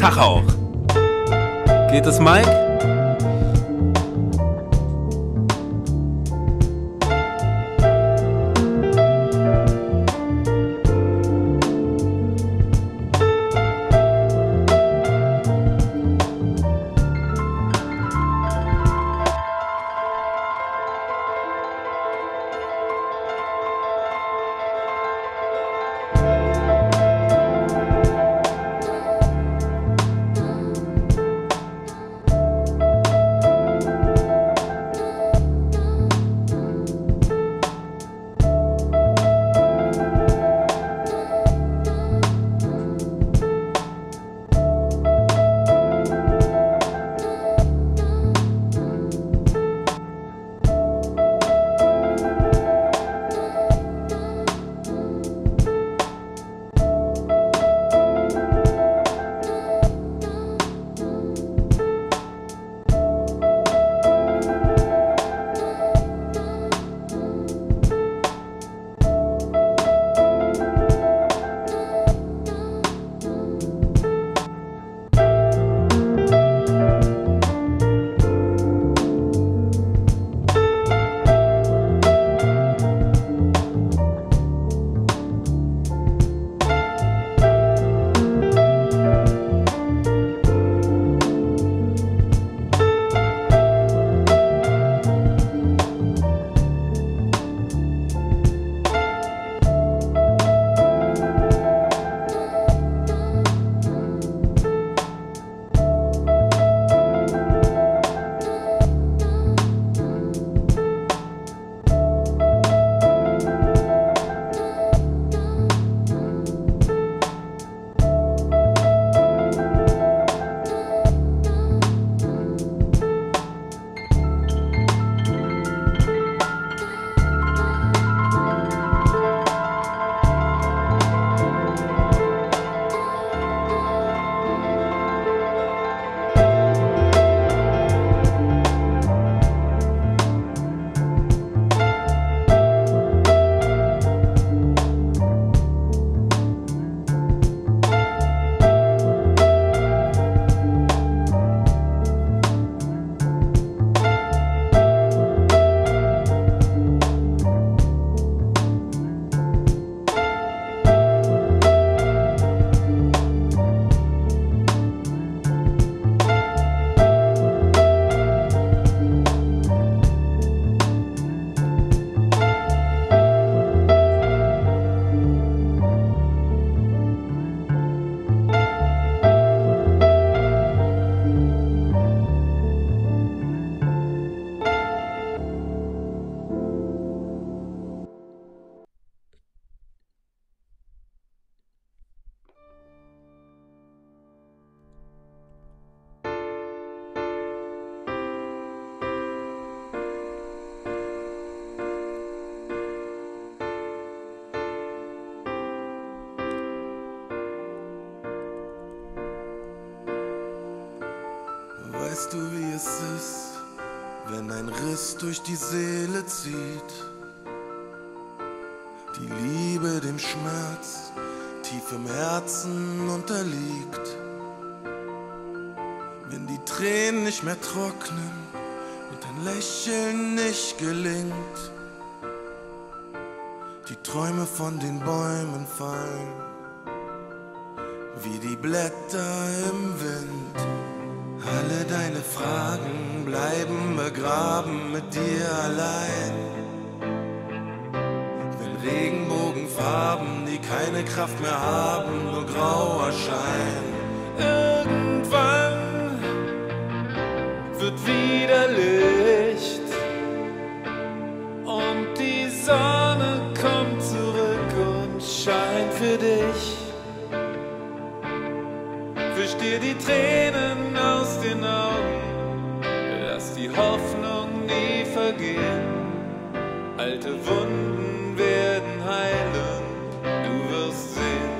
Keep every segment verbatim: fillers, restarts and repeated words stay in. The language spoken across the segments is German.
Tag auch. Geht es, Mike? Weißt du, wie es ist, wenn ein Riss durch die Seele zieht? Die Liebe dem Schmerz tief im Herzen unterliegt. Wenn die Tränen nicht mehr trocknen und ein Lächeln nicht gelingt. Die Träume von den Bäumen fallen, wie die Blätter im Wind. Alle deine Fragen bleiben begraben mit dir allein. Wenn Regenbogenfarben, die keine Kraft mehr haben, nur grau erscheinen. Irgendwann wird wieder Licht und die Sonne kommt zurück und scheint für dich. Wisch dir die Tränen aus den Augen, lass die Hoffnung nie vergehen. Alte Wunden werden heilen, du wirst sehen.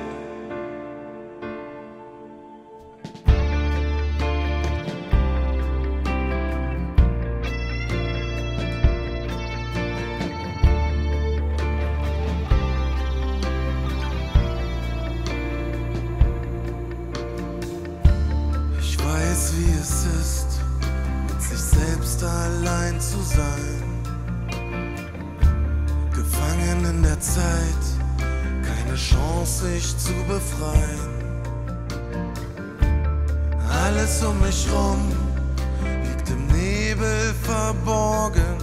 wie es ist, mit sich selbst allein zu sein. Gefangen in der Zeit, keine Chance sich zu befreien. Alles um mich rum liegt im Nebel verborgen.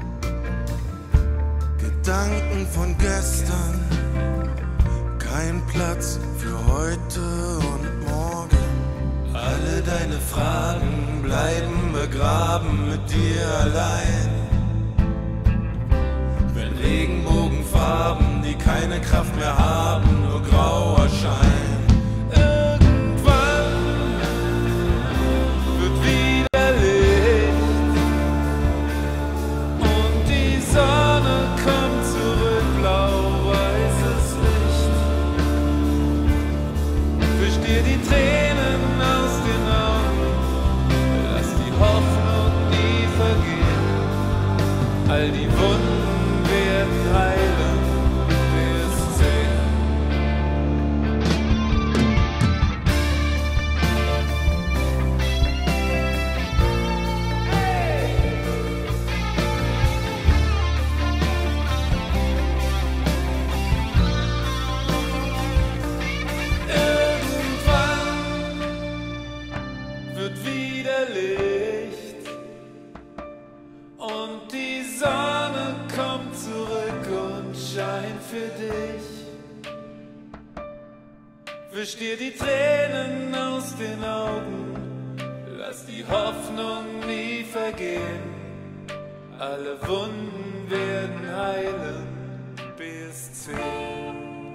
Gedanken von gestern, kein Platz für heute und morgen. Alle deine Fragen bleiben begraben mit dir allein. Wenn Regenbogenfarben, die keine Kraft mehr haben, nur grau erscheinen. Irgendwann wird wieder Licht und die Sonne kommt zurück, blau-weißes Licht. Wisch dir die Tränen aus den Augen, lass die Hoffnung nie vergehen. All die Wunden werden heilen, bis zehn. Irgendwann wird wieder Licht und die Sonne kommt zurück und scheint für dich. Wisch dir die Tränen aus den Augen, lass die Hoffnung nie vergehen. Alle Wunden werden heilen bis zehn.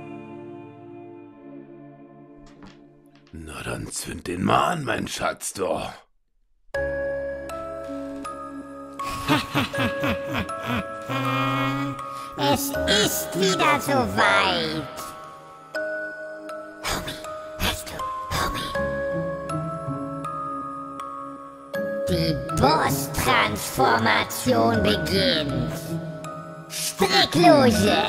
Na dann zünd den mal an, mein Schatz, doch. Es ist wieder soweit. Homie, hörst du, Homie? Die Boss-Transformation beginnt. Stricklose.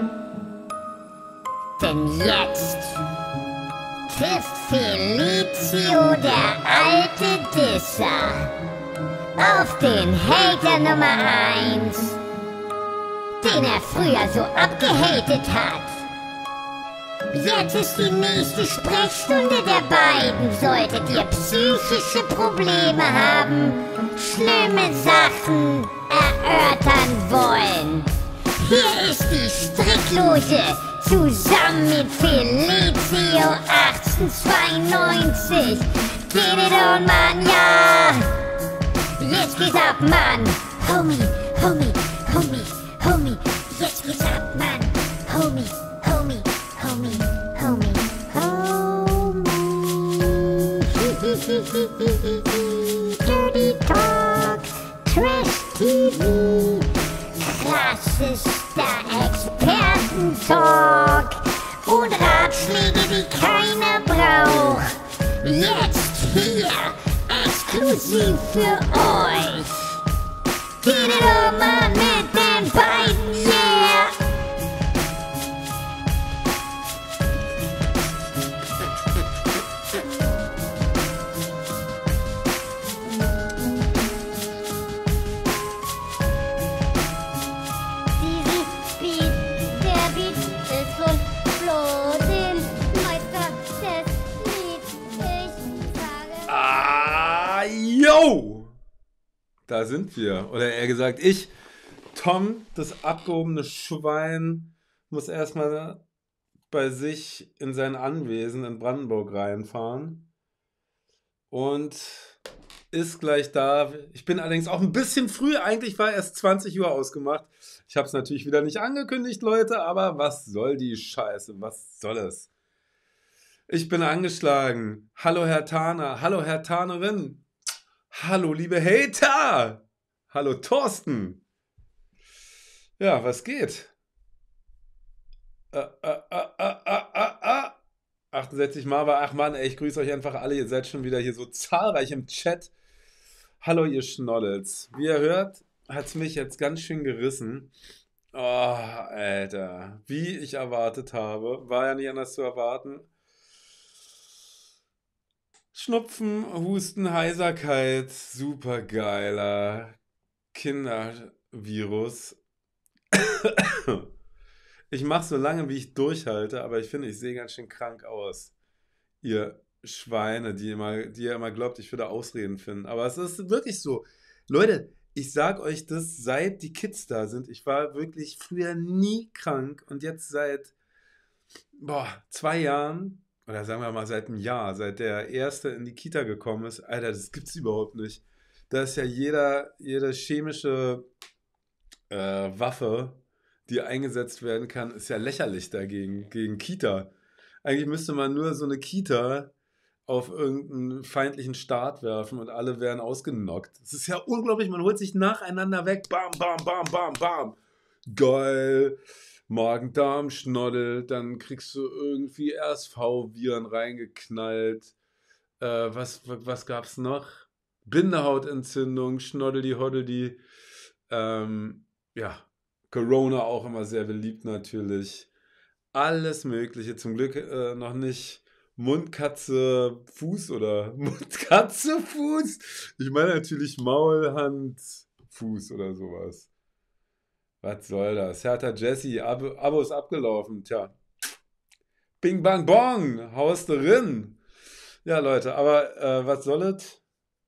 Denn jetzt trifft Felicio, der alte Disser, auf den Hater Nummer eins, den er früher so abgehatet hat. Jetzt ist die nächste Sprechstunde der beiden. Solltet ihr psychische Probleme haben, schlimme Sachen erörtern wollen. Hier ist die Stricklose zusammen mit Felicio achtzehnhundertzweiundneunzig. Get it on, Mann, ja! Jetzt geht's ab, Mann! Homie, Homie, Homie, Homie, jetzt geht's ab, Mann! Homie, Homie, Homie, Homie, Homie. Dirty Talk, Trash T V, krassester Expertentalk und Ratschläge, die keiner braucht. Jetzt hier, exklusiv für euch. Get it on, Mann, mit den beiden, yeah! Diesen Beat, der Beat ist von Flo, dem Meister des Lieds. Ich sage... Ah, yo! Da sind wir. Oder eher gesagt, ich, Tom, das abgehobene Schwein, muss erstmal bei sich in sein Anwesen in Brandenburg reinfahren. Und ist gleich da. Ich bin allerdings auch ein bisschen früh. Eigentlich war erst zwanzig Uhr ausgemacht. Ich habe es natürlich wieder nicht angekündigt, Leute. Aber was soll die Scheiße? Was soll es? Ich bin angeschlagen. Hallo, Herr Taner. Hallo, Herr Tanerin. Hallo, liebe Hater! Hallo, Thorsten! Ja, was geht? Äh, äh, äh, äh, äh, äh, äh. achtundsechzig Mal war, ach Mann, ey, ich grüße euch einfach alle, ihr seid schon wieder hier so zahlreich im Chat. Hallo, ihr Schnoddels. Wie ihr hört, hat es mich jetzt ganz schön gerissen. Oh, Alter. Wie ich erwartet habe. War ja nicht anders zu erwarten. Schnupfen, Husten, Heiserkeit, supergeiler Kindervirus. Ich mache so lange, wie ich durchhalte, aber ich finde, ich sehe ganz schön krank aus. Ihr Schweine, die immer, die ihr immer glaubt, ich würde Ausreden finden. Aber es ist wirklich so. Leute, ich sag euch das, seit die Kids da sind. Ich war wirklich früher nie krank und jetzt seit boah, zwei Jahren, oder sagen wir mal seit einem Jahr, seit der Erste in die Kita gekommen ist, Alter, das gibt's überhaupt nicht. Da ist ja jeder, jede chemische äh, Waffe, die eingesetzt werden kann, ist ja lächerlich dagegen, gegen Kita. Eigentlich müsste man nur so eine Kita auf irgendeinen feindlichen Staat werfen und alle wären ausgenockt. Das ist ja unglaublich, man holt sich nacheinander weg, bam, bam, bam, bam, bam. Geil. Magen-Darm, Schnoddel, dann kriegst du irgendwie R S V-Viren reingeknallt. Äh, was, was, was gab's noch? Bindehautentzündung, Schnoddeli, Hoddeli. Ähm, ja, Corona auch immer sehr beliebt natürlich. Alles Mögliche. Zum Glück äh, noch nicht Mund-Katze, Fuß oder Mund-Katze, Fuß. Ich meine natürlich Maul, Hand, Fuß oder sowas. Was soll das? Hertha Jesse, Abo, Abo ist abgelaufen. Tja. Bing, bang, bong. Haust drin. Ja, Leute, aber äh, was soll es?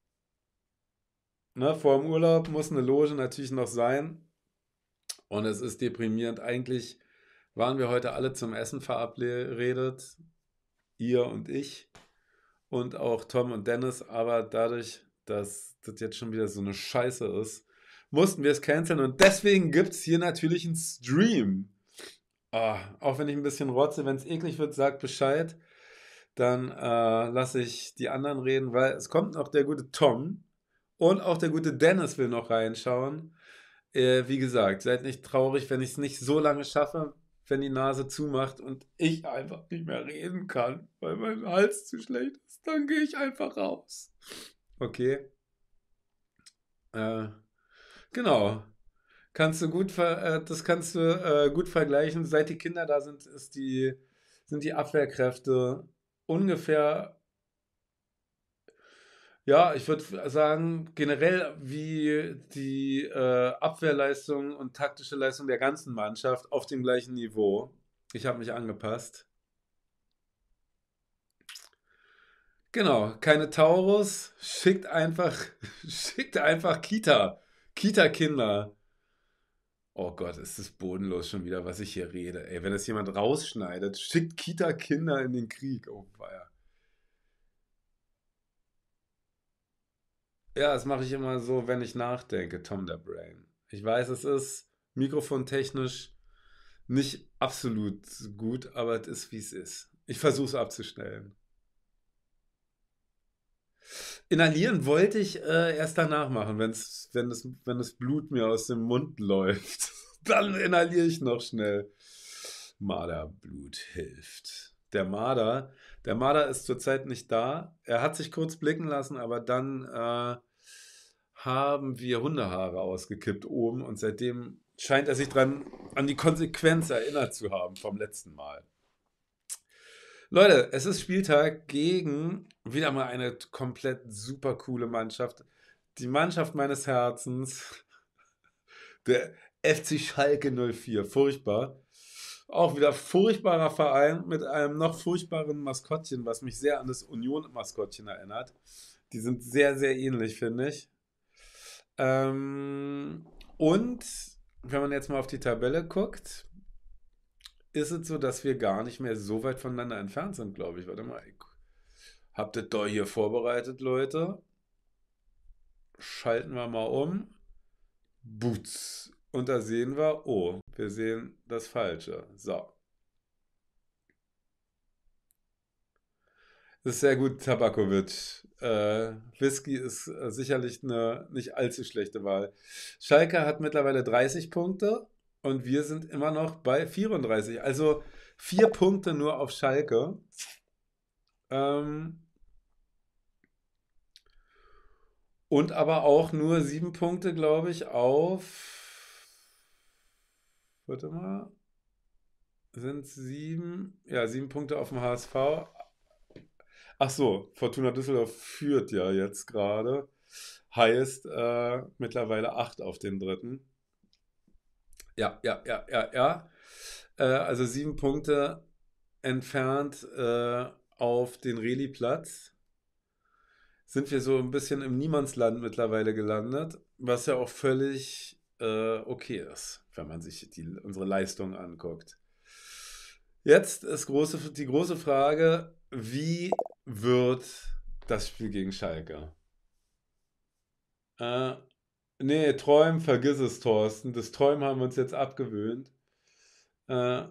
Ne, vor dem Urlaub muss eine Loge natürlich noch sein. Und es ist deprimierend. Eigentlich waren wir heute alle zum Essen verabredet. Ihr und ich. Und auch Tom und Dennis. Aber dadurch, dass das jetzt schon wieder so eine Scheiße ist, mussten wir es canceln. Und deswegen gibt es hier natürlich einen Stream. Ah, auch wenn ich ein bisschen rotze, wenn es eklig wird, sagt Bescheid. Dann äh, lasse ich die anderen reden, weil es kommt noch der gute Tom. Und auch der gute Dennis will noch reinschauen. Äh, wie gesagt, seid nicht traurig, wenn ich es nicht so lange schaffe, wenn die Nase zumacht und ich einfach nicht mehr reden kann, weil mein Hals zu schlecht ist. Dann gehe ich einfach raus. Okay. Äh, genau. Kannst du gut ver äh, das kannst du äh, gut vergleichen. Seit die Kinder da sind, ist die, sind die Abwehrkräfte ungefähr. Ja, ich würde sagen, generell wie die äh, Abwehrleistung und taktische Leistung der ganzen Mannschaft auf dem gleichen Niveau. Ich habe mich angepasst. Genau, keine Taurus, schickt einfach, schickt einfach Kita. Kita-Kinder. Oh Gott, ist das bodenlos schon wieder, was ich hier rede. Ey, wenn das jemand rausschneidet, schickt Kita-Kinder in den Krieg. Oh, weia. Ja, das mache ich immer so, wenn ich nachdenke, Tom der Brain. Ich weiß, es ist mikrofontechnisch nicht absolut gut, aber es ist, wie es ist. Ich versuche es abzustellen. Inhalieren wollte ich äh, erst danach machen, wenn's, wenn, das, wenn das Blut mir aus dem Mund läuft. Dann inhaliere ich noch schnell. Marderblut hilft. Der Marder, der Marder ist zurzeit nicht da. Er hat sich kurz blicken lassen, aber dann äh, haben wir Hundehaare ausgekippt oben und seitdem scheint er sich dran an die Konsequenz erinnert zu haben vom letzten Mal. Leute, es ist Spieltag gegen wieder mal eine komplett super coole Mannschaft. Die Mannschaft meines Herzens, der F C Schalke null vier. Furchtbar. Auch wieder furchtbarer Verein mit einem noch furchtbaren Maskottchen, was mich sehr an das Union-Maskottchen erinnert. Die sind sehr, sehr ähnlich, finde ich. Ähm, und wenn man jetzt mal auf die Tabelle guckt, ist es so, dass wir gar nicht mehr so weit voneinander entfernt sind, glaube ich. Warte mal, ich hab das da hier vorbereitet, Leute. Schalten wir mal um. Boots. Und da sehen wir, oh, wir sehen das Falsche. So. Das ist sehr gut, Tabakovic. Äh, Whisky ist äh, sicherlich eine nicht allzu schlechte Wahl. Schalke hat mittlerweile dreißig Punkte und wir sind immer noch bei vierunddreißig. Also vier Punkte nur auf Schalke. Ähm, und aber auch nur sieben Punkte, glaube ich, auf. Warte mal. Sind sieben. Ja, sieben Punkte auf dem H S V. Ach so, Fortuna Düsseldorf führt ja jetzt gerade. Heißt äh, mittlerweile acht auf den dritten. Ja, ja, ja, ja, ja. Äh, also sieben Punkte entfernt äh, auf den Reli-Platz. Sind wir so ein bisschen im Niemandsland mittlerweile gelandet, was ja auch völlig äh, okay ist, wenn man sich die, unsere Leistung anguckt. Jetzt ist große, die große Frage, wie wird das Spiel gegen Schalke? Äh, nee, Träumen, vergiss es, Thorsten. Das Träumen haben wir uns jetzt abgewöhnt. Äh,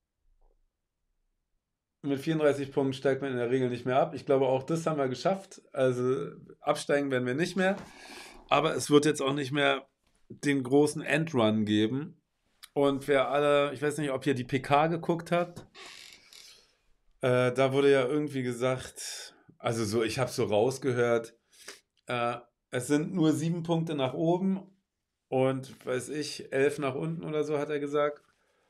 mit vierunddreißig Punkten steigt man in der Regel nicht mehr ab. Ich glaube, auch das haben wir geschafft. Also absteigen werden wir nicht mehr. Aber es wird jetzt auch nicht mehr den großen Endrun geben. Und wer alle, ich weiß nicht, ob ihr die P K geguckt habt, äh, da wurde ja irgendwie gesagt, also so, ich habe so rausgehört, äh, es sind nur sieben Punkte nach oben und, weiß ich, elf nach unten oder so, hat er gesagt.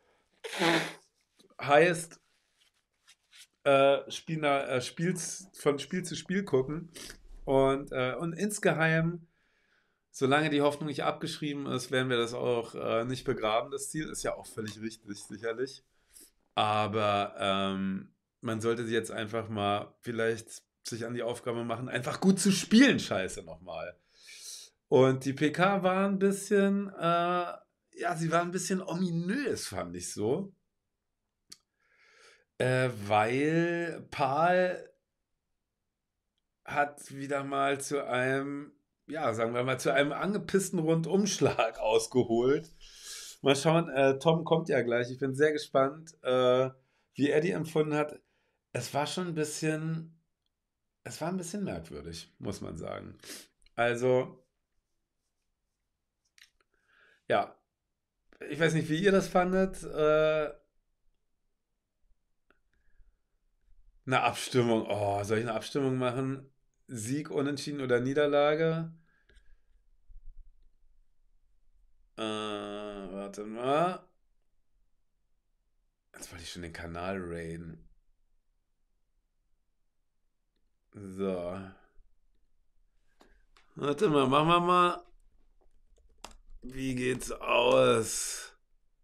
Heißt, äh, Spiel nach, äh, Spiels, von Spiel zu Spiel gucken. Und, äh, und insgeheim, solange die Hoffnung nicht abgeschrieben ist, werden wir das auch äh, nicht begraben. Das Ziel ist ja auch völlig richtig, sicherlich. Aber ähm, man sollte sich jetzt einfach mal vielleicht sich an die Aufgabe machen, einfach gut zu spielen, scheiße nochmal. Und die P K war ein bisschen, äh, ja, sie war ein bisschen ominös, fand ich so. Äh, weil Paul hat wieder mal zu einem, ja, sagen wir mal, zu einem angepissten Rundumschlag ausgeholt. Mal schauen, äh, Tom kommt ja gleich. Ich bin sehr gespannt, äh, wie er die empfunden hat. Es war schon ein bisschen, es war ein bisschen merkwürdig, muss man sagen. Also, ja, ich weiß nicht, wie ihr das fandet. Äh, eine Abstimmung. Oh, soll ich eine Abstimmung machen? Sieg, Unentschieden oder Niederlage? Äh, warte mal. Jetzt wollte ich schon den Kanal raiden. So. Warte mal, machen wir mal. Wie geht's aus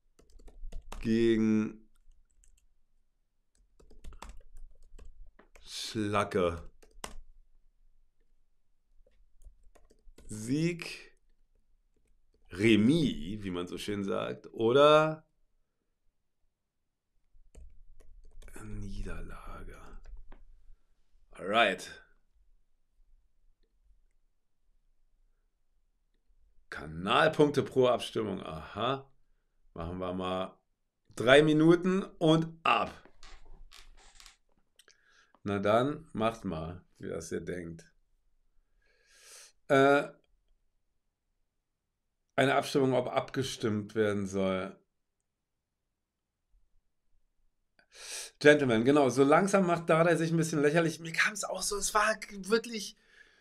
gegen Schlacke? Sieg, Remis, wie man so schön sagt, oder Niederlage. Alright. Kanalpunkte pro Abstimmung. Aha. Machen wir mal drei Minuten und ab. Na dann, macht mal, wie das ihr denkt. Äh, eine Abstimmung, ob abgestimmt werden soll. Gentlemen, genau, so langsam macht Dardai sich ein bisschen lächerlich. Mir kam es auch so, es war wirklich,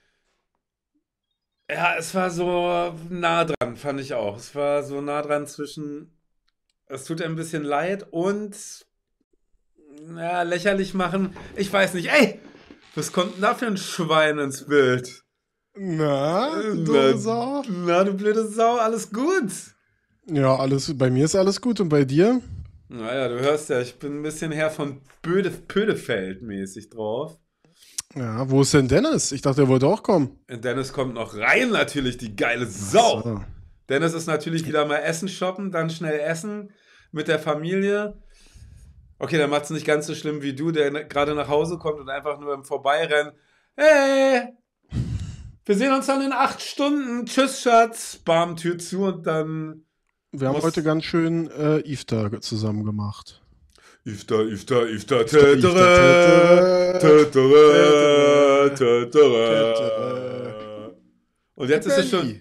ja, es war so nah dran, fand ich auch. Es war so nah dran zwischen, es tut ein bisschen leid und, ja, lächerlich machen. Ich weiß nicht, ey, was kommt denn da für ein Schwein ins Bild? Na, du Na, dumme Sau. na, du blöde Sau, alles gut. Ja, alles, bei mir ist alles gut und bei dir? Naja, du hörst ja, ich bin ein bisschen Herr von Böde, Pödefeld mäßig drauf. Ja, wo ist denn Dennis? Ich dachte, er wollte auch kommen. Und Dennis kommt noch rein, natürlich, die geile Sau. So. Dennis ist natürlich wieder mal Essen shoppen, dann schnell essen mit der Familie. Okay, dann macht es nicht ganz so schlimm wie du, der gerade nach Hause kommt und einfach nur im Vorbeirennen. Hey, wir sehen uns dann in acht Stunden. Tschüss, Schatz. Bam, Tür zu und dann... Wir haben muss- heute ganz schön äh, Iftar zusammen gemacht. Iftar, Iftar, Iftar, Iftar, tätere, tätere, tätere, tätere. Und jetzt ist es schon...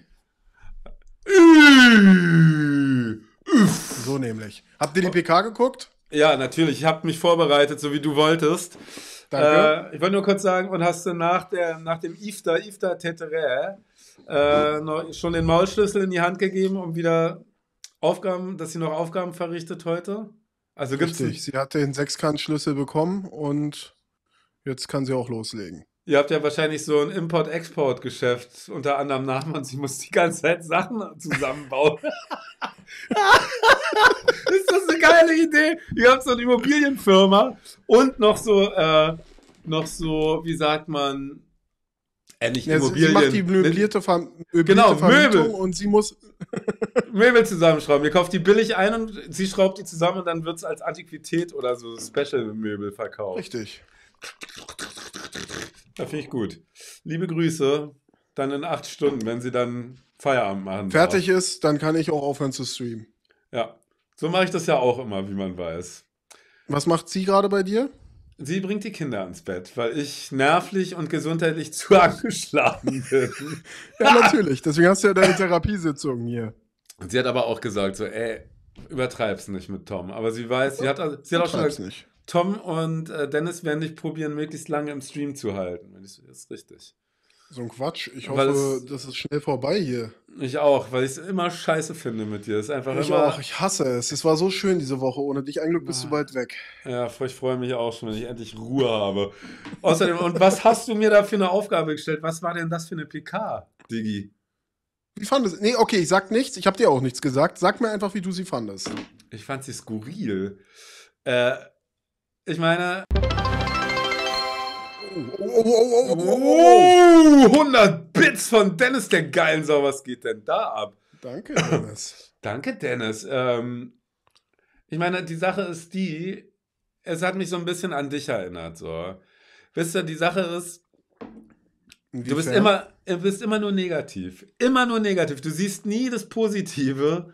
So nämlich. Habt ihr die P K geguckt? Ja, natürlich. Ich habe mich vorbereitet, so wie du wolltest. Danke. Äh, ich wollte nur kurz sagen, und hast du nach, der, nach dem Iftar, Iftar Tetere, äh, noch schon den Maulschlüssel in die Hand gegeben, um wieder Aufgaben, dass sie noch Aufgaben verrichtet heute? Also gibt's Richtig. Sie hat den Sechskantschlüssel bekommen und Jetzt kann sie auch loslegen. Ihr habt ja wahrscheinlich so ein Import-Export-Geschäft, unter anderem Namen, und sie muss die ganze Zeit Sachen zusammenbauen. Ist das eine geile Idee? Ihr habt so eine Immobilienfirma und noch so, äh, noch so, wie sagt man, äh, nicht Ja, sie, sie Immobilien. macht die möblierte, Ver möblierte Genau, Vermietung Möbel. und sie muss... Möbel zusammenschrauben. Ihr kauft die billig ein und sie schraubt die zusammen und dann wird es als Antiquität oder so Special-Möbel verkauft. Richtig. Da finde ich gut. Liebe Grüße, dann in acht Stunden, wenn sie dann Feierabend machen. Fertig darf. ist, dann kann ich auch aufhören zu streamen. Ja, so mache ich das ja auch immer, wie man weiß. Was macht sie gerade bei dir? Sie bringt die Kinder ans Bett, weil ich nervlich und gesundheitlich zu angeschlagen bin. Ja, natürlich. Deswegen hast du ja deine Therapiesitzung hier. Und sie hat aber auch gesagt, so, ey, übertreib's nicht mit Tom. Aber sie weiß, sie hat, sie hat auch schon Treib's gesagt, nicht. Tom und äh, Dennis werden dich probieren, möglichst lange im Stream zu halten. Und ich so, das ist richtig. So ein Quatsch. Ich Weil hoffe, es- das ist schnell vorbei hier. Ich auch, weil ich es immer scheiße finde mit dir. Es ist einfach Ich immer. auch. Ich hasse es. Es war so schön diese Woche. Ohne dich. Ein Glück bist du bald weg. Ja, ich freue mich auch schon, wenn ich endlich Ruhe habe. Außerdem, und was hast du mir da für eine Aufgabe gestellt? Was war denn das für eine P K, Digi? Wie fandest du? Nee, okay, ich sag nichts. Ich habe dir auch nichts gesagt. Sag mir einfach, wie du sie fandest. Ich fand sie skurril. Äh, ich meine, Oh, oh, oh, oh, oh, oh. oh, hundert Bits von Dennis, der geilen Sau. Was geht denn da ab? Danke, Dennis. Danke, Dennis. Ähm, ich meine, die Sache ist die, es hat mich so ein bisschen an dich erinnert. So. Wisst ihr, die Sache ist, du bist Inwiefern? immer, du bist immer nur negativ. Immer nur negativ. Du siehst nie das Positive.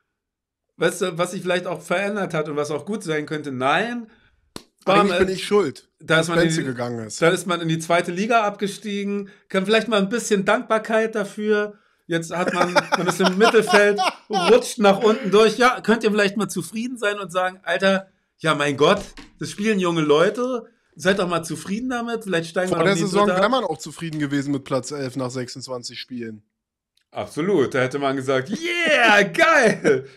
Weißt du, was sich vielleicht auch verändert hat und was auch gut sein könnte? Nein. Bam, Eigentlich bin ich schuld, da ist dass man in Benze die, gegangen ist. dann ist man in die zweite Liga abgestiegen. Kann vielleicht mal ein bisschen Dankbarkeit dafür. Jetzt hat man, man ist im Mittelfeld, rutscht nach unten durch. Ja, könnt ihr vielleicht mal zufrieden sein und sagen, Alter, ja mein Gott, das spielen junge Leute. Seid doch mal zufrieden damit. Vielleicht steigen Vor wir noch der in die Saison dritte wäre ab. man auch zufrieden gewesen mit Platz elf nach sechsundzwanzig Spielen. Absolut, da hätte man gesagt, yeah, geil.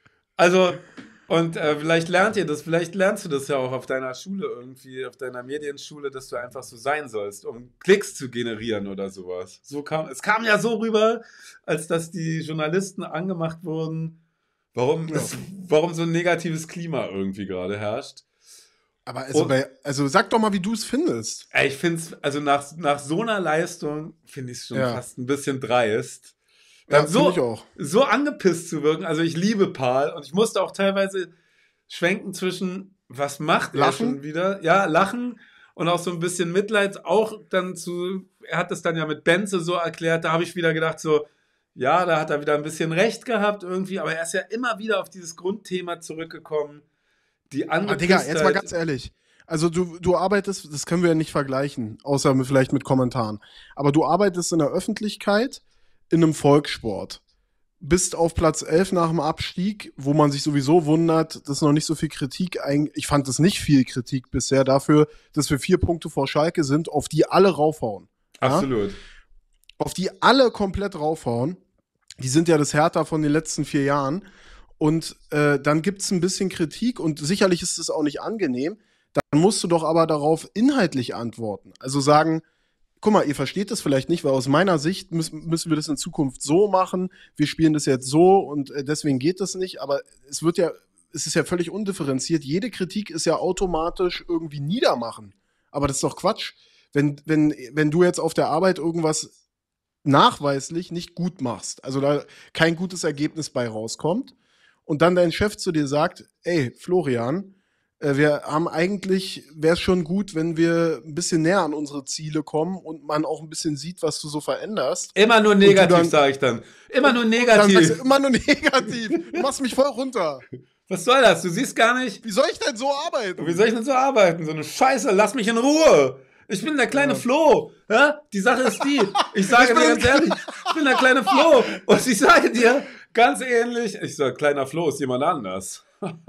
Also, und äh, vielleicht lernt ihr das, vielleicht lernst du das ja auch auf deiner Schule irgendwie, auf deiner Medienschule, dass du einfach so sein sollst, um Klicks zu generieren oder sowas. So kam, es kam ja so rüber, als dass die Journalisten angemacht wurden, warum, Ja. es, warum so ein negatives Klima irgendwie gerade herrscht. Aber also, Und- bei, also sag doch mal, wie du es findest. Ey, ich finde es, also nach, nach so einer Leistung, finde ich es schon Ja. fast ein bisschen dreist. Ja, Dann so, finde ich auch. so angepisst zu wirken. Also ich liebe Paul und ich musste auch teilweise schwenken zwischen, was macht er Lachen? schon wieder? Ja, lachen und auch so ein bisschen Mitleid. Auch dann zu, er hat es dann ja mit Benze so erklärt, da habe ich wieder gedacht so, ja, da hat er wieder ein bisschen recht gehabt irgendwie, aber er ist ja immer wieder auf dieses Grundthema zurückgekommen. Die Aber andere Digga, jetzt mal ganz ehrlich. Also du, du arbeitest, das können wir ja nicht vergleichen, außer mit, vielleicht mit Kommentaren. Aber du arbeitest in der Öffentlichkeit in einem Volkssport. Bist auf Platz elf nach dem Abstieg, wo man sich sowieso wundert, dass noch nicht so viel Kritik, ein, ich fand das nicht viel Kritik bisher dafür, dass wir vier Punkte vor Schalke sind, auf die alle raufhauen. Ja? Absolut. Auf die alle komplett raufhauen. Die sind ja das Hertha von den letzten vier Jahren. Und äh, dann gibt es ein bisschen Kritik und sicherlich ist es auch nicht angenehm. Dann musst du doch aber darauf inhaltlich antworten. Also sagen, guck mal, ihr versteht das vielleicht nicht, weil aus meiner Sicht müssen, müssen wir das in Zukunft so machen. Wir spielen das jetzt so und äh, deswegen geht das nicht. Aber es wird ja, es ist ja völlig undifferenziert. Jede Kritik ist ja automatisch irgendwie niedermachen. Aber das ist doch Quatsch. Wenn, wenn, wenn du jetzt auf der Arbeit irgendwas nachweislich nicht gut machst, also da kein gutes Ergebnis bei rauskommt, und dann dein Chef zu dir sagt, ey, Florian, äh, wir haben eigentlich, wäre es schon gut, wenn wir ein bisschen näher an unsere Ziele kommen und man auch ein bisschen sieht, was du so veränderst. Immer nur du negativ, dann- sage ich dann. Immer nur Dann sagst du negativ. immer nur negativ. Du machst mich voll runter. Was soll das? Du siehst gar nicht. Wie soll ich denn so arbeiten? Wie soll ich denn so arbeiten? So eine Scheiße, lass mich in Ruhe. Ich bin der kleine Ja. Flo. Ja? Die Sache ist die. Ich sage Ich dir bin- ganz ehrlich, ich bin der kleine Flo. Und ich sage dir, ganz ähnlich, ich sage, kleiner Flo ist jemand anders.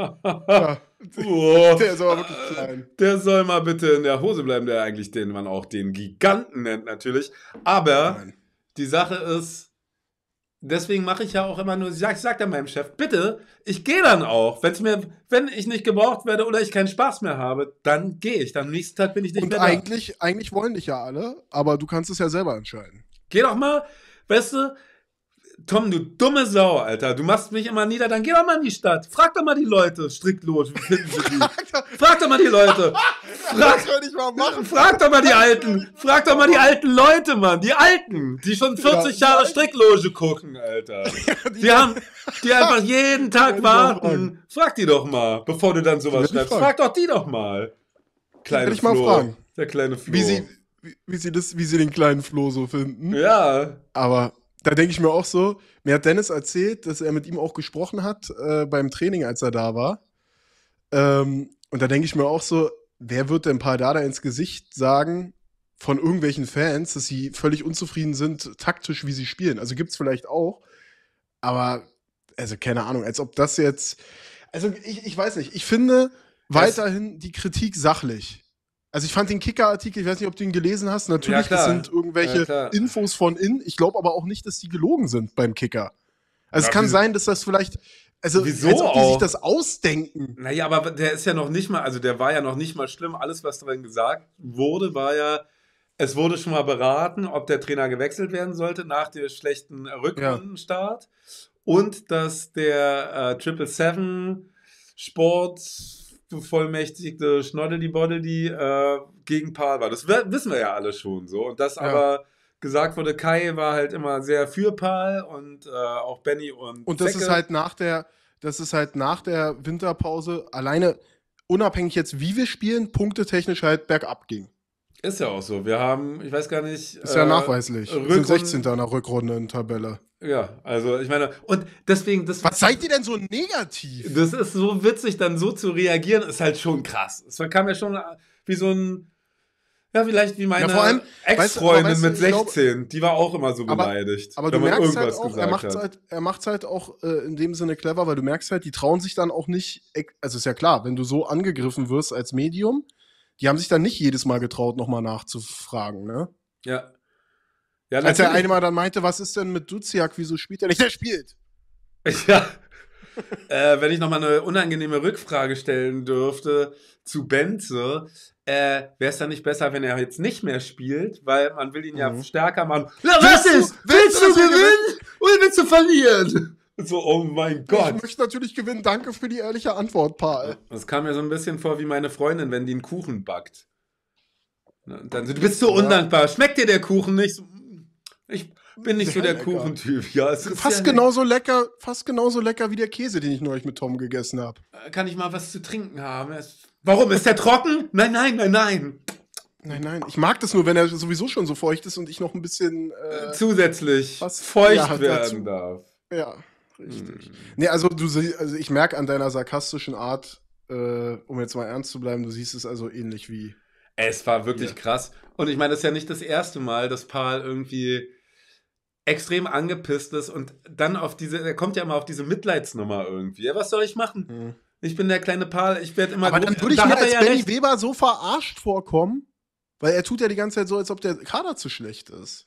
Ja, Oh, der ist aber wirklich klein. der soll mal bitte in der Hose bleiben, der eigentlich den man auch den Giganten nennt natürlich. Aber Nein. die Sache ist, deswegen mache ich ja auch immer nur, ich sag, ich sag dann meinem Chef, bitte, ich gehe dann auch. Wenn's mir, wenn ich nicht gebraucht werde oder ich keinen Spaß mehr habe, dann gehe ich. Dann am nächsten Tag bin ich nicht Und mehr da. eigentlich, eigentlich wollen dich ja alle, aber du kannst es ja selber entscheiden. Geh doch mal, weißt du, Tom, du dumme Sau, Alter. Du machst mich immer nieder, dann geh doch mal in die Stadt. Frag doch mal die Leute, Stricklos, wie finden sie die? Frag doch mal die Leute. Frag, Das würde ich mal machen. frag doch mal die Alten. Frag doch mal die alten Leute, Mann. Die Alten, die schon vierzig Ja, Jahre die Strickloge gucken, Alter. Die haben, die einfach jeden Tag Die werde ich mal warten. Frag die doch mal, bevor du dann sowas Die werde ich schreibst. fragen. Frag doch die doch mal. Kleine werde ich mal Flo. fragen. Der kleine Flo. Wie sie, wie, wie, sie das, wie sie den kleinen Flo so finden. Ja. Aber da denke ich mir auch so, mir hat Dennis erzählt, dass er mit ihm auch gesprochen hat äh, beim Training, als er da war. Ähm, und da denke ich mir auch so, wer wird denn Pal Dardai ins Gesicht sagen von irgendwelchen Fans, dass sie völlig unzufrieden sind, taktisch, wie sie spielen? Also gibt's vielleicht auch, aber also keine Ahnung, als ob das jetzt, also ich, ich weiß nicht, ich finde weiterhin die Kritik sachlich. Also ich fand den Kicker-Artikel, ich weiß nicht, ob du ihn gelesen hast, natürlich, Ja, das klar. sind irgendwelche Ja, klar. Infos von innen. Ich glaube aber auch nicht, dass die gelogen sind beim Kicker. Also Ja, es kann wieso- sein, dass das vielleicht, also Wieso als ob die sich auch? das ausdenken. Naja, aber der ist ja noch nicht mal, also der war ja noch nicht mal schlimm. Alles, was darin gesagt wurde, war ja, es wurde schon mal beraten, ob der Trainer gewechselt werden sollte nach dem schlechten Rückrundenstart. Und dass der äh, Triple Seven Sportbevollmächtigte Schnoddeli-Boddeli äh, gegen Pal war. Das w- wissen wir ja alle schon so. Und das Ja. aber gesagt wurde, Kai war halt immer sehr für Pal und äh, auch Benny und Und das Zecke. ist halt nach der, das ist halt nach der Winterpause alleine, unabhängig jetzt, wie wir spielen, punktetechnisch halt bergab ging. Ist ja auch so. Wir haben, ich weiß gar nicht. Ist ja äh, nachweislich. Wir sind Rückrunden- sechzehnter in der Rückrunde in Tabelle. Ja, also ich meine, und deswegen, das, Was seid ihr denn so negativ? das ist so witzig, dann so zu reagieren, ist halt schon krass. Es kam ja schon wie so ein, ja, vielleicht wie meine Ja, vor allem, weißt du, aber Ex-Freundin weißt du, mit ich glaub- sechzehn, die war auch immer so Aber- beleidigt, Aber du wenn man merkst halt irgendwas auch, er gesagt macht es hat. halt, er macht's halt auch äh, in dem Sinne clever, weil du merkst halt, die trauen sich dann auch nicht, ex- also ist ja klar, wenn du so angegriffen wirst als Medium, die haben sich dann nicht jedes Mal getraut, nochmal nachzufragen, ne? Ja. Ja, Als er natürlich. einmal dann meinte, was ist denn mit Duziak, wieso spielt er nicht? Der spielt! Ja. äh, wenn ich nochmal eine unangenehme Rückfrage stellen dürfte zu Benze, äh, wäre es dann nicht besser, wenn er jetzt nicht mehr spielt, weil man will ihn ja Mhm. stärker machen. Na, was Willst du- ist? willst Willst du, du dass wir gewinnen oder willst du verlieren? So, oh mein Gott. Ich möchte natürlich gewinnen, danke für die ehrliche Antwort, Paul. Das kam mir so ein bisschen vor wie meine Freundin, wenn die einen Kuchen backt. Ne, und dann so, du bist so Ja. undankbar. Schmeckt dir der Kuchen nicht? So, ich bin nicht so Sehr der lecker. Kuchentyp. Ja, es ist Fast ja, genauso lecker, fast genauso lecker wie der Käse, den ich neulich mit Tom gegessen habe. Kann ich mal was zu trinken haben? Es, warum? Ist der trocken? Nein, nein, nein, nein. Nein, nein, ich mag das nur, wenn er sowieso schon so feucht ist und ich noch ein bisschen, äh, Zusätzlich was- feucht ja, werden dazu. darf. ja, richtig. Hm. Nee, also du sie- also ich merke an deiner sarkastischen Art, äh, um jetzt mal ernst zu bleiben, du siehst es also ähnlich wie. Es war wirklich Ja. krass. Und ich meine, das ist ja nicht das erste Mal, dass Paul irgendwie extrem angepisst ist und dann auf diese, er kommt ja immer auf diese Mitleidsnummer irgendwie. Ja, was soll ich machen? Ich bin der kleine Paul, ich werde immer Aber groß- dann würde ich Da mir hat er als ja Benny recht. Weber so verarscht vorkommen, weil er tut ja die ganze Zeit so, als ob der Kader zu schlecht ist.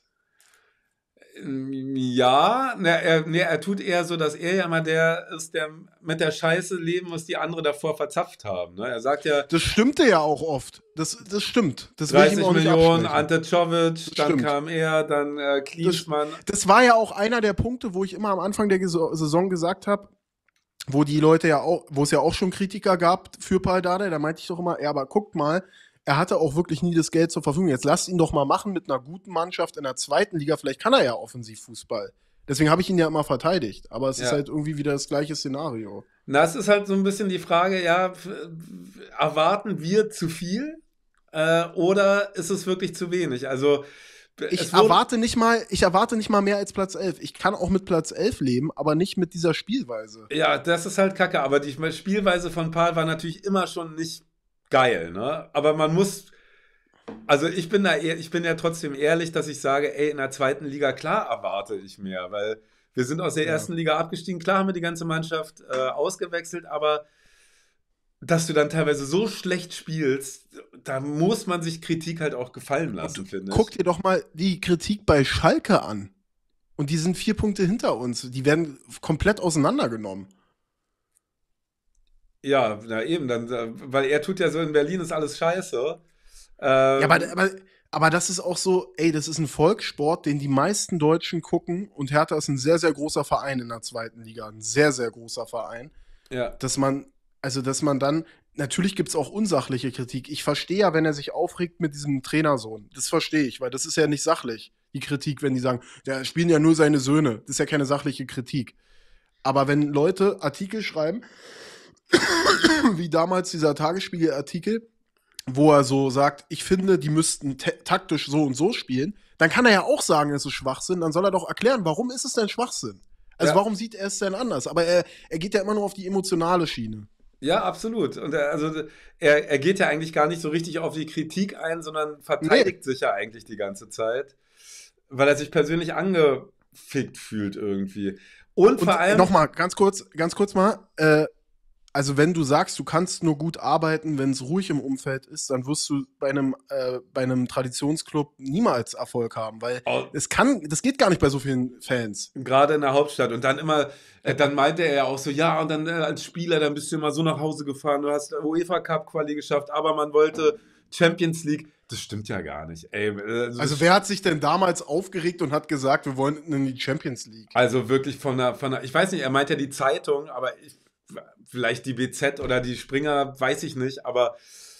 Ja, na, er, nee, er tut eher so, dass er ja immer der ist, der mit der Scheiße leben muss, die andere davor verzapft haben. Ne? Er sagt ja, Das stimmte ja auch oft. Das, das stimmt. Das will ich ihm dreißig auch nicht Millionen, absprechen. Ante Czovic, dann stimmt. kam er, dann äh, Klinsmann. Das war ja auch einer der Punkte, wo ich immer am Anfang der Geso- Saison gesagt habe, wo die Leute ja auch, wo es ja auch schon Kritiker gab für Pal Dardai, da meinte ich doch immer, ja, aber guckt mal, er hatte auch wirklich nie das Geld zur Verfügung. Jetzt lasst ihn doch mal machen mit einer guten Mannschaft in der zweiten Liga. Vielleicht kann er ja Offensivfußball. Deswegen habe ich ihn ja immer verteidigt. Aber es Ja. ist halt irgendwie wieder das gleiche Szenario. Na, es ist halt so ein bisschen die Frage, ja, f- erwarten wir zu viel äh, oder ist es wirklich zu wenig? Also Ich es wurde- erwarte nicht mal, ich erwarte nicht mal mehr als Platz elf. Ich kann auch mit Platz elf leben, aber nicht mit dieser Spielweise. Ja, das ist halt kacke, aber die Spielweise von Paul war natürlich immer schon nicht geil, ne? Aber man muss, also ich bin da, eher- ich bin ja trotzdem ehrlich, dass ich sage, ey, in der zweiten Liga, klar erwarte ich mehr, weil wir sind aus der Ja. ersten Liga abgestiegen, klar haben wir die ganze Mannschaft äh, ausgewechselt, aber dass du dann teilweise so schlecht spielst, da muss man sich Kritik halt auch gefallen lassen, finde ich. Guck dir doch mal die Kritik bei Schalke an. Und die sind vier Punkte hinter uns. Die werden komplett auseinandergenommen. Ja, na eben, dann, äh, weil er tut ja so, in Berlin ist alles scheiße. Ähm, Ja, aber, aber, aber das ist auch so, ey, das ist ein Volkssport, den die meisten Deutschen gucken. Und Hertha ist ein sehr, sehr großer Verein in der zweiten Liga. Ein sehr, sehr großer Verein. ja. Dass man, also dass man dann, natürlich gibt es auch unsachliche Kritik. Ich verstehe ja, wenn er sich aufregt mit diesem Trainersohn. Das verstehe ich, weil das ist ja nicht sachlich, die Kritik, wenn die sagen, der spielen ja nur seine Söhne. Das ist ja keine sachliche Kritik. Aber wenn Leute Artikel schreiben, wie damals dieser Tagesspiegel-Artikel, wo er so sagt, ich finde, die müssten ta- taktisch so und so spielen, dann kann er ja auch sagen, es ist Schwachsinn, dann soll er doch erklären, warum ist es denn Schwachsinn? Also Ja. warum sieht er es denn anders? Aber er, er geht ja immer nur auf die emotionale Schiene. Ja, absolut. Und er, also er, er geht ja eigentlich gar nicht so richtig auf die Kritik ein, sondern verteidigt sich ja eigentlich die ganze Zeit, weil er sich persönlich angefickt fühlt irgendwie. Und, Und vor allem, nochmal, ganz kurz, ganz kurz mal, äh, also wenn du sagst, du kannst nur gut arbeiten, wenn es ruhig im Umfeld ist, dann wirst du bei einem, äh, bei einem Traditionsclub niemals Erfolg haben, weil Oh. es kann, das geht gar nicht bei so vielen Fans. gerade in der Hauptstadt. Und dann immer, äh, dann meinte er ja auch so, ja, und dann äh, als Spieler, dann bist du immer so nach Hause gefahren, du hast UEFA Cup Quali geschafft, aber man wollte Champions League. Das stimmt ja gar nicht. Ey, äh, das- Also wer hat sich denn damals aufgeregt und hat gesagt, wir wollen in die Champions League? Also wirklich von einer, von einer, ich weiß nicht, er meint ja die Zeitung, aber ich, vielleicht die B Z oder die Springer, weiß ich nicht, aber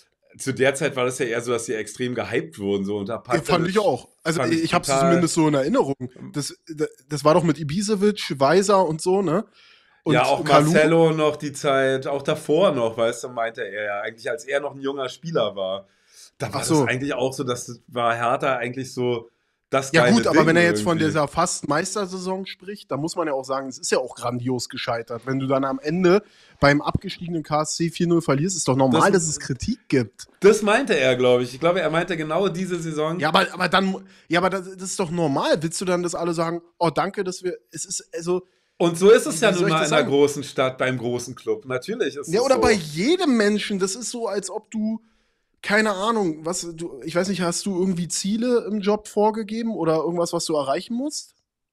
zu der Zeit war das ja eher so, dass sie extrem gehypt wurden. So unter Ja, Patric. fand ich auch. Also fand ich, ich ich habe es total- zumindest so in Erinnerung. Das, das war doch mit Ibisevic, Weiser und so, ne? Und Ja, auch Kalou. Marcelo noch die Zeit, auch davor noch, weißt du, meinte er ja, eigentlich als er noch ein junger Spieler war. Da war Ach so. das eigentlich auch so, dass das war Hertha eigentlich so das Ja geile gut, aber Ding wenn er jetzt von irgendwie. dieser fast Meistersaison spricht, dann muss man ja auch sagen, es ist ja auch grandios gescheitert. Wenn du dann am Ende beim abgestiegenen K S C vier null verlierst, ist doch normal, Das- dass es Kritik gibt. Das meinte er, glaube ich. Ich glaube, er meinte genau diese Saison. Ja, aber, aber dann, ja, aber das, das ist doch normal. Willst du dann, dass alle sagen, oh danke, dass wir, es ist, also, Und so ist es Wie ja soll nun ich mal das in einer sagen? großen Stadt, beim großen Club. Natürlich ist ja, es oder so. bei jedem Menschen, das ist so, als ob du, keine Ahnung, was, du, ich weiß nicht, hast du irgendwie Ziele im Job vorgegeben oder irgendwas, was du erreichen musst?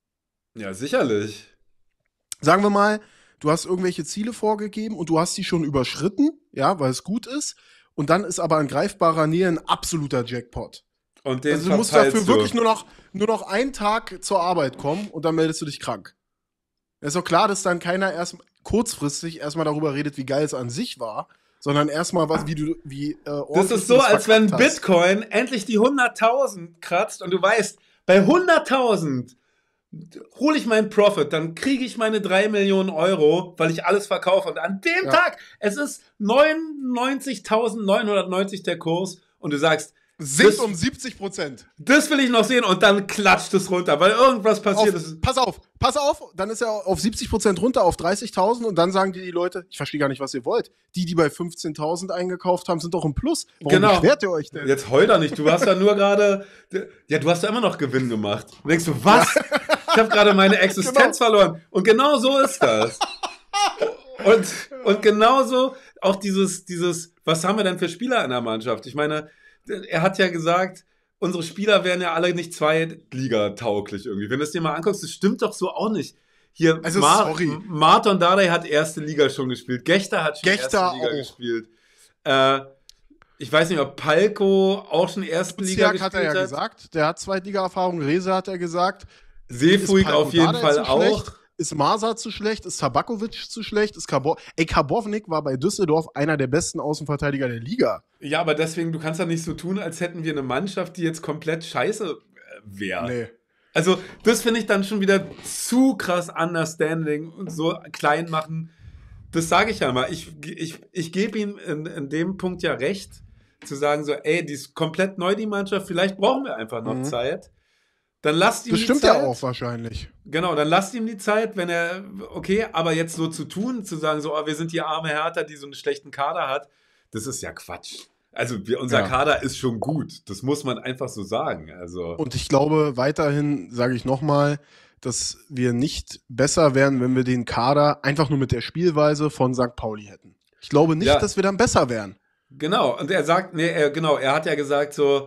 Ja, sicherlich. Sagen wir mal, du hast irgendwelche Ziele vorgegeben und du hast die schon überschritten, ja, weil es gut ist. Und dann ist aber in greifbarer Nähe ein absoluter Jackpot. Und den Also du musst verpeilst dafür du. wirklich nur noch, nur noch einen Tag zur Arbeit kommen und dann meldest du dich krank. Es ist doch klar, dass dann keiner erst kurzfristig erstmal darüber redet, wie geil es an sich war, sondern erstmal was, wie du, wie äh, Das ordentlich ist so, du es als wenn verkackt hast. Bitcoin endlich die hunderttausend kratzt und du weißt, bei hunderttausend hole ich meinen Profit, dann kriege ich meine drei Millionen Euro, weil ich alles verkaufe. Und an dem Ja. Tag, es ist neunundneunzigtausendneunhundertneunzig der Kurs und du sagst, Sinkt das- um siebzig Prozent. das will ich noch sehen und dann klatscht es runter, weil irgendwas passiert Auf, ist. pass auf, pass auf, dann ist er auf siebzig Prozent runter, auf dreißigtausend und dann sagen dir die Leute, ich verstehe gar nicht, was ihr wollt. Die, die bei fünfzehntausend eingekauft haben, sind doch im Plus. Warum Genau. beschwert ihr euch denn? Jetzt heul doch nicht, du hast ja nur gerade, ja, du hast ja immer noch Gewinn gemacht. Und denkst du, was? Ich habe gerade meine Existenz verloren. Und genau so ist das. Und, und genauso auch dieses, dieses, was haben wir denn für Spieler in der Mannschaft? Ich meine, er hat ja gesagt, unsere Spieler wären ja alle nicht zweitligatauglich irgendwie. Wenn du es dir mal anguckst, das stimmt doch so auch nicht. Hier, Also, sorry. Marton Dardai hat erste Liga schon gespielt. Gechter hat schon Gechter erste Liga auch. gespielt. Äh, ich weiß nicht, ob Palko auch schon erste Liga Ziak gespielt hat er ja gesagt, der hat Zweitliga-Erfahrung, Reza hat er gesagt. Seefuig Palko auf jeden Dardai Fall zu auch. schlecht? Ist Masa zu schlecht? Ist Tabakovic zu schlecht? Ist Karbov Ey, Karbovnik war bei Düsseldorf einer der besten Außenverteidiger der Liga. Ja, aber deswegen, du kannst ja nicht so tun, als hätten wir eine Mannschaft, die jetzt komplett scheiße äh, wäre. Nee. Also, das finde ich dann schon wieder zu krass understanding und so klein machen. Das sage ich ja mal. Ich, ich, ich gebe ihm in, in dem Punkt ja recht, zu sagen so, ey, die ist komplett neu, die Mannschaft, vielleicht brauchen wir einfach noch Mhm. Zeit. Dann lasst ihm Das die stimmt Zeit. ja auch wahrscheinlich. Genau, dann lasst ihm die Zeit, wenn er, okay, aber jetzt so zu tun, zu sagen, so, oh, wir sind die arme Hertha, die so einen schlechten Kader hat, das ist ja Quatsch. Also wir, unser Ja. Kader ist schon gut, das muss man einfach so sagen. Also Und ich glaube weiterhin, sage ich nochmal, dass wir nicht besser wären, wenn wir den Kader einfach nur mit der Spielweise von Sankt Pauli hätten. Ich glaube nicht, Ja. dass wir dann besser wären. genau, und er sagt, nee, er, genau, er hat ja gesagt so,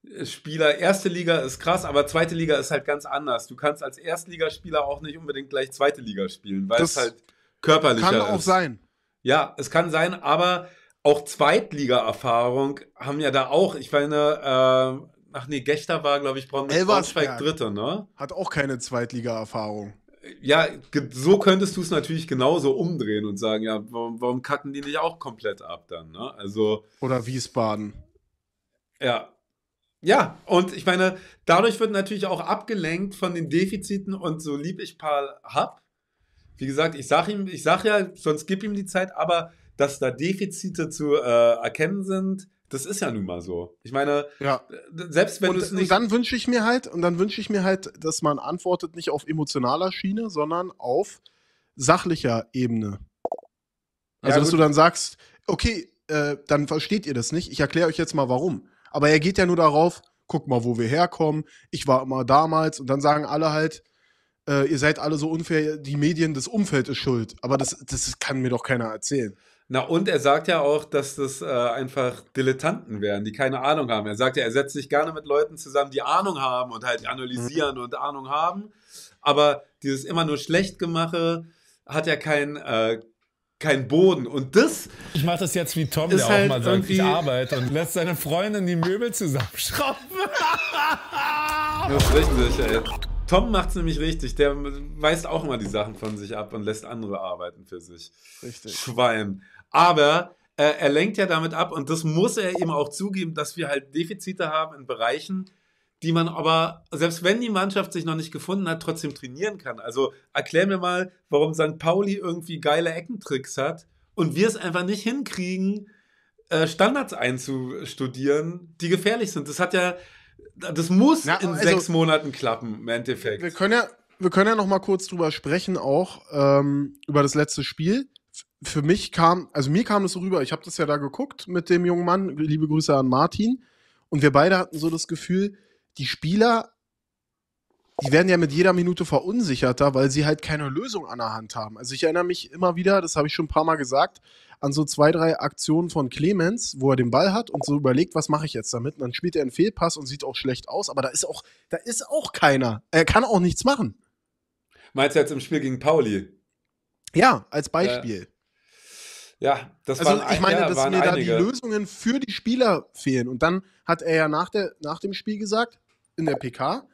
Spieler, erste Liga ist krass, aber zweite Liga ist halt ganz anders. Du kannst als Erstligaspieler auch nicht unbedingt gleich zweite Liga spielen, weil Das es halt körperlicher Kann auch ist. sein. Ja, es kann sein, aber auch Zweitliga-Erfahrung haben ja da auch, ich meine, äh, ach nee, Gechter war, glaube ich, Braun- Elversberg. Braunschweig Dritte, ne? Hat auch keine Zweitliga-Erfahrung. Ja, ge- so könntest du es natürlich genauso umdrehen und sagen, ja, warum, warum kacken die nicht auch komplett ab dann, ne? Also, Oder Wiesbaden. ja. Ja, und ich meine, dadurch wird natürlich auch abgelenkt von den Defiziten und so lieb ich Paul hab. Wie gesagt, ich sag ihm, ich sag ja, sonst gib ihm die Zeit, aber dass da Defizite zu äh, erkennen sind, das ist ja nun mal so. Ich meine, Ja. selbst wenn du Und, es und nicht. dann wünsche ich mir halt, und dann wünsche ich mir halt, dass man antwortet nicht auf emotionaler Schiene, sondern auf sachlicher Ebene. Also, Ja, dass gut. du dann sagst, okay, äh, dann versteht ihr das nicht, ich erkläre euch jetzt mal warum. Aber er geht ja nur darauf, guck mal, wo wir herkommen, ich war immer damals, und dann sagen alle halt, äh, ihr seid alle so unfair, die Medien, das Umfeld ist schuld. Aber das, das kann mir doch keiner erzählen. Na, und er sagt ja auch, dass das äh, einfach Dilettanten wären, die keine Ahnung haben. Er sagt ja, er setzt sich gerne mit Leuten zusammen, die Ahnung haben und halt analysieren und Ahnung haben. Aber dieses immer nur Schlechtgemache hat ja kein, äh, kein Boden. Und das, Ich mache das jetzt wie Tom, Ist der halt auch mal sagt, ich irgendwie- arbeite und lässt seine Freundin die Möbel zusammenschrauben. das ist richtig, ey. Tom macht's nämlich richtig. Der weist auch immer die Sachen von sich ab und lässt andere arbeiten für sich. Richtig. Schwein. Aber äh, er lenkt ja damit ab und das muss er eben auch zugeben, dass wir halt Defizite haben in Bereichen, die man aber, selbst wenn die Mannschaft sich noch nicht gefunden hat, trotzdem trainieren kann. Also erklär mir mal, warum Sankt Pauli irgendwie geile Eckentricks hat und wir es einfach nicht hinkriegen, äh, Standards einzustudieren, die gefährlich sind. Das hat ja, das muss Ja, in also- sechs Monaten klappen, im Endeffekt. Wir können ja, wir können ja noch mal kurz drüber sprechen, auch ähm, über das letzte Spiel. F- Für mich kam, also mir kam es so rüber, ich habe das ja da geguckt mit dem jungen Mann, liebe Grüße an Martin, und wir beide hatten so das Gefühl, die Spieler, die werden ja mit jeder Minute verunsicherter, weil sie halt keine Lösung an der Hand haben. Also ich erinnere mich immer wieder, das habe ich schon ein paar Mal gesagt, an so zwei, drei Aktionen von Clemens, wo er den Ball hat und so überlegt, was mache ich jetzt damit? Und dann spielt er einen Fehlpass und sieht auch schlecht aus, aber da ist auch, da ist auch keiner. Er kann auch nichts machen. Meinst du jetzt im Spiel gegen Pauli? Ja, als Beispiel. Ja, das Also waren, ich meine, ja, dass waren mir da einige. die Lösungen für die Spieler fehlen. Und dann hat er ja nach, der, nach dem Spiel gesagt, in der P K,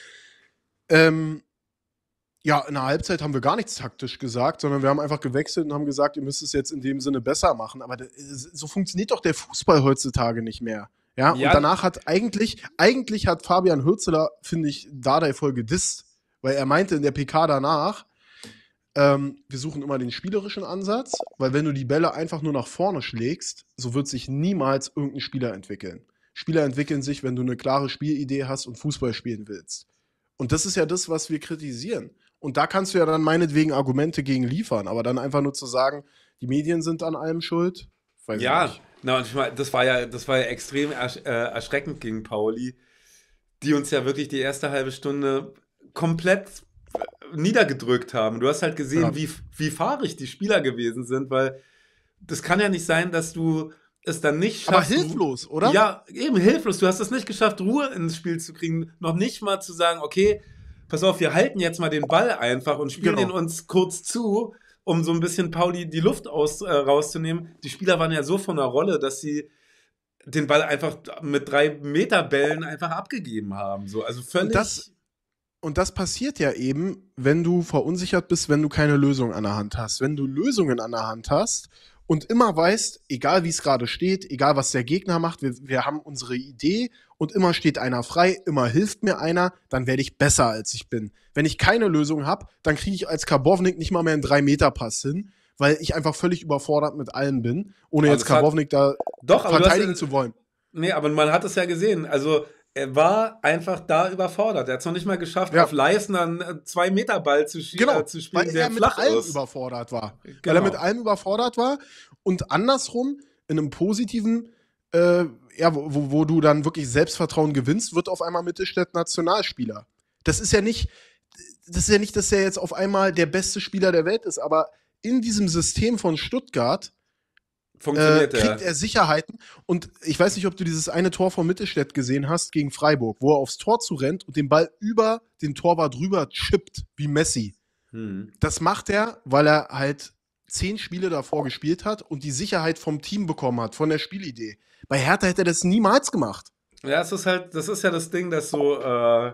ähm, ja, in der Halbzeit haben wir gar nichts taktisch gesagt, sondern wir haben einfach gewechselt und haben gesagt, ihr müsst es jetzt in dem Sinne besser machen. Aber das, so funktioniert doch der Fußball heutzutage nicht mehr. Ja, Ja. und danach hat eigentlich, eigentlich hat Fabian Hürzeler, finde ich, Dardai voll gedisst, weil er meinte in der P K danach, ähm, wir suchen immer den spielerischen Ansatz, weil wenn du die Bälle einfach nur nach vorne schlägst, so wird sich niemals irgendein Spieler entwickeln. Spieler entwickeln sich, wenn du eine klare Spielidee hast und Fußball spielen willst. Und das ist ja das, was wir kritisieren. Und da kannst du ja dann meinetwegen Argumente gegen liefern, aber dann einfach nur zu sagen, die Medien sind an allem schuld, weiß ich Ja, nicht. na, und ich mein, das war ja, das war ja extrem ersch äh, erschreckend gegen Pauli, die uns ja wirklich die erste halbe Stunde komplett äh, niedergedrückt haben. Du hast halt gesehen, Ja. wie, wie fahrig die Spieler gewesen sind, weil das kann ja nicht sein, dass du es dann nicht Aber schaffst. hilflos, oder? Ja, eben hilflos. Du hast es nicht geschafft, Ruhe ins Spiel zu kriegen. Noch nicht mal zu sagen, okay, pass auf, wir halten jetzt mal den Ball einfach und spielen Genau. den uns kurz zu, um so ein bisschen Pauli die Luft aus, äh, rauszunehmen. Die Spieler waren ja so von der Rolle, dass sie den Ball einfach mit drei Meter Bällen einfach abgegeben haben. So, also völlig. Und das- Und das passiert ja eben, wenn du verunsichert bist, wenn du keine Lösung an der Hand hast. Wenn du Lösungen an der Hand hast und immer weißt, egal wie es gerade steht, egal was der Gegner macht, wir, wir haben unsere Idee und immer steht einer frei, immer hilft mir einer, dann werde ich besser, als ich bin. Wenn ich keine Lösung habe, dann kriege ich als Karbovnik nicht mal mehr einen drei Meter Pass hin, weil ich einfach völlig überfordert mit allem bin, ohne Aber jetzt das hat- Karbovnik da Doch, aber du verteidigen hast, zu wollen. nee, aber man hat es ja gesehen. Also er war einfach da überfordert. Er hat es noch nicht mal geschafft, Ja. auf Leisten einen zwei Meter Ball zu, schie- Genau, äh, zu spielen, weil der er mit flach allem ist. überfordert war. Weil Genau. er mit allem überfordert war und andersrum in einem positiven, äh, ja, wo, wo- wo du dann wirklich Selbstvertrauen gewinnst, wird auf einmal Mittelstädt Nationalspieler. Das ist ja nicht, das ist ja nicht, dass er jetzt auf einmal der beste Spieler der Welt ist, aber in diesem System von Stuttgart funktioniert äh, kriegt der. er Sicherheiten. Und ich weiß nicht, ob du dieses eine Tor von Mittelstädt gesehen hast gegen Freiburg, wo er aufs Tor zurennt und den Ball über den Torwart rüber chippt, wie Messi. Hm. Das macht er, weil er halt zehn Spiele davor gespielt hat und die Sicherheit vom Team bekommen hat, von der Spielidee. Bei Hertha hätte er das niemals gemacht. Ja, es ist halt, das ist ja das Ding, dass so, äh,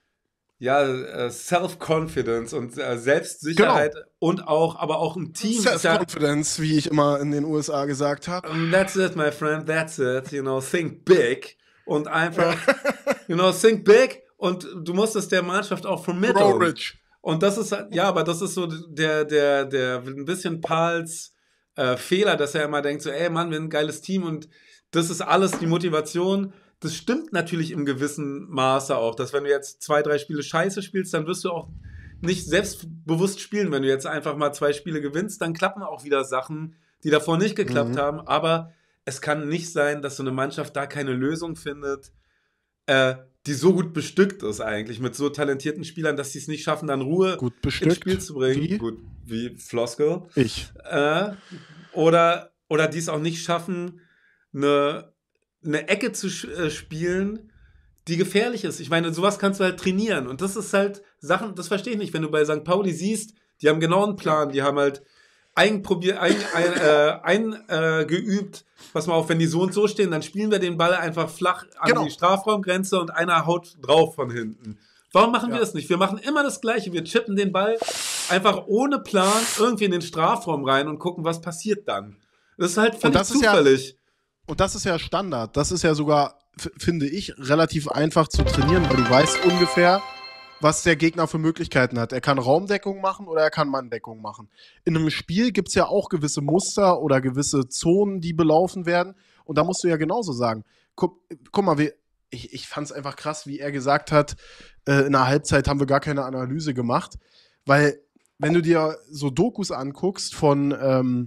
ja, äh, Self-Confidence und äh, Selbstsicherheit Genau. und auch, aber auch ein Team ist ja, Self-Confidence, wie ich immer in den U S A gesagt habe. um, that's it, my friend, that's it, you know, think big und einfach, you know, think big und du musst es der Mannschaft auch vermitteln. Grow rich. Und das ist, halt- ja, aber das ist so der, der, der, ein bisschen Pals äh, Fehler, dass er immer denkt so, ey Mann, wir sind ein geiles Team und das ist alles die Motivation. Das stimmt natürlich im gewissen Maße auch, dass wenn du jetzt zwei, drei Spiele scheiße spielst, dann wirst du auch nicht selbstbewusst spielen. Wenn du jetzt einfach mal zwei Spiele gewinnst, dann klappen auch wieder Sachen, die davor nicht geklappt Mhm. haben. Aber es kann nicht sein, dass so eine Mannschaft da keine Lösung findet, äh, die so gut bestückt ist eigentlich, mit so talentierten Spielern, dass sie es nicht schaffen, dann Ruhe Gut ins bestückt. Spiel zu bringen. Wie? Gut, wie Floskel. Ich. Äh, oder, oder die es auch nicht schaffen, eine, eine Ecke zu sch- äh, spielen, die gefährlich ist. Ich meine, sowas kannst du halt trainieren. Und das ist halt Sachen, das verstehe ich nicht. Wenn du bei Sankt Pauli siehst, die haben genau einen Plan, die haben halt einprobiert, ein, ein, äh, ein, äh, geübt, pass mal auf, wenn die so und so stehen, dann spielen wir den Ball einfach flach an Genau. die Strafraumgrenze und einer haut drauf von hinten. Warum machen wir Ja. das nicht? Wir machen immer das Gleiche. Wir chippen den Ball einfach ohne Plan irgendwie in den Strafraum rein und gucken, was passiert dann. Das ist halt völlig das ist ja- zufällig. Und das ist ja Standard. Das ist ja sogar, f- finde ich, relativ einfach zu trainieren, weil du weißt ungefähr, was der Gegner für Möglichkeiten hat. Er kann Raumdeckung machen oder er kann Manndeckung machen. In einem Spiel gibt es ja auch gewisse Muster oder gewisse Zonen, die belaufen werden. Und da musst du ja genauso sagen. Guck, guck mal, wir, ich, ich fand es einfach krass, wie er gesagt hat, äh, in der Halbzeit haben wir gar keine Analyse gemacht. Weil, wenn du dir so Dokus anguckst von ähm,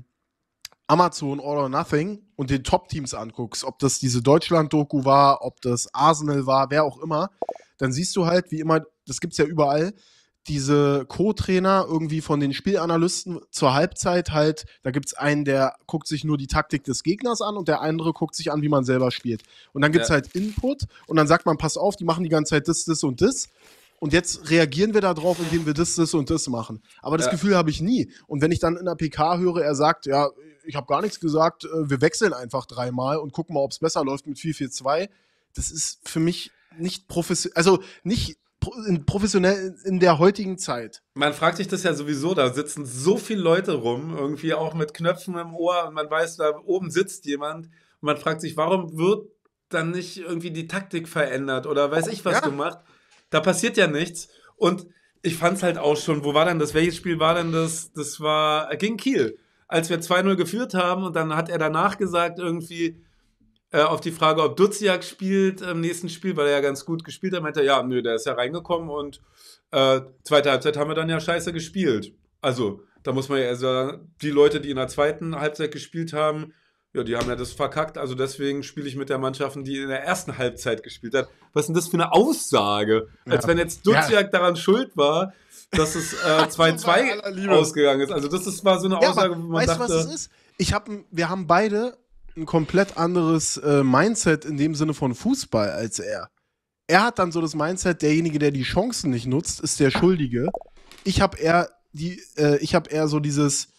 Amazon All or Nothing und den Top-Teams anguckst, ob das diese Deutschland-Doku war, ob das Arsenal war, wer auch immer, dann siehst du halt, wie immer, das gibt's ja überall, diese Co-Trainer irgendwie von den Spielanalysten zur Halbzeit halt, da gibt's einen, der guckt sich nur die Taktik des Gegners an und der andere guckt sich an, wie man selber spielt. Und dann gibt's Ja. halt Input und dann sagt man, pass auf, die machen die ganze Zeit das, das und das. Und jetzt reagieren wir darauf, indem wir das, das und das machen. Aber das Ja. Gefühl habe ich nie. Und wenn ich dann in der P K höre, er sagt, ja, ich habe gar nichts gesagt, äh, wir wechseln einfach dreimal und gucken mal, ob es besser läuft mit vier vier zwei. Das ist für mich nicht professionell, also nicht pro in, professionell in der heutigen Zeit. Man fragt sich das ja sowieso, da sitzen so viele Leute rum, irgendwie auch mit Knöpfen im Ohr und man weiß, da oben sitzt jemand und man fragt sich, warum wird dann nicht irgendwie die Taktik verändert oder weiß ich was Ja. gemacht? Da passiert ja nichts und ich fand es halt auch schon, wo war denn das, welches Spiel war denn das? Das war äh, gegen Kiel, als wir zwei null geführt haben und dann hat er danach gesagt irgendwie, äh, auf die Frage, ob Duziak spielt im nächsten Spiel, weil er ja ganz gut gespielt hat, meinte er, ja, nö, der ist ja reingekommen und äh, zweite Halbzeit haben wir dann ja scheiße gespielt. Also, da muss man ja sagen, die Leute, die in der zweiten Halbzeit gespielt haben, ja, die haben ja das verkackt, also deswegen spiele ich mit der Mannschaft, die in der ersten Halbzeit gespielt hat. Was ist denn das für eine Aussage? Als Ja. wenn jetzt Duziak Ja. daran schuld war, dass es äh, zwei zwei Bei aller Liebe. ausgegangen ist. Also das ist, war so eine Ja, Aussage, aber wo man weißt du, dachte, was es ist? Ich hab, ein- wir haben beide ein komplett anderes äh, Mindset in dem Sinne von Fußball als er. Er hat dann so das Mindset, derjenige, der die Chancen nicht nutzt, ist der Schuldige. Ich habe eher die, äh, ich habe eher so dieses,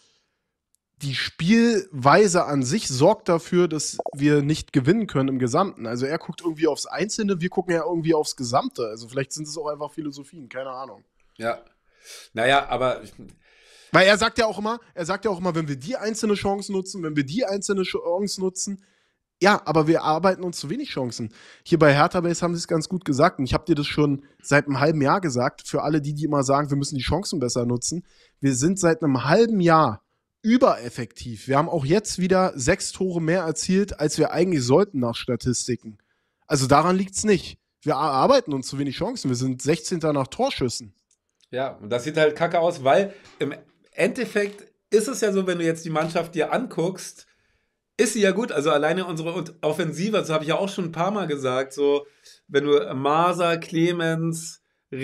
die Spielweise an sich sorgt dafür, dass wir nicht gewinnen können im Gesamten. Also er guckt irgendwie aufs Einzelne, wir gucken ja irgendwie aufs Gesamte. Also vielleicht sind es auch einfach Philosophien, keine Ahnung. ja. Naja, aber Weil er sagt ja auch immer, er sagt ja auch immer, wenn wir die einzelne Chance nutzen, wenn wir die einzelne Chance nutzen, ja, aber wir arbeiten uns zu wenig Chancen. Hier bei Hertha Base haben sie es ganz gut gesagt und ich habe dir das schon seit einem halben Jahr gesagt, für alle die, die immer sagen, wir müssen die Chancen besser nutzen. Wir sind seit einem halben Jahr übereffektiv. Wir haben auch jetzt wieder sechs Tore mehr erzielt, als wir eigentlich sollten nach Statistiken. Also daran liegt's nicht. Wir arbeiten uns zu wenig Chancen. Wir sind sechzehnter nach Torschüssen. ja, und das sieht halt kacke aus, weil im Endeffekt ist es ja so, wenn du jetzt die Mannschaft dir anguckst, ist sie ja gut. Also alleine unsere Und- Offensive, das habe ich ja auch schon ein paar Mal gesagt, so, wenn du Maser, Clemens,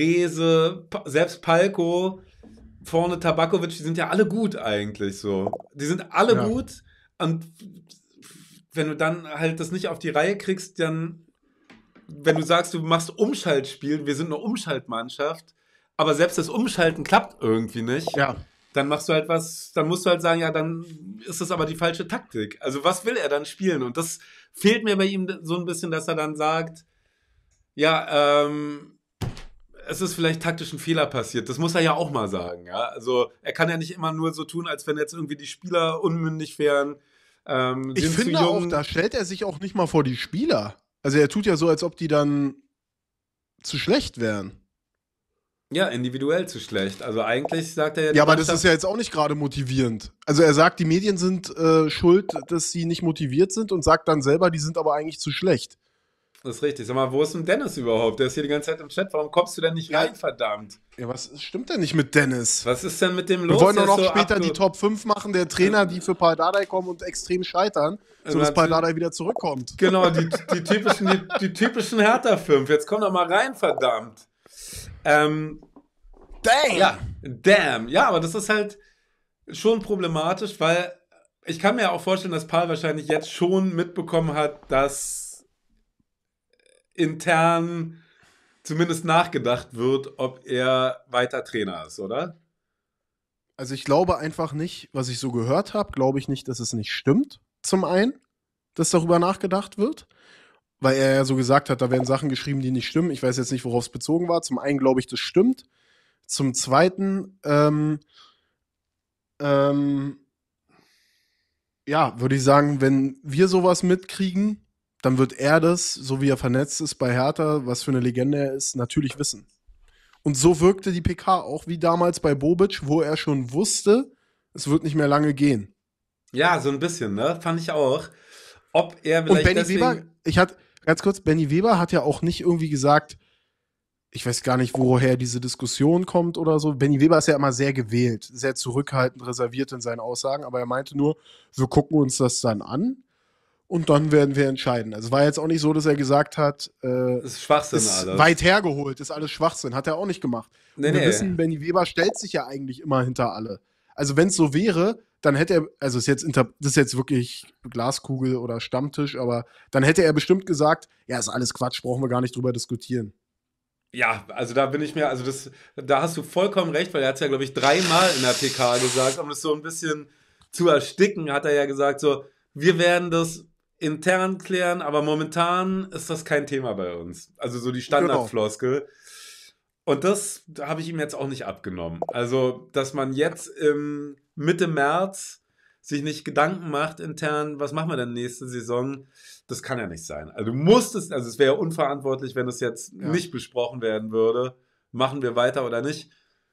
Rehse, Pa- selbst Palko, vorne Tabakovic, die sind ja alle gut eigentlich so. Die sind alle Ja. gut, Und wenn du dann halt das nicht auf die Reihe kriegst, dann, wenn du sagst, du machst Umschaltspielen, wir sind eine Umschaltmannschaft, aber selbst das Umschalten klappt irgendwie nicht, Ja. dann machst du halt was, dann musst du halt sagen, ja, dann ist das aber die falsche Taktik. Also was will er dann spielen? Und das fehlt mir bei ihm so ein bisschen, dass er dann sagt, ja, ähm, es ist vielleicht taktisch ein Fehler passiert. Das muss er ja auch mal sagen, ja. Also er kann ja nicht immer nur so tun, als wenn jetzt irgendwie die Spieler unmündig wären. Ähm, Ich sind zu finde jung. auch, da stellt er sich auch nicht mal vor die Spieler. Also er tut ja so, als ob die dann zu schlecht wären. Ja, individuell zu schlecht. Also eigentlich sagt er ja, die Ja, aber das Mannschaft- ist ja jetzt auch nicht gerade motivierend. Also er sagt, die Medien sind äh, schuld, dass sie nicht motiviert sind und sagt dann selber, die sind aber eigentlich zu schlecht. Das ist richtig. Sag mal, wo ist denn Dennis überhaupt? Der ist hier die ganze Zeit im Chat. Warum kommst du denn nicht rein, verdammt? Ja, was stimmt denn nicht mit Dennis? Was ist denn mit dem Wir los? wollen Der doch ist noch so später die abge- Top fünf machen, der Trainer, die für Pal Dardai kommen und extrem scheitern, sodass natürlich- Pal Dardai wieder zurückkommt. Genau, die, die typischen, die, die typischen Hertha fünf. Jetzt komm doch mal rein, verdammt. Ähm, Dang! ja, damn. Ja, aber das ist halt schon problematisch, weil ich kann mir auch vorstellen, dass Paul wahrscheinlich jetzt schon mitbekommen hat, dass intern zumindest nachgedacht wird, ob er weiter Trainer ist, oder? Also ich glaube einfach nicht, was ich so gehört habe, glaube ich nicht, dass es nicht stimmt, zum einen, dass darüber nachgedacht wird, weil er ja so gesagt hat, da werden Sachen geschrieben, die nicht stimmen. Ich weiß jetzt nicht, worauf es bezogen war. Zum einen glaube ich, das stimmt. Zum zweiten, ähm, ähm, ja, würde ich sagen, wenn wir sowas mitkriegen, dann wird er das, so wie er vernetzt ist bei Hertha, was für eine Legende er ist, natürlich wissen. Und so wirkte die P K auch wie damals bei Bobic, wo er schon wusste, es wird nicht mehr lange gehen. Ja, so ein bisschen, ne? Fand ich auch. Ob er Und vielleicht Benny deswegen... Weber, ich hatte, ganz kurz, Benny Weber hat ja auch nicht irgendwie gesagt, ich weiß gar nicht, woher diese Diskussion kommt oder so. Benny Weber ist ja immer sehr gewählt, sehr zurückhaltend, reserviert in seinen Aussagen, aber er meinte nur, wir gucken uns das dann an und dann werden wir entscheiden. Also es war jetzt auch nicht so, dass er gesagt hat, äh, Das ist Schwachsinn ist alles. weit hergeholt, ist alles Schwachsinn. Hat er auch nicht gemacht. Nee, Und wir nee. wissen, Benny Weber stellt sich ja eigentlich immer hinter alle. Also wenn es so wäre, dann hätte er, also ist jetzt inter, das ist jetzt wirklich Glaskugel oder Stammtisch, aber dann hätte er bestimmt gesagt, ja, ist alles Quatsch, brauchen wir gar nicht drüber diskutieren. Ja, also da bin ich mir, also das, da hast du vollkommen recht, weil er hat es ja, glaube ich, dreimal in der P K gesagt, um das so ein bisschen zu ersticken, hat er ja gesagt, so, wir werden das intern klären, aber momentan ist das kein Thema bei uns. Also so die Standardfloskel. Und das habe ich ihm jetzt auch nicht abgenommen. Also, dass man jetzt im Mitte März sich nicht Gedanken macht intern, was machen wir denn nächste Saison, das kann ja nicht sein. Also du musst es, also es wäre unverantwortlich, wenn es jetzt Ja. nicht besprochen werden würde, machen wir weiter oder nicht.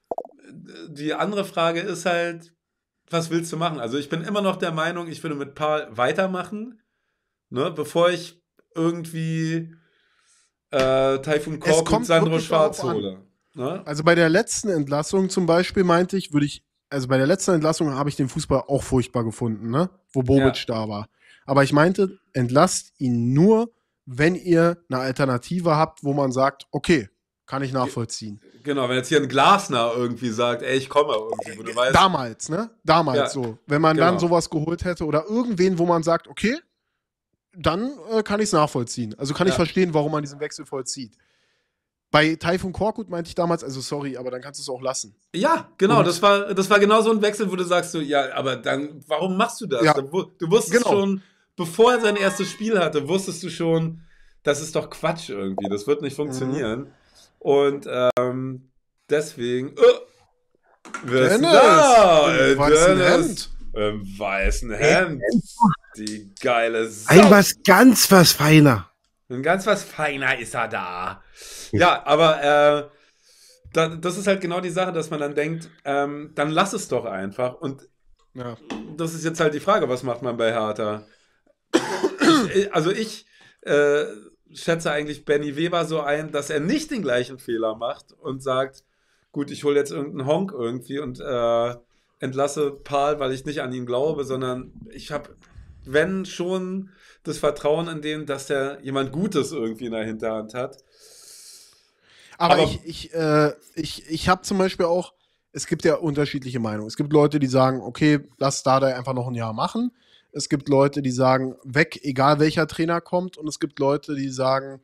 Die andere Frage ist halt, was willst du machen? Also ich bin immer noch der Meinung, ich würde mit Paul weitermachen, ne, bevor ich irgendwie äh, Taifun Es Korb kommt und Sandro wirklich Schwarz darauf an. hole. Ne? Also bei der letzten Entlassung zum Beispiel meinte ich, würde ich, also bei der letzten Entlassung habe ich den Fußball auch furchtbar gefunden, ne? Wo Bobic da war. Aber ich meinte, entlasst ihn nur, wenn ihr eine Alternative habt, wo man sagt, okay, kann ich nachvollziehen. Genau, wenn jetzt hier ein Glasner irgendwie sagt, ey, ich komme irgendwie, wo du weißt, Damals, ne? Damals Ja, so. Wenn man genau. dann sowas geholt hätte oder irgendwen, wo man sagt, okay, dann äh, kann ich es nachvollziehen. Also kann ich Ja. verstehen, warum man diesen Wechsel vollzieht. Bei Taifun Korkut meinte ich damals, also sorry, aber dann kannst du es auch lassen. ja, genau, Und- das war, das war genau so ein Wechsel, wo du sagst, so, ja, aber dann, warum machst du das? Ja. Du, wu- du wusstest Genau. schon, bevor er sein erstes Spiel hatte, wusstest du schon, das ist doch Quatsch irgendwie, das wird nicht funktionieren. Mhm. Und ähm, deswegen, äh, wer ist denn Dennis, da? im Äh, weißen Dennis, Hemd. Im weißen Hemd. Die geile Sau. Ein was ganz was feiner. Ein ganz was feiner ist er da. Ja, aber äh, da, das ist halt genau die Sache, dass man dann denkt, ähm, dann lass es doch einfach. Und Ja. das ist jetzt halt die Frage, was macht man bei Hertha? Ich, also ich äh, schätze eigentlich Benny Weber so ein, dass er nicht den gleichen Fehler macht und sagt, gut, ich hole jetzt irgendeinen Honk irgendwie und äh, entlasse Paul, weil ich nicht an ihn glaube, sondern ich habe, wenn schon, das Vertrauen in den, dass der jemand Gutes irgendwie in der Hinterhand hat. Aber, Aber- ich, ich, äh, ich, ich habe zum Beispiel auch, es gibt ja unterschiedliche Meinungen. Es gibt Leute, die sagen, okay, lass Dardai einfach noch ein Jahr machen. Es gibt Leute, die sagen, weg, egal welcher Trainer kommt. Und es gibt Leute, die sagen,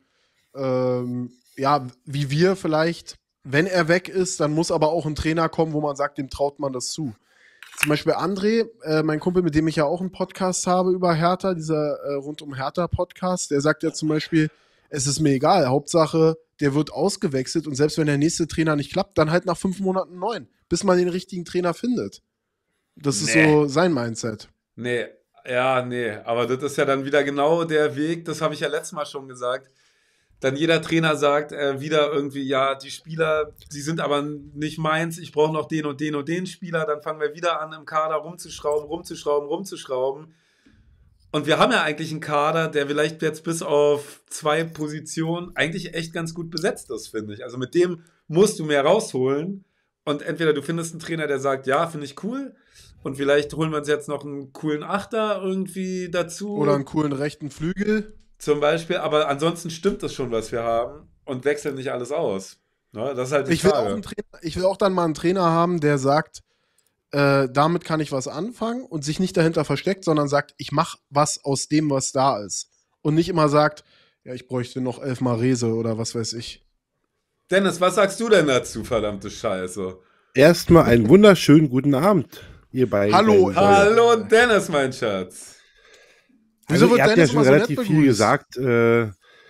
ähm, ja, wie wir vielleicht, wenn er weg ist, dann muss aber auch ein Trainer kommen, wo man sagt, dem traut man das zu. Zum Beispiel André, äh, mein Kumpel, mit dem ich ja auch einen Podcast habe über Hertha, dieser äh, rund um Hertha-Podcast, der sagt ja zum Beispiel, es ist mir egal, Hauptsache, der wird ausgewechselt und selbst wenn der nächste Trainer nicht klappt, dann halt nach fünf Monaten einen neuen, bis man den richtigen Trainer findet. Das ist Nee. so sein Mindset. Nee, ja, nee, aber das ist ja dann wieder genau der Weg, das habe ich ja letztes Mal schon gesagt. Dann jeder Trainer sagt äh, wieder irgendwie, ja, die Spieler, die sind aber nicht meins, ich brauche noch den und den und den Spieler, dann fangen wir wieder an, im Kader rumzuschrauben, rumzuschrauben, rumzuschrauben. Und wir haben ja eigentlich einen Kader, der vielleicht jetzt bis auf zwei Positionen eigentlich echt ganz gut besetzt ist, finde ich. Also mit dem musst du mehr rausholen und entweder du findest einen Trainer, der sagt, ja, finde ich cool, und vielleicht holen wir uns jetzt noch einen coolen Achter irgendwie dazu. Oder einen coolen rechten Flügel. Zum Beispiel, aber ansonsten stimmt das schon, was wir haben, und wechseln nicht alles aus. Ne? Das ist halt die Ich will, auch Frage. einen Trainer, ich will auch dann mal einen Trainer haben, der sagt, äh, damit kann ich was anfangen und sich nicht dahinter versteckt, sondern sagt, ich mache was aus dem, was da ist. Und nicht immer sagt, ja, ich bräuchte noch elf Marese oder was weiß ich. Dennis, was sagst du denn dazu, verdammte Scheiße? Erstmal einen wunderschönen guten Abend, ihr beiden. Hallo, beiden Hallo Dennis, mein Schatz. Wieso Also, wird ihr habt ja Dennis schon immer so nett relativ viel begrüßt? gesagt. Äh,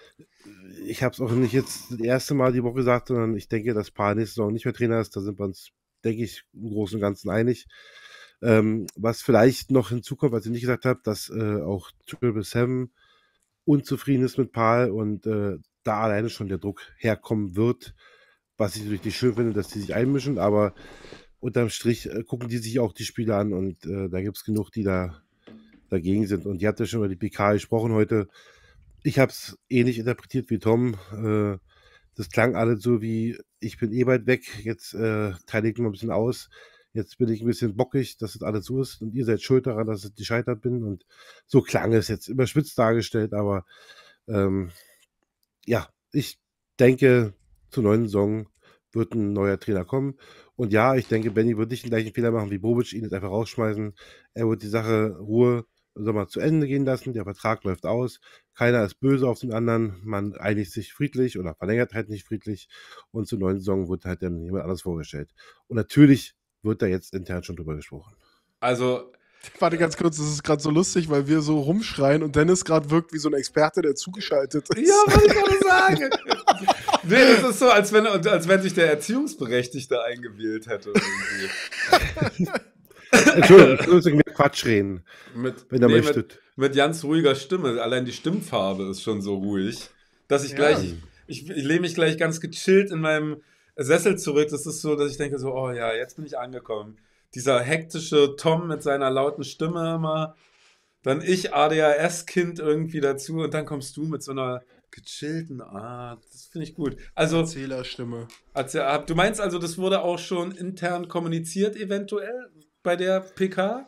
ich habe es auch nicht jetzt das erste Mal die Woche gesagt, sondern ich denke, dass Paar nächste Saison nicht mehr Trainer ist. Da sind wir uns, denke ich, im Großen und Ganzen einig. Ähm, was vielleicht noch hinzukommt, was ich nicht gesagt habe, dass äh, auch Triple Seven unzufrieden ist mit Paul und äh, da alleine schon der Druck herkommen wird, was ich natürlich nicht schön finde, dass die sich einmischen, aber unterm Strich äh, gucken die sich auch die Spiele an und äh, da gibt es genug, die da dagegen sind. Und ihr habt ja schon über die P K gesprochen heute. Ich habe es ähnlich interpretiert wie Tom. Äh, das klang alles so wie, ich bin eh weit weg, jetzt äh, teile ich mal ein bisschen aus. Jetzt bin ich ein bisschen bockig, dass das alles so ist und ihr seid schuld daran, dass ich gescheitert bin. Und so klang es jetzt überspitzt dargestellt, aber ähm, ja, ich denke, zur neuen Saison wird ein neuer Trainer kommen. Und ja, ich denke, Benny wird nicht den gleichen Fehler machen wie Bobic, ihn jetzt einfach rausschmeißen. Er wird die Sache Ruhe soll mal zu Ende gehen lassen. Der Vertrag läuft aus. Keiner ist böse auf den anderen. Man einigt sich friedlich oder verlängert halt nicht friedlich. Und zur neuen Saison wird halt dann jemand anders vorgestellt. Und natürlich wird da jetzt intern schon drüber gesprochen. Also, Warte ganz kurz, das ist gerade so lustig, weil wir so rumschreien und Dennis gerade wirkt wie so ein Experte, der zugeschaltet ist. ja, was ich gerade sagen? Nee, das ist so, als wenn, als wenn sich der Erziehungsberechtigte eingewählt hätte. Irgendwie. Entschuldigung, ich muss mehr Quatsch reden, Mit, wenn er nee, möchte. mit, mit ganz ruhiger Stimme. Allein die Stimmfarbe ist schon so ruhig, dass ich Ja. gleich, ich, ich lehne mich gleich ganz gechillt in meinem Sessel zurück. Das ist so, dass ich denke so, oh ja, jetzt bin ich angekommen. Dieser hektische Tom mit seiner lauten Stimme immer. Dann ich, A D H S-Kind irgendwie dazu und dann kommst du mit so einer gechillten Art. Das finde ich gut. Also, Erzählerstimme. erzähl- du meinst also, das wurde auch schon intern kommuniziert eventuell bei der P K?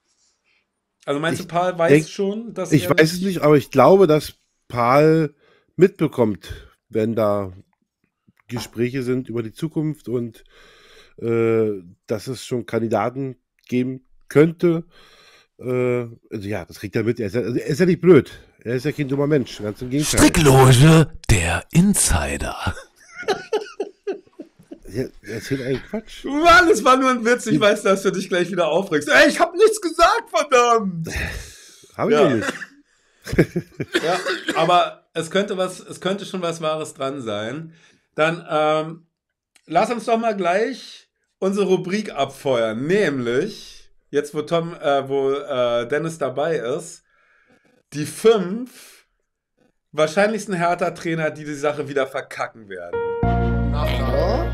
Also meinst du, Ich Paul weiß denk- schon, dass Ich er weiß es nicht, aber ich glaube, dass Paul mitbekommt, wenn da Gespräche sind über die Zukunft und äh, dass es schon Kandidaten geben könnte. Äh, also ja, das kriegt er mit. Er ist ja, also er ist ja nicht blöd. Er ist ja kein dummer Mensch. Ganz im Gegenteil. Strickloge, der Insider. Er, er erzählt eigentlich Quatsch. Mann, es war nur ein Witz. Ich weiß, dass du dich gleich wieder aufregst. Ey, ich hab nichts gesagt, verdammt! Habe ich Ja. ja nicht. Ja, aber es könnte was, es könnte schon was Wahres dran sein. Dann ähm, lass uns doch mal gleich unsere Rubrik abfeuern, nämlich jetzt, wo Tom, äh, wo äh, Dennis dabei ist, die fünf wahrscheinlichsten Hertha-Trainer, die die Sache wieder verkacken werden. Hallo?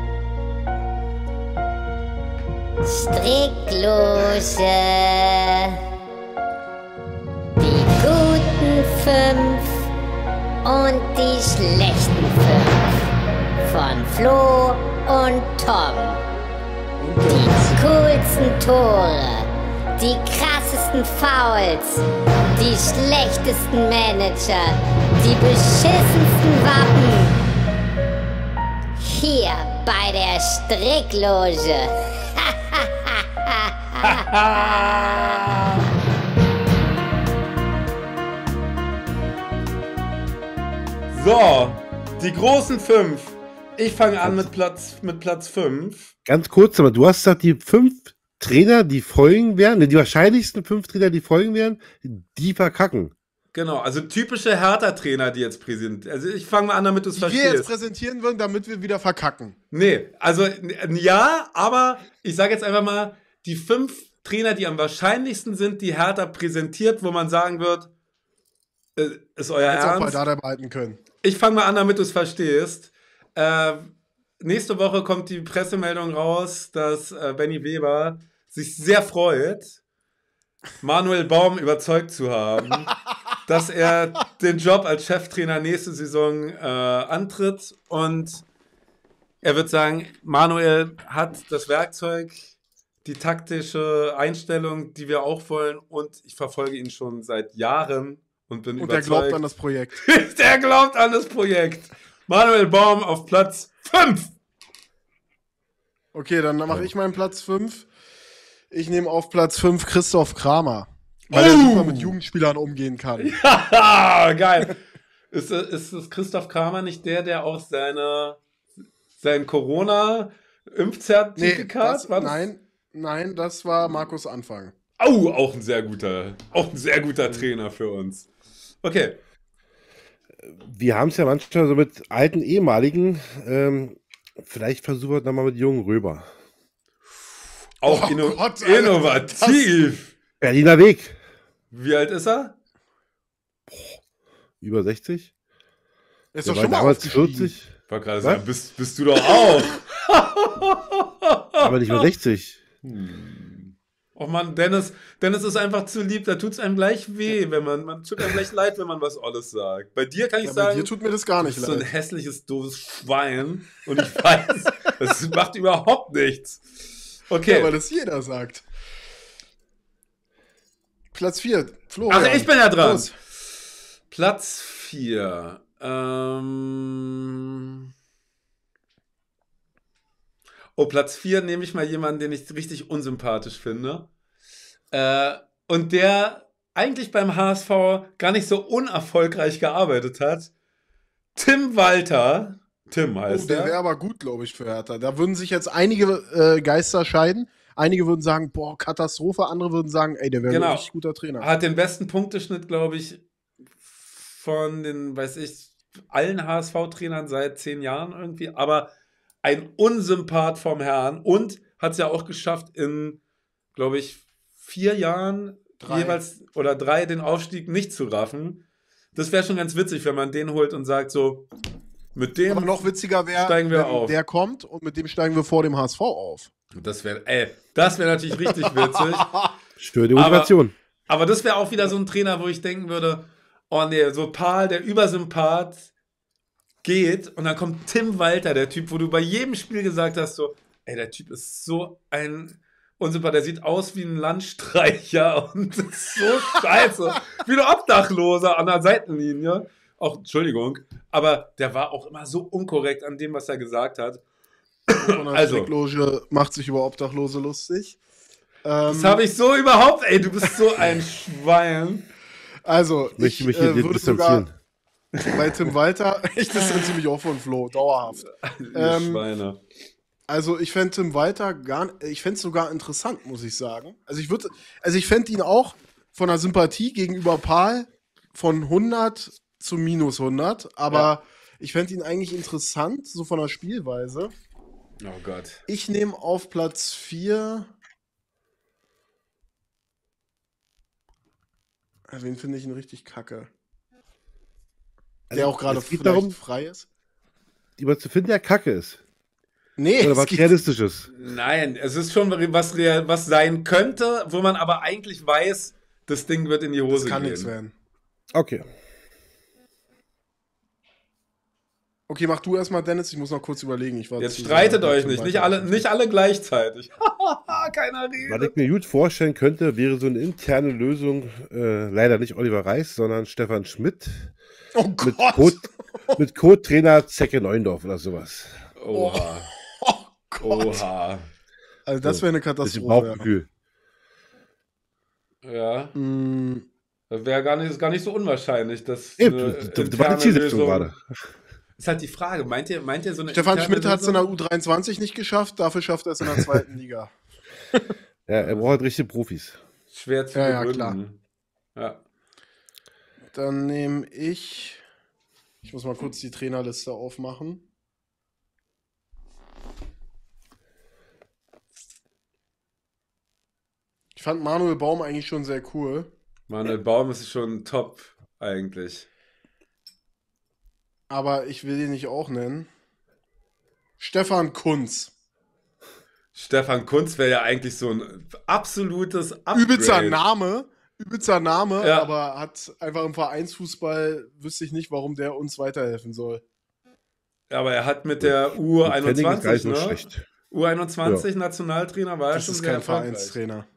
Strickloge. Die guten fünf und die schlechten fünf. Von Flo und Tom. Die coolsten Tore. Die krassesten Fouls. Die schlechtesten Manager. Die beschissensten Wappen. Hier bei der Strickloge. So, die großen fünf. Ich fange an mit Platz mit Platz fünf. Ganz kurz, aber du hast gesagt, die fünf Trainer, die folgen werden, ne, die wahrscheinlichsten fünf Trainer, die folgen werden, die verkacken. Genau, also typische Hertha-Trainer, die jetzt präsentieren. Also ich fange mal an, damit du es Die wir jetzt verstehst. präsentieren würden, damit wir wieder verkacken. Nee, also n- ja, aber ich sage jetzt einfach mal, die fünf Trainer, die am wahrscheinlichsten sind, die Hertha präsentiert, wo man sagen wird, äh, ist euer Jetzt auch bei Ernst? Dada behalten können. Ich fange mal an, damit du es verstehst. Äh, nächste Woche kommt die Pressemeldung raus, dass äh, Benny Weber sich sehr freut, Manuel Baum überzeugt zu haben, dass er den Job als Cheftrainer nächste Saison äh, antritt. Und er wird sagen, Manuel hat das Werkzeug, die taktische Einstellung, die wir auch wollen. Und ich verfolge ihn schon seit Jahren und bin Und der überzeugt. glaubt an das Projekt. Der glaubt an das Projekt. Manuel Baum auf Platz fünf. Okay, dann mache ich meinen Platz fünf. Ich nehme auf Platz fünf Christoph Kramer. Weil er Oh. super mit Jugendspielern umgehen kann. Haha, geil. Ist, ist, ist Christoph Kramer nicht der, der auch seine, sein Nee, Corona-Impfzertifikat das, war? Das? nein, nein, das war Markus Anfang. Au, auch ein sehr guter, auch ein sehr guter Trainer für uns. Okay. Wir haben es ja manchmal so mit alten ehemaligen, ähm, vielleicht versuchen wir es nochmal mit jungen Röber. Auch Oh inno Gott, Alter, innovativ. Berliner Weg, Wie alt ist er? über sechzig. Ist Der doch war schon mal damals ausgeschieden. vierzig, Ich wollte gerade Was? sagen, bist, bist du doch auch. aber nicht mehr sechzig. Oh Mann, Dennis, Dennis ist einfach zu lieb, da tut es einem gleich weh, wenn man, man tut einem gleich leid, wenn man was Olles sagt. Bei dir kann ich Ja, bei sagen, dir tut mir das gar du nicht bist so ein leid. hässliches, doofes Schwein und ich weiß, das macht überhaupt nichts. Okay, Ja, weil das jeder sagt. Platz vier, Florian. ach, ich bin ja dran. Los. Platz vier. Ähm... Oh, Platz vier nehme ich mal jemanden, den ich richtig unsympathisch finde. Äh, und der eigentlich beim H S V gar nicht so unerfolgreich gearbeitet hat. Tim Walter. Tim Oh, heißt der der. wäre aber gut, glaube ich, für Hertha. Da würden sich jetzt einige äh, Geister scheiden. Einige würden sagen, boah, Katastrophe. Andere würden sagen, ey, der wäre Genau. ein richtig guter Trainer. Hat den besten Punkteschnitt, glaube ich, von den, weiß ich, allen H S V-Trainern seit zehn Jahren irgendwie. Aber ein Unsympath vom Herrn und hat es ja auch geschafft, in, glaube ich, vier Jahren Drei. jeweils oder drei den Aufstieg nicht zu raffen. Das wäre schon ganz witzig, wenn man den holt und sagt so, mit dem Aber noch witziger wäre, steigen wir wenn auf. der kommt und mit dem steigen wir vor dem H S V auf. Das wäre, ey, das wäre natürlich richtig witzig. Schöne Motivation. Aber das wäre auch wieder so ein Trainer, wo ich denken würde, oh nee, so Paul, der Übersympath, geht und dann kommt Tim Walter, der Typ, wo du bei jedem Spiel gesagt hast, so, ey, der Typ ist so ein Unsympath, der sieht aus wie ein Landstreicher und ist so scheiße, wie ein Obdachloser an der Seitenlinie. Auch, Entschuldigung, aber der war auch immer so unkorrekt an dem, was er gesagt hat. Von der Also. Strickloge macht sich über Obdachlose lustig. Ähm, Das habe ich so überhaupt, ey, du bist so ein Schwein. also, Möchte ich mich äh, hier würde sogar distanzieren. bei Tim Walter, ich distanziere mich auch von Flo, dauerhaft. Ihr Ähm, Schweine. Also ich fände Tim Walter gar, ich fände es sogar interessant, muss ich sagen. Also ich würde, also ich fände ihn auch von der Sympathie gegenüber Paul von hundert zu minus hundert, aber Ja. ich fände ihn eigentlich interessant, so von der Spielweise. Oh Gott. Ich nehme auf Platz vier. Wen finde ich ihn richtig kacke? Der Also, auch gerade es geht vielleicht darum, frei ist? jemand zu finden, der kacke ist. Nee, Oder es was geht- Realistisches. Nein, es ist schon was, real- was sein könnte, wo man aber eigentlich weiß, das Ding wird in die das Hose kann gehen. nichts werden. Okay. Okay, mach du erstmal, Dennis, ich muss noch kurz überlegen. Ich war Jetzt zu streitet sehr- euch nicht, nicht alle, nicht alle gleichzeitig. Keiner Was redet. ich mir gut vorstellen könnte, wäre so eine interne Lösung, äh, leider nicht Oliver Reis, sondern Stefan Schmidt Oh mit Gott! Code, mit Co-Trainer Zecke Neuendorf oder sowas. Oha. Oh Gott! Oha. Also das wäre eine Bisschen Katastrophe. Bauchgefühl. Ja. Mm, Das wäre gar nicht, ist gar nicht so unwahrscheinlich, dass Eben, eine das- das war die interne Zielsetzung Lösung- gerade. Ist halt die Frage, meint ihr, meint ihr so eine Stefan interne Schmidt hat es in der Lösung? U dreiundzwanzig nicht geschafft, dafür schafft er es in der zweiten Liga. Ja, er braucht halt richtige Profis. Schwer zu Ja, ja, begründen. Ja. Dann nehme ich. Ich muss mal kurz die Trainerliste aufmachen. Ich fand Manuel Baum eigentlich schon sehr cool. Manuel Baum ist schon top, eigentlich. Aber ich will ihn nicht auch nennen. Stefan Kunz. Stefan Kunz wäre ja eigentlich so ein absolutes Upgrade. Übelster Name. Übelster Name, Ja. aber hat einfach im Vereinsfußball, wüsste ich nicht, warum der uns weiterhelfen soll. Aber er hat mit der U Fände ich gar einundzwanzig, nicht so ne? schlecht. U einundzwanzig Nationaltrainer war er Das schon ist sehr kein erfolgreich. Vereinstrainer.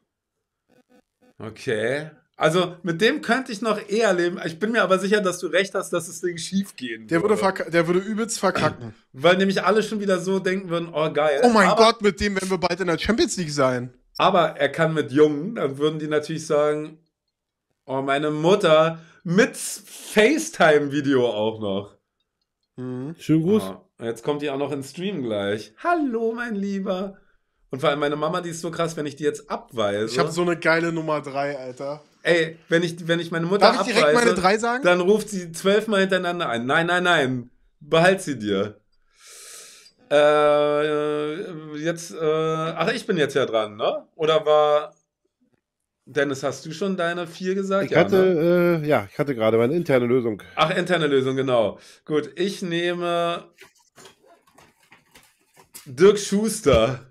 Okay. Also mit dem könnte ich noch eher leben. Ich bin mir aber sicher, dass du recht hast, dass das Ding schief gehen Der würde, verka- der würde übelst verkacken. Weil nämlich alle schon wieder so denken würden, oh geil. Oh mein aber, Gott, mit dem werden wir bald in der Champions League sein. Aber er kann mit Jungen, dann würden die natürlich sagen, oh meine Mutter, mit FaceTime-Video auch noch. Mhm. Schönen Gruß. Ja, jetzt kommt die auch noch ins Stream gleich. Hallo, mein Lieber. Und vor allem meine Mama, die ist so krass, wenn ich die jetzt abweise. Ich habe so eine geile Nummer drei, Alter. Ey, wenn ich, wenn ich meine Mutter Darf ich abweise, direkt meine drei sagen? dann ruft sie zwölfmal hintereinander ein. Nein, nein, nein. Behalt sie dir. Äh, jetzt, äh, ach, ich bin jetzt ja dran, ne? Oder war, Dennis, hast du schon deine vier gesagt? Ich Ja, ne? hatte, äh, ja, ich hatte gerade meine interne Lösung. Ach, interne Lösung, genau. Gut, ich nehme Dirk Schuster.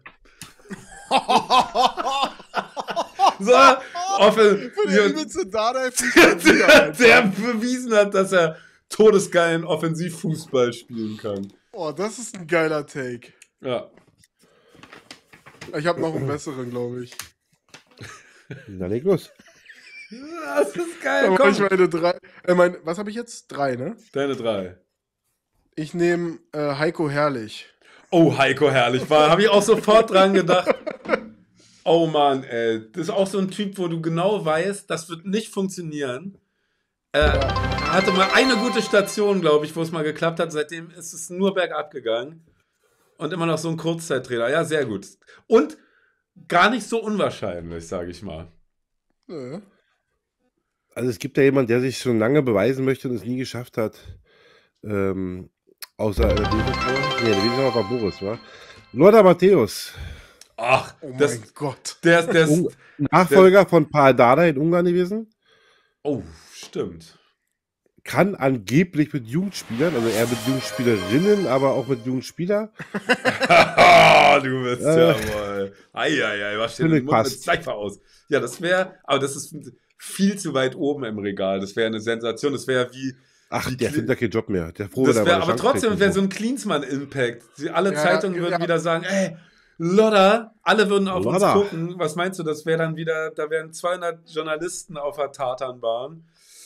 So, offen, Für den übelste Dardai der, der bewiesen hat, dass er todesgeilen Offensivfußball spielen kann. Oh, das ist ein geiler Take. Ja. Ich habe noch einen besseren, glaube ich. Na, leg los. Das ist geil, Da mach komm. ich meine drei. Äh, mein, was habe ich jetzt? Drei, ne? Deine drei. Ich nehme äh, Heiko Herrlich. Oh, Heiko Herrlich, war, habe ich auch sofort dran gedacht. Oh Mann, ey. Das ist auch so ein Typ, wo du genau weißt, das wird nicht funktionieren. Er hatte mal eine gute Station, glaube ich, wo es mal geklappt hat. Seitdem ist es nur bergab gegangen. Und immer noch so ein Kurzzeittrainer. Ja, sehr gut. Und gar nicht so unwahrscheinlich, sage ich mal. Nö. Also es gibt ja jemanden, der sich schon lange beweisen möchte und es nie geschafft hat. Ähm, außer äh, Wesertor. Nee, der Wesertor war Boris, wa? Lothar Matthäus. Ach, Oh das, mein Gott. der, der ist. Un Nachfolger von Paul Dardai in Ungarn gewesen. Oh, stimmt. Kann angeblich mit Jugendspielern, also eher mit Jugendspielerinnen, aber auch mit Jugendspielern. Ah, du bist Äh. ja wohl. Eieiei, was steht Völlig im Mund mit passt. Seife aus? Ja, das wäre, aber das ist viel zu weit oben im Regal. Das wäre eine Sensation. Das wäre wie. Ach, wie der Kli- findet ja keinen Job mehr. Der froh, Das wenn er wäre mal aber eine Chance trotzdem kriegt wäre und so ein Klinsmann-Impact. Die- Alle Ja, Zeitungen ja, würden ja. wieder sagen, ey, Lodder, alle würden auf Lodder. uns gucken. Was meinst du, das wäre dann wieder, da wären zweihundert Journalisten auf der Tatanbahn.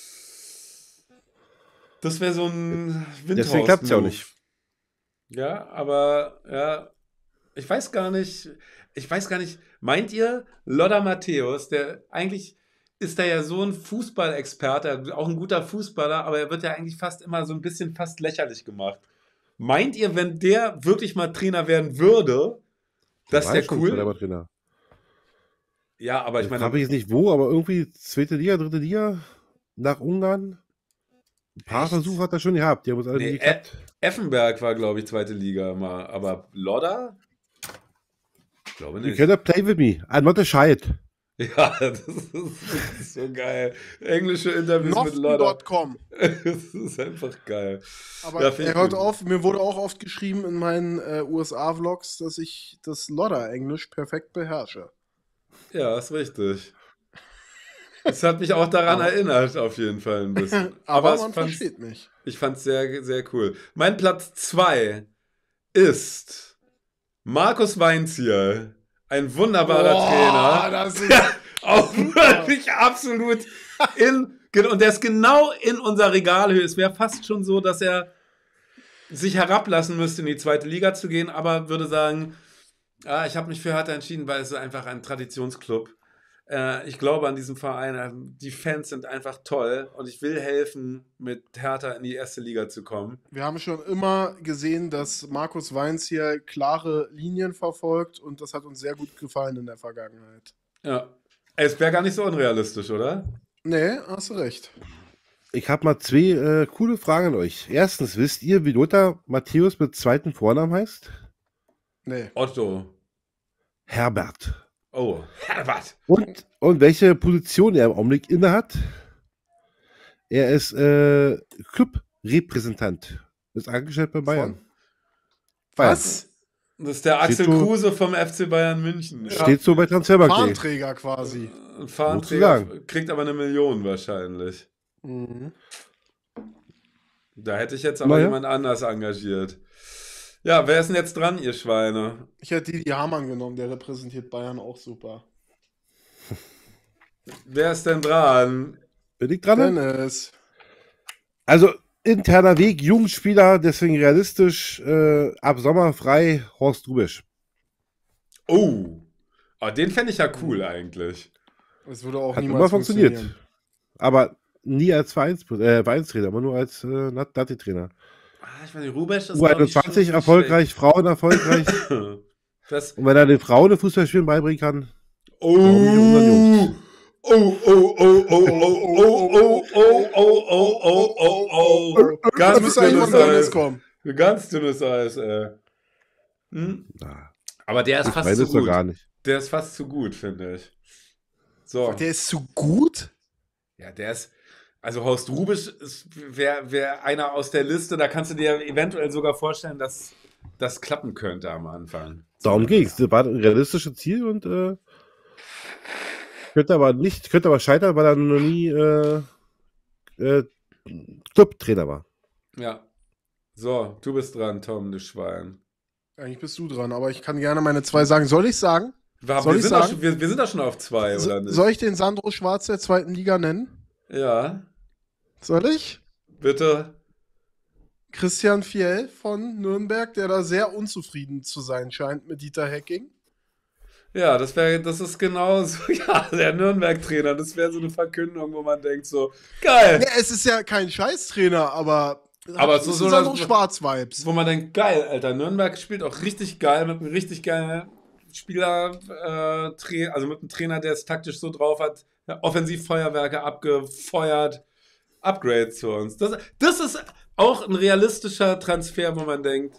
Das wäre so ein Windhaus. Deswegen klappt's ja auch nicht. Ja, aber ja, ich weiß gar nicht, ich weiß gar nicht, meint ihr, Lothar Matthäus, der eigentlich ist er ja so ein Fußballexperte, auch ein guter Fußballer, aber er wird ja eigentlich fast immer so ein bisschen fast lächerlich gemacht. Meint ihr, wenn der wirklich mal Trainer werden würde, dass war der schon cool? zweimal Trainer. Ja, aber ich Ich meine, frage mich jetzt nicht wo, aber irgendwie zweite Liga, dritte Liga nach Ungarn. Ein paar Echt? Versuche hat er schon gehabt. Die haben uns alle nee, nie E- geklappt. Effenberg war, glaube ich, zweite Liga mal, aber Lodder? Ich glaube You nicht. cannot play with me. I'm not a child. Ja, das ist, das ist so geil. Englische Interviews mit Noften Lodder. Punkt com. Das ist einfach geil. Aber Ja, find er ich hört gut. auf, mir wurde auch oft geschrieben in meinen äh, U S A-Vlogs, dass ich das Lodder-Englisch perfekt beherrsche. Ja, ist richtig. Es hat mich auch daran Aber- erinnert, auf jeden Fall ein bisschen. Aber es man fand's- versteht mich. Ich fand es sehr, sehr cool. Mein Platz zwei ist Markus Weinzierl. Ein wunderbarer Trainer. Das ist Der auch wirklich absolut in. Und der ist genau in unserer Regalhöhe. Es wäre fast schon so, dass er sich herablassen müsste, in die zweite Liga zu gehen, aber würde sagen, ah, ich habe mich für Hertha entschieden, weil es ist einfach ein Traditionsclub. Äh, ich glaube an diesen Verein. äh, Die Fans sind einfach toll und ich will helfen, mit Hertha in die erste Liga zu kommen. Wir haben schon immer gesehen, dass Markus Weinz hier klare Linien verfolgt und das hat uns sehr gut gefallen in der Vergangenheit. Ja. Es wäre gar nicht so unrealistisch, oder? Nee, hast du recht. Ich habe mal zwei äh, coole Fragen an euch. Erstens, wisst ihr, wie Lothar Matthäus mit zweiten Vornamen heißt? Nee. Otto. Herbert. Oh, Herbert. Und, und welche Position er im Augenblick innehat? Er ist äh, Clubrepräsentant. Ist angestellt bei Bayern. Bayern. Was? Das ist der Axel Steht so- Kruse vom F C Bayern München. Steht so bei Transfermarkt. Fahnenträger quasi. Ein Fahnenträger Sozusagen. kriegt aber eine Million wahrscheinlich. Mhm. Da hätte ich jetzt aber Naja. jemand anders engagiert. Ja, wer ist denn jetzt dran, ihr Schweine? Ich hätte Didi Hamann genommen, der repräsentiert Bayern auch super. Wer ist denn dran? Bin ich dran? Dennis. Also interner Weg, Jugendspieler, deswegen realistisch, äh, ab Sommer frei, Horst Rubisch. Oh, oh den fände ich ja cool eigentlich. Das würde auch Hat niemals immer funktioniert. funktionieren. Aber nie als Vereins, äh, Vereinstrainer, immer nur als äh, Nat- Nati-Trainer. Ah, ich meine, Rubesch ist U einundzwanzig erfolgreich, Frauen erfolgreich. schlecht. Das, Und wenn er den Frauen das Fußballspielen beibringen kann, oh, Warum nicht unseren Jungs? oh, oh, oh, oh, oh, oh, oh, oh, oh, oh, oh, oh, oh. Das Ganz müsste eigentlich dünnes von Dennis Eis. kommen. Ganz dünnes Eis, ey. Hm? na, Aber der ist ich fast weiß zu es doch gut. gar nicht. Der ist fast zu gut, finde ich. So. Der ist zu gut? Ja, der ist. Also Horst Rubisch wäre wär einer aus der Liste, da kannst du dir eventuell sogar vorstellen, dass das klappen könnte am Anfang. Darum ging's. Das war ein realistisches Ziel und äh, könnte aber nicht, könnte aber scheitern, weil er noch nie äh, äh, Clubtrainer war. Ja. So, du bist dran, Tom, du Schwein. Eigentlich bist du dran, aber ich kann gerne meine zwei sagen. Soll ich sagen? Wir, Soll wir, ich sind doch sagen? schon, wir, wir sind doch schon auf zwei, So, oder nicht? soll ich den Sandro Schwarz der zweiten Liga nennen? Ja, Soll ich? bitte. Christian Fiel von Nürnberg, der da sehr unzufrieden zu sein scheint mit Dieter Hecking. Ja, das wäre, das ist genau so, ja, der Nürnberg-Trainer, das wäre so eine Verkündung, wo man denkt so, geil. Ja, es ist ja kein Scheißtrainer, aber, Aber hat so- ein so- Sandro so- Schwarz-Vibes. Wo man denkt, geil, Alter, Nürnberg spielt auch richtig geil mit einem richtig geilen Spieler, äh, Tra- also mit einem Trainer, der es taktisch so drauf hat, ja, Offensivfeuerwerke abgefeuert, Upgrades für uns. Das, das ist auch ein realistischer Transfer, wo man denkt,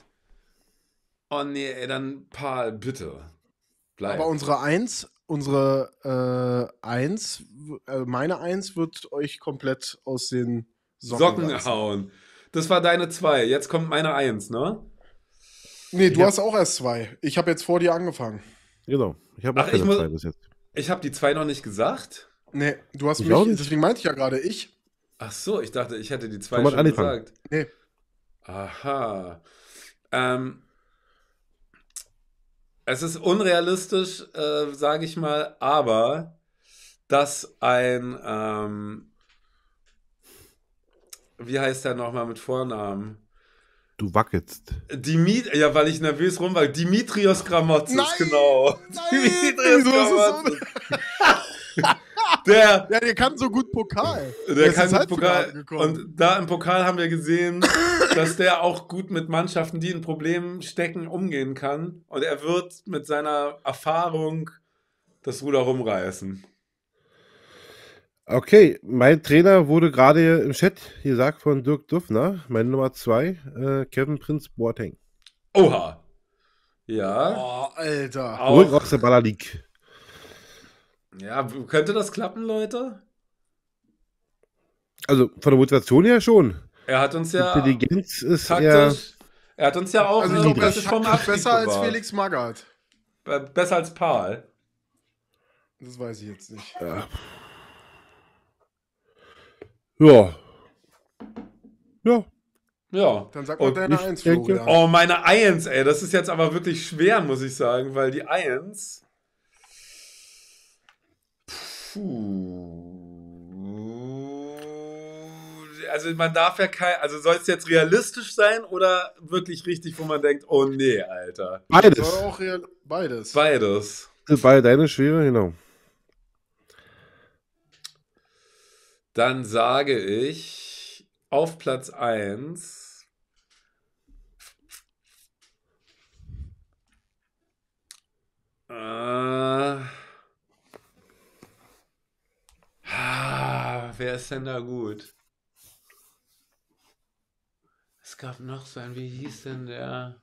oh nee, ey, dann Paul, bitte, bleib. Aber unsere Eins, unsere äh, Eins, w- äh, meine Eins wird euch komplett aus den Socken, Socken reißen. hauen. Das war deine zwei, jetzt kommt meine Eins, ne? Nee, du Ich hab- hast auch erst zwei. Ich habe jetzt vor dir angefangen. Genau. Ich habe auch Ach, keine ich muss- Zeit bis jetzt. Ich habe die zwei noch nicht gesagt. Nee, du hast Ich mich, auch nicht. deswegen meinte ich ja gerade ich. Ach so, ich dachte, ich hätte die zwei Tom hat schon angefangen. gesagt. Nee. Aha. Ähm, es ist unrealistisch, äh, sage ich mal, aber dass ein, ähm, wie heißt der nochmal mit Vornamen? Du wackelst. Dimit ja, weil ich nervös rum war. Dimitrios Gramotzes, Nein! genau. Nein! Dimitrios Wieso ist es so? Gramotzes. Der, Ja, der kann so gut Pokal. Der ist kann ins gut Halbfinale Pokal. gekommen. Und da im Pokal haben wir gesehen, dass der auch gut mit Mannschaften, die in Problemen stecken, umgehen kann. Und er wird mit seiner Erfahrung das Ruder rumreißen. Okay, mein Trainer wurde gerade im Chat gesagt von Dirk Duffner, meine Nummer zwei, äh, Kevin Prince Boateng. Oha. Ja. Oh, Alter. Ruhig Auch, aus der Baller League. ja, könnte das klappen, Leute? Also von der Motivation her schon. Er hat uns ja Intelligenz ist eher. taktisch. Er hat uns ja auch Also ich äh, glaube, praktisch das ist vom Abstieg besser als bewahrt. Felix Magath. Be- Besser als Paul. Das weiß ich jetzt nicht. Ja. Ja. Ja. Ja. Dann sag mal Und deine ich Eins, denke- Florian. Oh, meine Eins, ey, das ist jetzt aber wirklich schwer, muss ich sagen, weil die Eins. Puh. Also man darf ja kein, also soll es jetzt realistisch sein oder wirklich richtig, wo man denkt, oh nee, Alter. Beides. Soll auch real beides. Beides. Das war ja deine Schwere, genau. Dann sage ich auf Platz eins. Äh, ah, wer ist denn da gut? Es gab noch so einen, wie hieß denn der?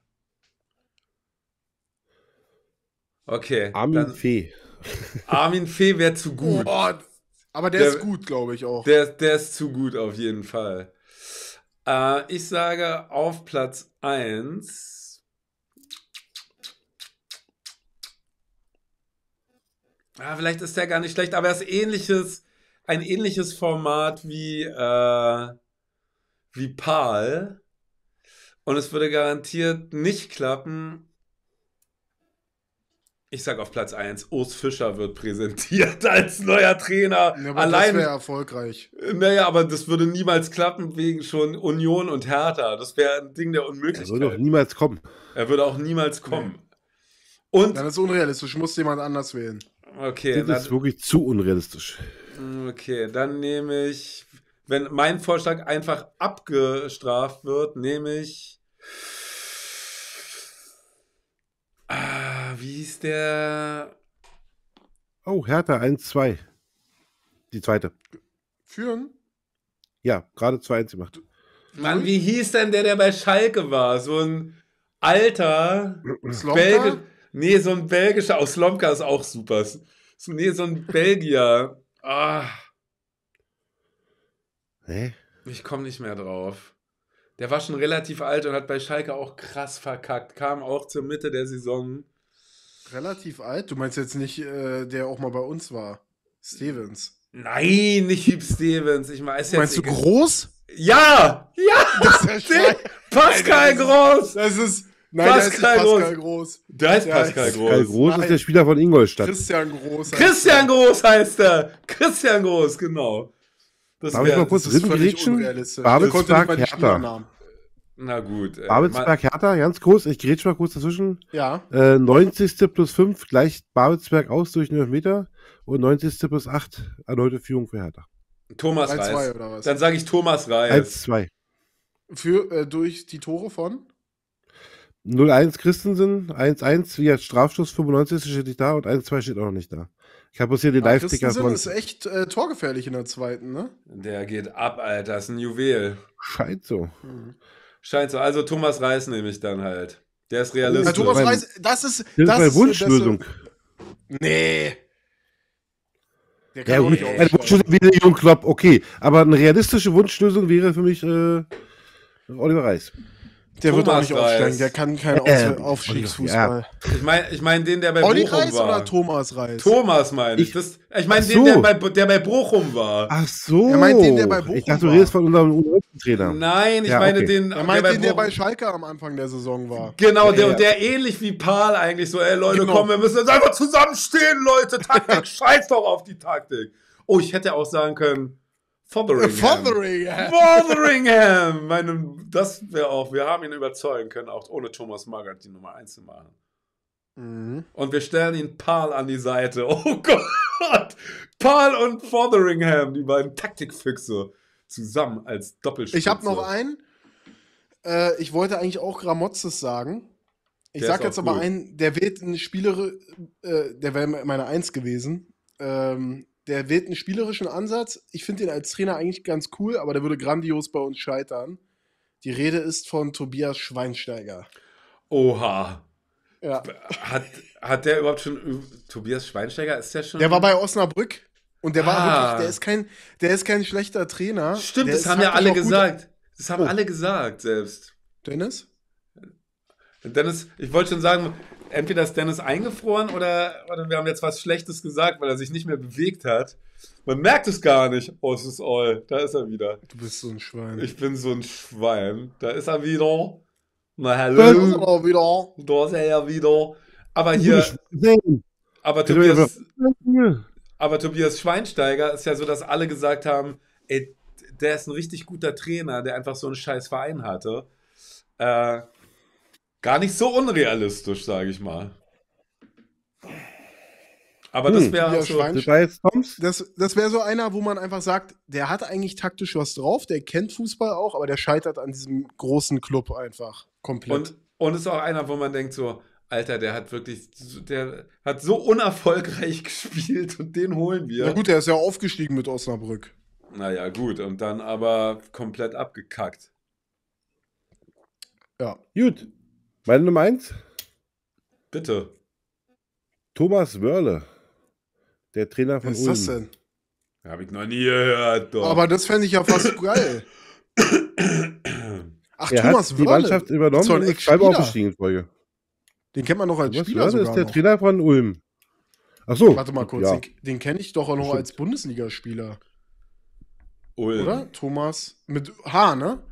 Okay, Armin dann Fee. Armin Fee wäre zu gut. Oh, aber der, Der- ist gut, glaube ich auch. Der, der ist zu gut auf jeden Fall. Äh, ich sage auf Platz eins. Ah, vielleicht ist der gar nicht schlecht, aber er ist ähnliches, ein ähnliches Format wie, äh, wie Pal. Und es würde garantiert nicht klappen. Ich sag auf Platz eins, Urs Fischer wird präsentiert als neuer Trainer. Ja, aber Allein, das wäre erfolgreich. naja, aber das würde niemals klappen wegen schon Union und Hertha. Das wäre ein Ding der Er würde doch Unmöglichkeit. niemals kommen. Er würde auch niemals kommen. Und, Dann ist es unrealistisch, muss jemand anders wählen. okay, Das ist dann, wirklich zu unrealistisch. okay, dann nehme ich, wenn mein Vorschlag einfach abgestraft wird, nehme ich, ah, wie hieß der? Oh, Hertha eins zwei. Die zweite. Führen? Ja, gerade zwei eins gemacht. Mann, wie hieß denn der, der bei Schalke war? So ein alter Slomka? Belge, nee, so ein belgischer, aus Slomka ist auch super. So, nee, so ein Belgier. Ah, Hä? ich komme nicht mehr drauf. Der war schon relativ alt und hat bei Schalke auch krass verkackt. Kam auch zur Mitte der Saison. Relativ alt? Du meinst jetzt nicht, äh, der auch mal bei uns war? Stevens. Nein, nicht Hüb Stevens. Ich weiß jetzt Meinst du egal. groß? Ja! Ja! Das ist der Schwein. Pascal Groß! Das ist. Nein, das ist Pascal Pascal Groß. Der heißt Ja, Pascal ist- Karl Groß. Groß Nein. ist der Spieler von Ingolstadt. Christian Groß. heißt Christian der. Groß heißt er. Christian Groß, genau. Das Darf ich wär- mal kurz Das ist völlig Rittengrätschen? unrealistisch. Der konnte nicht Babelsberg, mal die Hertha. Spielernamen. Na gut. Äh, Babelsberg, Hertha, ganz kurz. Ich grätsch mal kurz dazwischen. Ja. Äh, neunzigste plus fünf gleicht Babelsberg aus durch einen Meter und neunzigste plus acht erneute Führung für Hertha. mal, Thomas drei zwei Reis. oder was? Dann sage ich Thomas Reis. eins zwei. Für, äh, durch die Tore von? null eins Christensen, eins eins via Strafstoß, fünfundneunzigste steht nicht da und eins zwei steht auch noch nicht da. Ich habe bloß hier den Ah, Live-Ticker Christensen von. ist echt äh, torgefährlich in der zweiten, ne? Der geht ab, Alter. Das ist ein Juwel. Scheint so. Scheint so. Also Thomas Reis nehme ich dann halt. Der ist Ja, realistisch. Thomas mein- Reis, das ist. Das ist meine ist, Wunschlösung. Das, nee. Der kann Ja, auch gut, nicht eine aufsteigen. Wunschlösung wäre Jürgen Klopp, okay. Aber eine realistische Wunschlösung wäre für mich äh, Oliver Reis. Der wird auch Thomas nicht aufsteigen. Reis. Der kann keinen Ähm, Aus Aufstiegsfußball. Ich meine ich mein den, der bei Olli Bochum Reis war. oder Thomas Reis? Thomas meine ich. Ich- Das, ich meine Ach den, der so. bei, der bei Bochum war. Ach so. Er meint den, der bei Bochum Ich dachte, du war. redest von unserem U trainer Nein, ich Ja, meine okay. den, Er meint den, der Bochum- bei Schalke am Anfang der Saison war. Genau, der, Ja, ja. der ähnlich wie Paul eigentlich so, ey Leute, Genau. komm, wir müssen jetzt einfach zusammenstehen, Leute. Taktik, scheiß doch auf die Taktik. Oh, ich hätte auch sagen können, Fotheringham. Fotheringham. Fotheringham. Meine, das wäre auch, wir haben ihn überzeugen können, auch ohne Thomas Magath die Nummer eins zu machen. Mhm. Und wir stellen ihn Paul an die Seite. Oh Gott. Paul und Fotheringham, die beiden Taktikfüchse, zusammen als Doppelspitze. Ich habe noch einen. Äh, ich wollte eigentlich auch Gramotzes sagen. Ich Der sag ist jetzt auch aber gut. einen, der wählt eine Spielere, äh, der wäre meine Eins gewesen. Ähm, der wählt einen spielerischen Ansatz. Ich finde ihn als Trainer eigentlich ganz cool, aber der würde grandios bei uns scheitern. Die Rede ist von Tobias Schweinsteiger. Oha. Ja. Hat, hat der überhaupt schon. Tobias Schweinsteiger, ist der schon. Der war bei Osnabrück und der war Ah. wirklich, der ist kein, der ist kein schlechter Trainer. Stimmt, der das ist haben ja taktisch alle auch gut. gesagt. Das haben Oh. alle gesagt selbst. Dennis? Dennis, ich wollte schon sagen, entweder ist Dennis eingefroren oder, oder wir haben jetzt was Schlechtes gesagt, weil er sich nicht mehr bewegt hat. Man merkt es gar nicht. Oh, es ist all. Da ist er wieder. Du bist so ein Schwein. Ich bin so ein Schwein. Da ist er wieder. Na, Das ist hallo. auch wieder. Da ist er ja wieder. Aber hier, Sehen. aber Können wir Tobias, aber Tobias Schweinsteiger ist ja so, dass alle gesagt haben, ey, der ist ein richtig guter Trainer, der einfach so einen scheiß Verein hatte. Äh, gar nicht so unrealistisch, sage ich mal. Aber das Hm. wäre auch Ja, so. Schwein- Das war jetzt Toms. Das, das wäre so einer, wo man einfach sagt, der hat eigentlich taktisch was drauf, der kennt Fußball auch, aber der scheitert an diesem großen Club einfach komplett. Und, und ist auch einer, wo man denkt so, Alter, der hat wirklich, so- der hat so unerfolgreich gespielt und den holen wir. Na gut, der ist ja aufgestiegen mit Osnabrück. Naja, gut, und dann aber komplett abgekackt. Ja. Gut. Meine Nummer eins, Bitte. Thomas Wörle. Der Trainer von Was ist das Ulm. denn? Habe ich noch nie gehört, doch. Aber das fände ich ja fast geil. Ach, Er Thomas hat die Wörle. Mannschaft übernommen Ist doch ein und ist zweimal Ex-Spieler. aufgestiegen in Folge. Den kennt man noch als Thomas Spieler Wörle ist sogar der noch. Trainer von Ulm. Ach so. Warte mal kurz, Ja. den, den kenne ich doch auch noch Stimmt. als Bundesligaspieler, Ulm. oder? Thomas mit H, ne?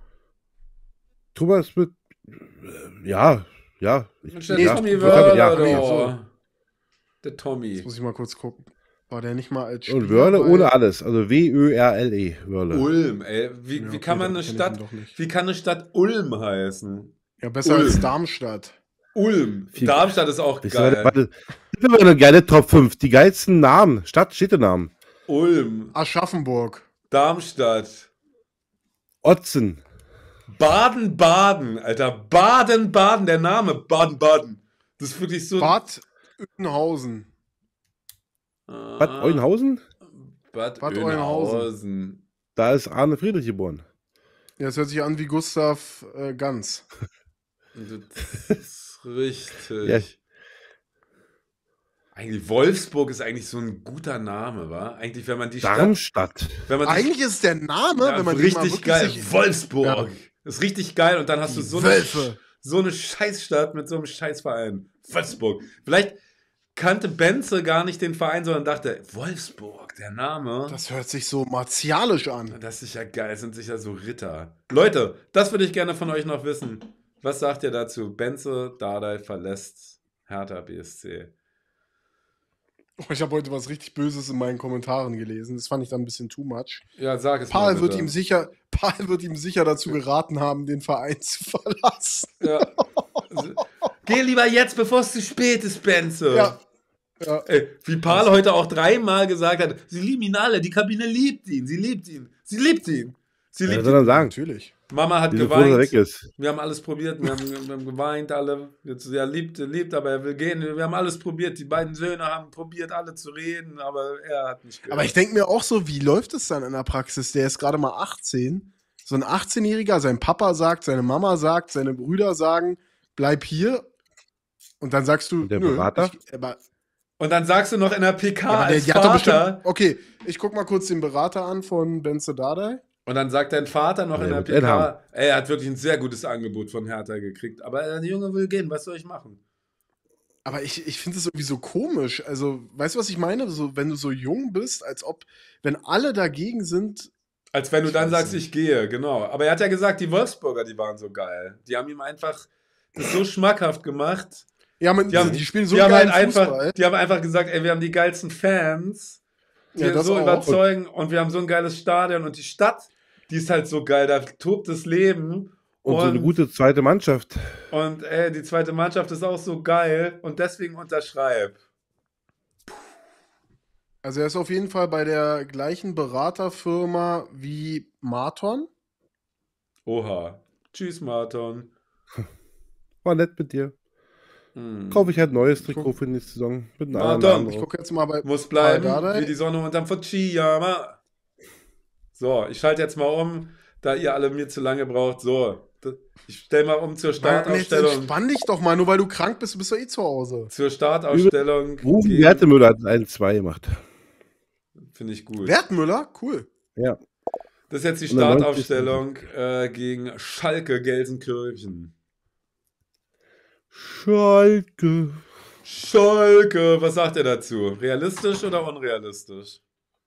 Thomas mit. Ja, ja. Ich, Mensch, der Nee, Tommy das- Wörler, ja, doch. nee, so. Der Tommy. Jetzt muss ich mal kurz gucken. War der nicht mal als Spieler? Und Wörle bei- ohne alles. Also W Ö R L E. Wörle. Ulm, ey. Wie, Ja, wie okay, kann man dann eine kenn ich Stadt, ihn doch nicht. wie kann eine Stadt Ulm heißen? Ja, besser Ulm. als Darmstadt. Ulm. Viel- Darmstadt ist auch Das ist geil. eine, warte, das ist aber eine geile Top fünf. Die geilsten Namen. Stadt, Städtenamen. Ulm. Aschaffenburg. Darmstadt. Otzen. Baden-Baden, Alter. Baden-Baden, der Name. Baden-Baden. Das ist wirklich so. Bad Oeynhausen. Bad Oeynhausen? Bad, Bad Oeynhausen. Da ist Arne Friedrich geboren. Ja, das hört sich an wie Gustav äh, Ganz. Das ist richtig. Ja. Eigentlich Wolfsburg ist eigentlich so ein guter Name, wa? Eigentlich, wenn man die Stadt, Darmstadt. wenn man die Eigentlich ist es der Name, Ja, wenn man den mal richtig wirklich geil. sich- Wolfsburg. Ja. Ist richtig geil. Und dann hast du Die so eine, Wölfe. so eine Scheißstadt mit so einem Scheißverein. Wolfsburg. Vielleicht kannte Benze gar nicht den Verein, sondern dachte, Wolfsburg, der Name. Das, Das hört sich so martialisch an. ist sicher geil. Das sind sicher so Ritter. Leute, das würde ich gerne von euch noch wissen. Was sagt ihr dazu? Benze Dardai verlässt Hertha B S C. Oh, ich habe heute was richtig Böses in meinen Kommentaren gelesen. Das fand ich dann ein bisschen too much. Ja, sag es Paul mal. wird bitte. ihm sicher, Paul wird ihm sicher dazu geraten haben, den Verein zu verlassen. Ja. Geh lieber jetzt, bevor es zu spät ist, Benze. Ja. Ja. Ey, wie Paul heute auch dreimal gesagt hat, sie lieben ihn alle, die Kabine liebt ihn, sie liebt ihn, sie liebt ihn. Sie Ja, liebt soll er ihn. sagen. Natürlich. Mama hat Diese Foto geweint, weg ist. wir haben alles probiert, wir haben, wir haben geweint alle. Jetzt, er liebt, er liebt, aber er will gehen. Wir haben alles probiert, die beiden Söhne haben probiert, alle zu reden, aber er hat nicht gehört. Aber ich denke mir auch so, wie läuft es dann in der Praxis? Der ist gerade mal achtzehn. So ein achtzehnjähriger, sein Papa sagt, seine Mama sagt, seine Brüder sagen, bleib hier. Und dann sagst du, Und der nö, Berater? Ich, aber, Und dann sagst du noch in der P K aber der, als die hat doch Vater, bestimmt, okay, ich guck mal kurz den Berater an von Benze Dardai. und dann sagt dein Vater noch Ja, in der mit P K, Elham. ey, er hat wirklich ein sehr gutes Angebot von Hertha gekriegt, aber der Junge will gehen, was soll ich machen? Aber ich, ich finde es irgendwie so komisch. Also, weißt du, was ich meine? So, wenn du so jung bist, als ob, wenn alle dagegen sind. Als wenn du Ich dann weiß sagst, nicht. ich gehe, genau. Aber er hat ja gesagt, die Wolfsburger, die waren so geil. Die haben ihm einfach das so schmackhaft gemacht. Ja, man, Die haben, die spielen so die haben geilen halt einfach, Fußball. die haben einfach gesagt, ey, wir haben die geilsten Fans, die Ja, das so auch. überzeugen und wir haben so ein geiles Stadion und die Stadt, die ist halt so geil, da tobt das Leben. Und so eine gute zweite Mannschaft. Und ey, die zweite Mannschaft ist auch so geil und deswegen unterschreib. Also, er ist auf jeden Fall bei der gleichen Beraterfirma wie Marton. Oha. Tschüss, Martin. War nett mit dir. Hm. Kaufe ich halt ein neues Trikot für nächste Saison. Mit einem Ah, anderen doch. Namen Ich drauf. gucke jetzt mal bei. Muss bleiben, Dardai? wie die Sonne unterm Fujiyama. So, ich schalte jetzt mal um, da ihr alle mir zu lange braucht. So, d- ich stelle mal um zur Jetzt Startaufstellung. entspann dich doch mal, nur weil du krank bist, du bist doch eh zu Hause. Zur Startaufstellung. Rufen gegen- Wertemüller hat eins zwei gemacht. Finde ich gut. Wertmüller? Cool. Ja. Das ist jetzt die Und der Startaufstellung äh, gegen Schalke Gelsenkirchen. Schalke. Schalke, was sagt ihr dazu? Realistisch oder unrealistisch?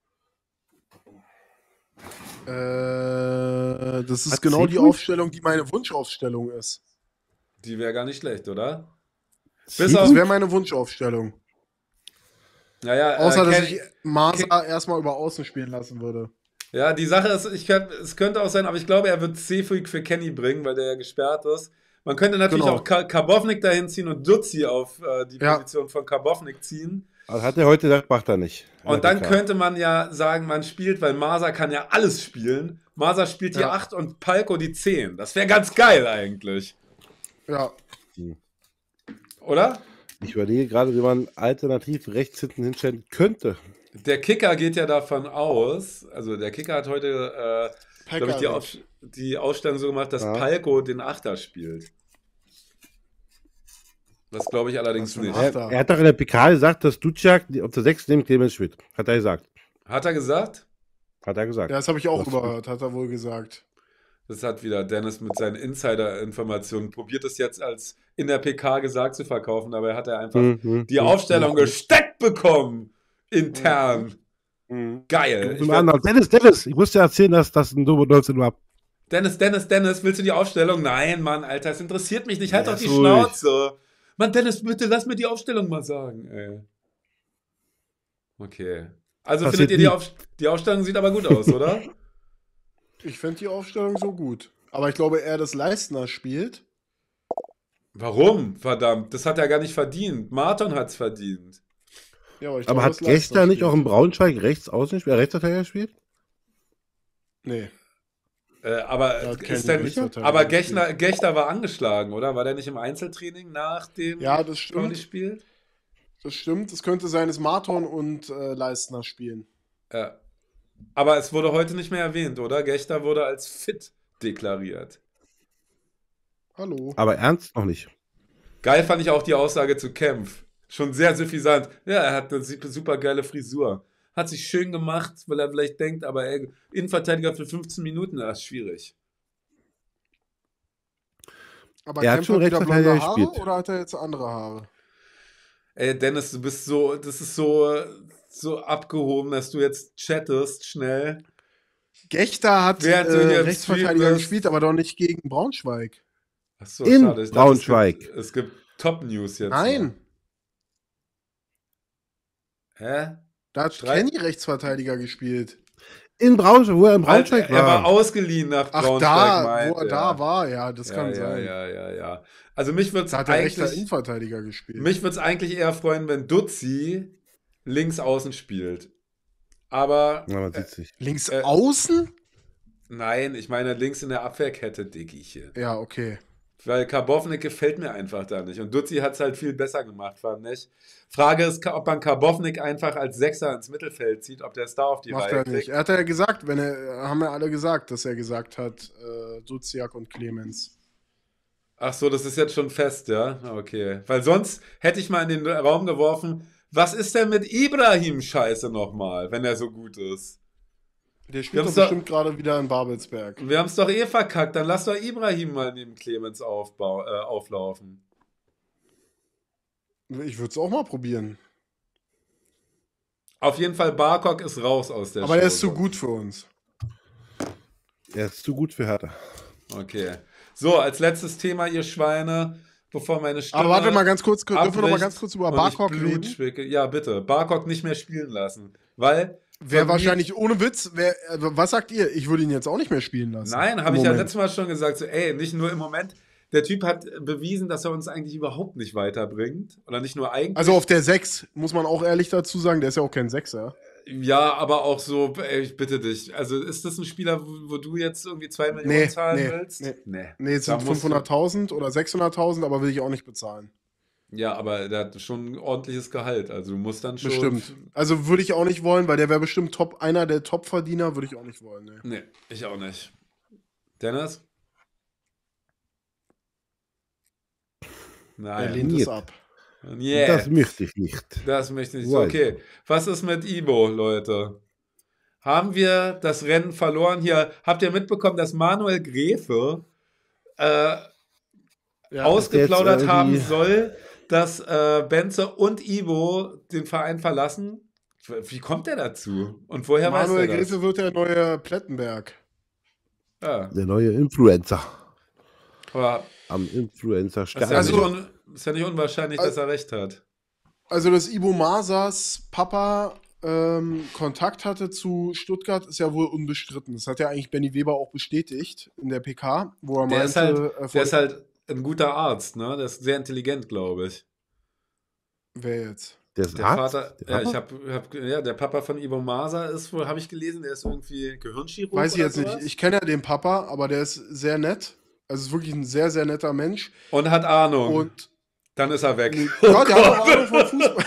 Äh, das ist Hat genau die Seefuß? Aufstellung, die meine Wunschaufstellung ist. Die wäre gar nicht schlecht, oder? Bis Seefuß? auf, Das wäre meine Wunschaufstellung. naja, Außer, äh, dass Ken- ich Masa erstmal über Außen spielen lassen würde. Ja, die Sache ist, ich kann, es könnte auch sein, aber ich glaube, er wird Cefuig für Kenny bringen, weil der ja gesperrt ist. Man könnte natürlich Genau. auch Ka- Karbovnik dahin ziehen und Dutzi auf äh, die Ja. Position von Karbovnik ziehen. Also hat er heute gesagt, macht er nicht. Und dann könnte man ja sagen, man spielt, weil Masa kann ja alles spielen. Masa spielt die Ja. acht und Palko die zehn. Das wäre ganz geil eigentlich. Ja. Oder? Ich überlege gerade, wie man alternativ rechts hinten hinstellen könnte. Der Kicker geht ja davon aus, also der Kicker hat heute, äh, glaube ich, die, Auf, die Ausstellung so gemacht, dass Ja. Palko den Achter spielt. Das glaube ich allerdings Was für ein nicht. Achter? Er, er hat doch in der P K gesagt, dass Duciak auf der sechs neben Clemens spielt. Hat er gesagt. Hat er gesagt? Hat er gesagt. Ja, das habe ich auch Das- überhört, hat er wohl gesagt. Das hat wieder Dennis mit seinen Insider-Informationen probiert, es jetzt als in der P K gesagt zu verkaufen, dabei hat er einfach Mhm. die Aufstellung gesteckt bekommen. Intern. Mhm. Geil. Ich Zum werd, anderen. Dennis, Dennis, ich musste dir erzählen, dass das ein Nummer neunzehn war. Dennis, Dennis, Dennis, willst du die Aufstellung? Nein, Mann, Alter, es interessiert mich nicht. Halt Ja, doch die ist ruhig. Schnauze. Mann, Dennis, bitte lass mir die Aufstellung mal sagen, ey. Okay. Also Passiert findet ihr die, nie. Auf die Aufstellung sieht aber gut aus, oder? Ich finde die Aufstellung so gut. Aber ich glaube eher, dass Leistner spielt. Warum? Verdammt, das hat er gar nicht verdient. Marton hat's verdient. Ja, aber ich Aber glaube, hat dass Leistner Gächter nicht spielt. auch in Braunschweig rechts außen gespielt, äh, Rechtsverteidiger gespielt? Nee. Äh, aber Er hat keinen ist denn, Rechtsverteidiger aber gespielt. Gächter, Gächter war angeschlagen, oder? War der nicht im Einzeltraining nach dem Ja, das stimmt. Pauli-Spiel? Das stimmt. Es könnte sein, dass Marton und äh, Leistner spielen. Ja. Aber es wurde heute nicht mehr erwähnt, oder? Gächter wurde als fit deklariert. Hallo. Aber ernst noch nicht. Geil fand ich auch die Aussage zu Kempf. Schon sehr suffisant. Ja, er hat eine super geile Frisur. Hat sich schön gemacht, weil er vielleicht denkt, aber ey, Innenverteidiger für fünfzehn Minuten, das ist schwierig. Aber Er hat Kempf schon wieder blonde Rechtsverteidiger Haare gespielt. oder hat er jetzt andere Haare? Ey, Dennis, du bist so, das ist so, so abgehoben, dass du jetzt chattest schnell. Gächter hat Wer hat so äh, hier im Rechtsverteidiger Stream gespielt, aber doch nicht gegen Braunschweig. Achso, In schade. Ich dachte, Braunschweig. Es gibt, es gibt Top-News jetzt. Nein, noch. Hä? da hat Streit- Kenny Rechtsverteidiger gespielt. In Braunschweig, wo er in Halt, Braunschweig er war war. ausgeliehen nach Ach, Braunschweig, da, meint wo er er. da war, ja, das ja, kann ja, sein. Ja, ja, ja. Also mich würde es Da hat er rechter eigentlich, Innenverteidiger gespielt. mich würd's eigentlich eher freuen, wenn Dutzi links außen spielt. Aber Ja, man sieht sich. Links äh, außen? nein, ich meine links in der Abwehrkette, Diggiechen. Ja, okay. Weil Karbovnik gefällt mir einfach da nicht. Und Dutzi hat es halt viel besser gemacht, fand ich. Frage ist, ob man Karbovnik einfach als Sechser ins Mittelfeld zieht, ob der es da auf die Macht Reihe er nicht. kriegt. Er hat ja gesagt, wenn er, haben ja alle gesagt, dass er gesagt hat, äh, Duziak und Clemens. Ach so, das ist jetzt schon fest, ja? Okay. Weil sonst hätte ich mal in den Raum geworfen, was ist denn mit Ibrahim Scheiße nochmal, wenn er so gut ist? Der Wir spielt doch haben's doch- bestimmt gerade wieder in Babelsberg. Wir haben es doch eh verkackt, dann lass doch Ibrahim mal neben Clemens aufbau, äh, auflaufen. Ich würde es auch mal probieren. Auf jeden Fall, Barkok ist raus aus der Aber er Show. ist zu gut für uns. Er ist zu gut für Hertha. Okay. So, als letztes Thema, ihr Schweine, bevor meine Stimme Aber warte mal ganz kurz, dürfen wir noch mal abbricht ganz kurz über und Barkok ich Blut reden? schwicke. Ja, bitte. Barkok nicht mehr spielen lassen. Weil. Wäre von mir- wahrscheinlich ohne Witz, wär, äh, was sagt ihr? Ich würde ihn jetzt auch nicht mehr spielen lassen. Nein, Im habe ich ja Moment. letztes Mal schon gesagt, so, ey, nicht nur im Moment. Der Typ hat bewiesen, dass er uns eigentlich überhaupt nicht weiterbringt. Oder nicht nur eigentlich. Also auf der sechs, muss man auch ehrlich dazu sagen, der ist ja auch kein Sechser. Ja, aber auch so, ey, ich bitte dich. Also ist das ein Spieler, wo, wo du jetzt irgendwie zwei Millionen Nee, zahlen nee, willst? nee. nee. Nee, es Da sind musst du- fünfhunderttausend oder sechshunderttausend, aber will ich auch nicht bezahlen. Ja, aber der hat schon ein ordentliches Gehalt. Also du musst dann schon. Bestimmt. Also würde ich auch nicht wollen, weil der wäre bestimmt Top, einer der Top-Verdiener, würde ich auch nicht wollen. Nee. Nee, ich auch nicht. Dennis? Er Nein. lehnt Niet. es ab. Yeah. Das möchte ich nicht. Das möchte ich nicht. Weiß. Okay, was ist mit Ibo, Leute? Haben wir das Rennen verloren? Hier, habt ihr mitbekommen, dass Manuel Gräfe äh, Ja, ausgeplaudert jetzt, äh, haben die- soll, dass äh, Benze und Ibo den Verein verlassen? Wie kommt der dazu? Und woher Manuel weiß er das? Gräfe wird der neue Plettenberg. Ja, Der neue Influencer. aber Am Influencer ist ja, sterben. Also- nicht, un ist ja nicht unwahrscheinlich, Also- dass er recht hat. Also, dass Ibo Masas Papa ähm, Kontakt hatte zu Stuttgart, ist ja wohl unbestritten. Das hat ja eigentlich Benny Weber auch bestätigt in der P K, wo er Der meinte, ist, halt, äh, von, der ist halt ein guter Arzt, ne? Der ist sehr intelligent, glaube ich. wer jetzt? Der ist Der Arzt? Vater, Der ja, ich Papa? hab, hab, ja, der Papa von Ivo Maser ist wohl, habe ich gelesen, der ist irgendwie Gehirnchirurg. Weiß ich oder jetzt nicht. sowas. Ich kenne ja den Papa, aber der ist sehr nett. Also ist wirklich ein sehr, sehr netter Mensch. Und hat Ahnung. Und Dann ist er weg. ja, der hat auch Ahnung von Fußball.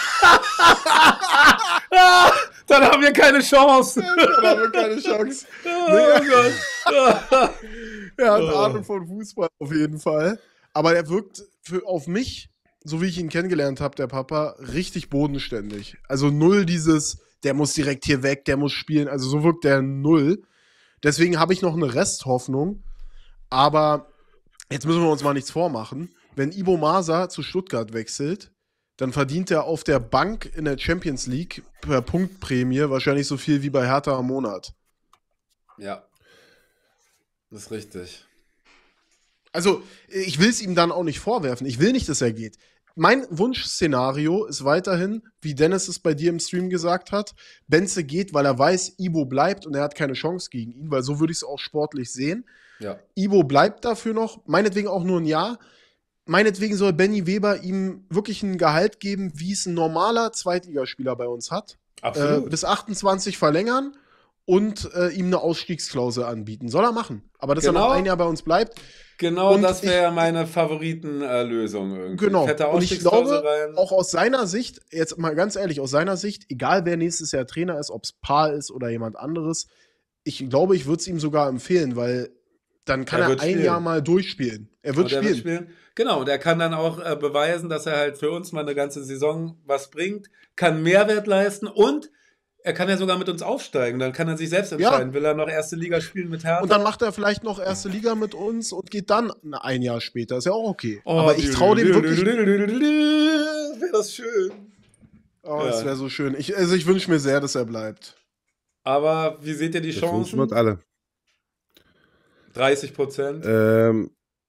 Dann haben wir keine Chance. Da haben wir keine Chance. Oh Gott. Er hat Oh. Ahnung von Fußball auf jeden Fall. Aber er wirkt für, auf mich, so wie ich ihn kennengelernt habe, der Papa, richtig bodenständig. Also null dieses, der muss direkt hier weg, der muss spielen. Also so wirkt der null. Deswegen habe ich noch eine Resthoffnung. Aber jetzt müssen wir uns mal nichts vormachen. Wenn Ivo Maser zu Stuttgart wechselt, dann verdient er auf der Bank in der Champions League per Punktprämie wahrscheinlich so viel wie bei Hertha am Monat. Ja. Das ist richtig. Also, ich will es ihm dann auch nicht vorwerfen. Ich will nicht, dass er geht. Mein Wunschszenario ist weiterhin, wie Dennis es bei dir im Stream gesagt hat, Benze geht, weil er weiß, Ibo bleibt und er hat keine Chance gegen ihn, weil so würde ich es auch sportlich sehen. Ja. Ibo bleibt dafür noch, meinetwegen auch nur ein Jahr. Meinetwegen soll Benny Weber ihm wirklich ein Gehalt geben, wie es ein normaler Zweitligaspieler bei uns hat. Äh, Absolut. bis achtundzwanzig verlängern und äh, ihm eine Ausstiegsklausel anbieten. Soll er machen. Aber dass Genau. er noch ein Jahr bei uns bleibt. Genau, Und das wäre ich- meine Favoritenlösung irgendwie. Genau. Fette Und ich Ausstiegsklausel glaube, rein. auch aus seiner Sicht, jetzt mal ganz ehrlich, aus seiner Sicht, egal wer nächstes Jahr Trainer ist, ob es Paar ist oder jemand anderes, ich glaube, ich würde es ihm sogar empfehlen, weil dann kann Er er, wird ein spielen. Jahr mal durchspielen. Er wird Und er spielen. wird spielen. Genau, und er kann dann auch äh, beweisen, dass er halt für uns mal eine ganze Saison was bringt, kann Mehrwert leisten und er kann ja sogar mit uns aufsteigen. Dann kann er sich selbst entscheiden, will er noch erste Liga spielen mit Hertha? Und dann macht er vielleicht noch erste Liga mit uns und geht dann ein Jahr später. Ist ja auch okay. Oh, Aber ich traue dem wirklich. Wäre das schön. Oh, Ja. das wäre so schön. Ich, also ich wünsche mir sehr, dass er bleibt. Aber wie seht ihr die Das wünschen wir uns Chancen? alle. dreißig Prozent. Ähm,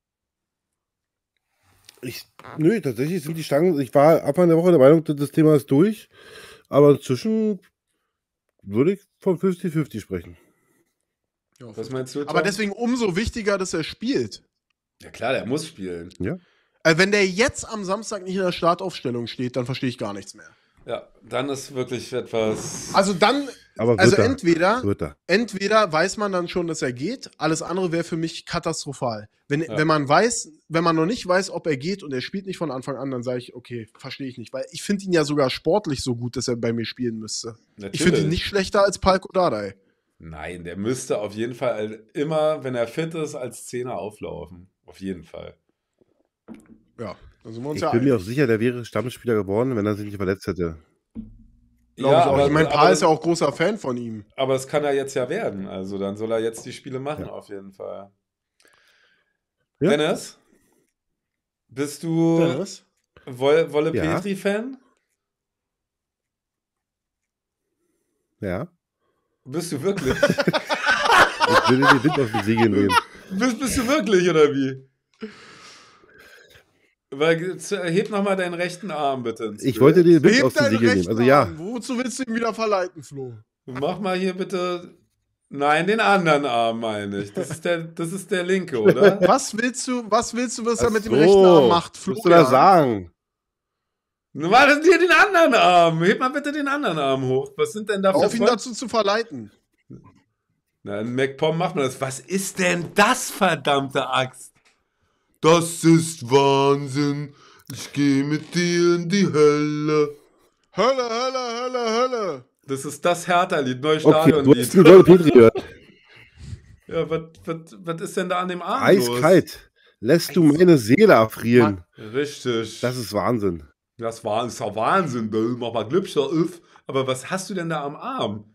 ich, nö, tatsächlich sind die Stangen, ich war Anfang der Woche der Meinung, das Thema ist durch, aber inzwischen würde ich von fünfzig fünfzig sprechen. Was meinst du, Tom? Aber deswegen umso wichtiger, dass er spielt. Ja klar, der muss spielen. Also wenn der jetzt am Samstag nicht in der Startaufstellung steht, dann verstehe ich gar nichts mehr. Ja, dann ist wirklich etwas... Also dann, Aber wird also er. entweder, Wird er. entweder weiß man dann schon, dass er geht, alles andere wäre für mich katastrophal. Wenn, Ja. wenn man weiß, wenn man noch nicht weiß, ob er geht und er spielt nicht von Anfang an, dann sage ich, okay, verstehe ich nicht. Weil ich finde ihn ja sogar sportlich so gut, dass er bei mir spielen müsste. Ich finde ihn nicht schlechter als Palko Dardai. Nein, der müsste auf jeden Fall immer, wenn er fit ist, als Zehner auflaufen. Auf jeden Fall. Ja, da sind wir uns Ich ja bin mir auch einig. sicher, der wäre Stammspieler geworden, wenn er sich nicht verletzt hätte. Glaube ich auch. Ich meine, aber, Paul ist ja auch großer Fan von ihm. aber das kann er jetzt ja werden. Also dann soll er jetzt die Spiele machen, Ja. auf jeden Fall. Ja. Dennis? Bist du Dennis? Wolle, Wolle Ja. Petri-Fan? Ja. Bist du wirklich? Ich will den Wind aus dem Segel nehmen. bist, bist du wirklich, oder wie? Weil, heb nochmal deinen rechten Arm, bitte. ins Ich Bild. wollte den Wind Heb aus dem deinen Segel nehmen. rechten Also ja. Arm. Wozu willst du ihn wieder verleiten, Flo? Mach mal hier bitte... Nein, den anderen Arm meine ich. Das ist der, das ist der linke, oder? Was willst du, was willst du, was er Ach mit dem so, rechten Arm macht, Was Flo? musst du da sagen? Mach dir den anderen Arm. Heb mal bitte den anderen Arm hoch. Was sind denn da für Auf ihn Fol- dazu zu verleiten. Na, in MacPom macht man das. Was ist denn das, verdammte Axt? Das ist Wahnsinn. Ich gehe mit dir in die Hölle. Hölle, Hölle, Hölle, Hölle. Das ist das Hertha-Lied, neues Okay, du Stadionlied. hast nur Leute Petri gehört. Ja, was, was, was ist denn da an dem Arm Eiskalt. Lässt du meine Seele erfrieren. los? Richtig. Das ist Wahnsinn. Das war ist doch Wahnsinn, Bill. Mach mal Glübscher, üff. Aber was hast du denn da am Arm?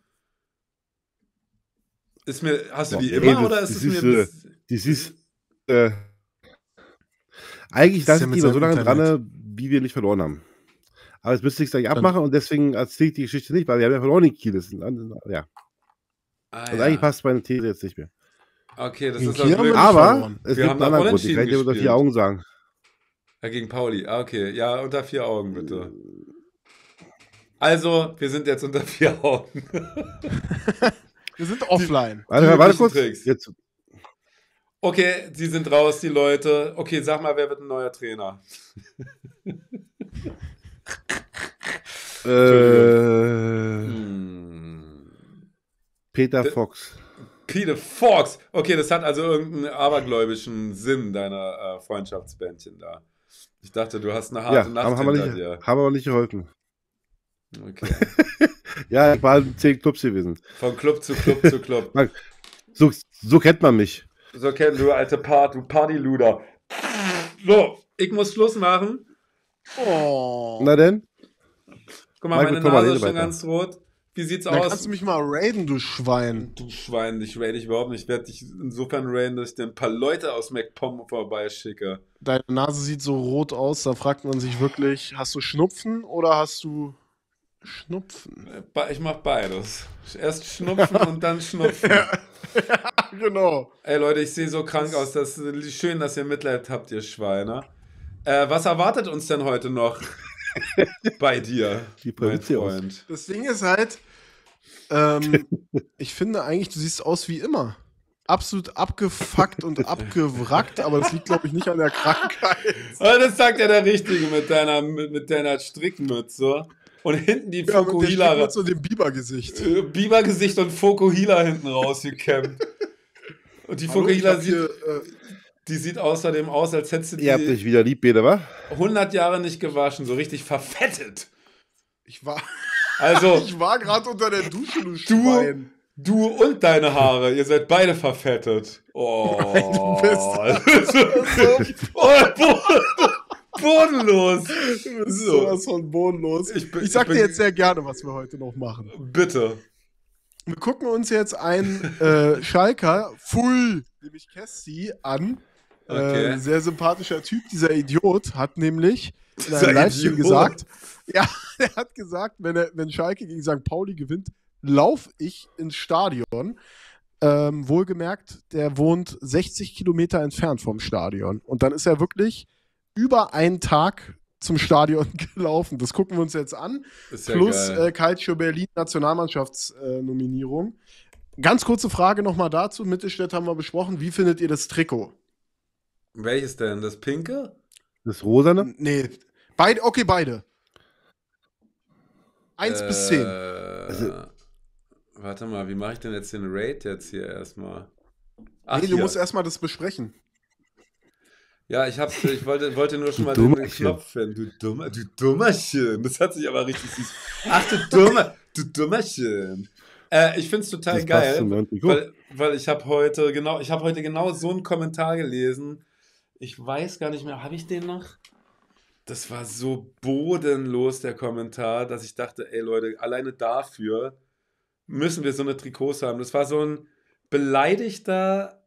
Ist mir, hast du Boah, die ey, immer das- oder ist das es ist, mir... äh, Das ist. Äh, eigentlich Das ist lasse ja ich mit lieber so seinem lange dran, Internet. wie wir nicht verloren haben. Aber jetzt müsste ich es gleich abmachen und deswegen erzähle ich die Geschichte nicht, weil wir haben ja verloren in Kiel. Das ist ein- Ja. Ah, Also ja. eigentlich passt meine These jetzt nicht mehr. Okay, das In ist Kiel ein haben wir Glück. nicht Aber verloren. es Wir gibt haben einen doch anderen Grund. Ich unentschieden kann dir unter gespielt. vier Augen sagen. Ja, gegen Pauli. Ah, okay. Ja, unter vier Augen, bitte. Also, wir sind jetzt unter vier Augen. Wir sind offline. Warte, warte, warte üblichen kurz. Tricks. Jetzt, Okay, sie sind raus, die Leute. Okay, sag mal, wer wird ein neuer Trainer? Äh, Hm. Peter D- Fox. Peter Fox. Okay, das hat also irgendeinen abergläubischen Sinn, deiner äh, Freundschaftsbändchen da. Ich dachte, du hast eine Ja, harte Nacht haben, haben, wir hinter nicht, dir. haben aber nicht geholfen. Okay. Ja, ich war in zehn Clubs gewesen. Von Club zu Club zu Club. Man, so, so kennt man mich. So kennen du alte Part, du Partyluder. So, ich muss Schluss machen. Oh. Na denn? Guck mal, Michael meine Thomas, Nase rede ist schon weiter. ganz rot. Wie sieht's Dann aus? kannst du mich mal raiden, du Schwein. Du Schwein, dich raid ich überhaupt nicht. Ich werde dich insofern raiden, dass ich dir ein paar Leute aus MacPom vorbeischicke. Deine Nase sieht so rot aus, da fragt man sich wirklich, hast du Schnupfen oder hast du Schnupfen? Ich mach beides. Erst Schnupfen und dann Schnupfen. Genau. Ey Leute, ich sehe so krank aus. Das ist schön, dass ihr Mitleid habt, ihr Schweine. Äh, was erwartet uns denn heute noch bei dir, Die mein Provinz aus. Freund? Das Ding ist halt, ähm, ich finde eigentlich, du siehst aus wie immer. Absolut abgefuckt und abgewrackt, aber das liegt, glaube ich, nicht an der Krankheit. Oh, das sagt ja der Richtige mit deiner, mit, mit deiner Strickmütze. Und hinten die Ja, mit der Fokuhila. Strickmütze und dem Bibergesicht. Äh, Bibergesicht und Fokuhila hinten rausgekämmt. Und die Hallo, ich Fokuhila hab sieht, hier, äh, die sieht außerdem aus, als hättest du Ihr habt die euch wieder lieb, Bede, wa? hundert Jahre nicht gewaschen, so richtig verfettet. ich war, Also, ich war gerade unter der Dusche, du Schwein. du und deine Haare, ihr seid beide verfettet. Oh, Du bist- das ist so- oh, bo- bodenlos. Du bist So. sowas von bodenlos. Ich Ich, bin- sag ich bin- dir jetzt sehr gerne, was wir heute noch machen. Bitte. Wir gucken uns jetzt einen äh, Schalker, Full, nämlich Kessi, an. Okay. Äh, sehr sympathischer Typ. Dieser Idiot hat nämlich in Dieser einem Livestream Idiot. gesagt, ja, er hat gesagt, wenn, er, wenn Schalke gegen Sankt Pauli gewinnt, laufe ich ins Stadion. Ähm, wohlgemerkt, der wohnt sechzig Kilometer entfernt vom Stadion. Und dann ist er wirklich über einen Tag zum Stadion gelaufen. Das gucken wir uns jetzt an. Ist ja Plus geil. äh, Calcio Berlin Nationalmannschaftsnominierung. Ganz kurze Frage nochmal dazu. Mittelstädt haben wir besprochen. Wie findet ihr das Trikot? Welches denn? Das Pinke? Das Rosane? Nee, beide, okay, beide. Eins bis zehn. Äh, warte mal, wie mache ich denn jetzt den Raid jetzt hier erstmal? Ach, Nee, du hier. musst erstmal das besprechen. Ja, ich hab's, ich wollte, wollte nur schon Du mal den Dummerchen. Knopf finden. Du Dummer, du Dummerchen. Das hat sich aber richtig süß. Ach, du Dummer, du Dummerchen. Äh, ich find's total Das passt zum geil, neuen Trikot. weil, weil ich habe heute genau, ich habe heute genau so einen Kommentar gelesen. Ich weiß gar nicht mehr, habe ich den noch? Das war so bodenlos, der Kommentar, dass ich dachte, ey Leute, alleine dafür müssen wir so eine Trikots haben. Das war so ein beleidigter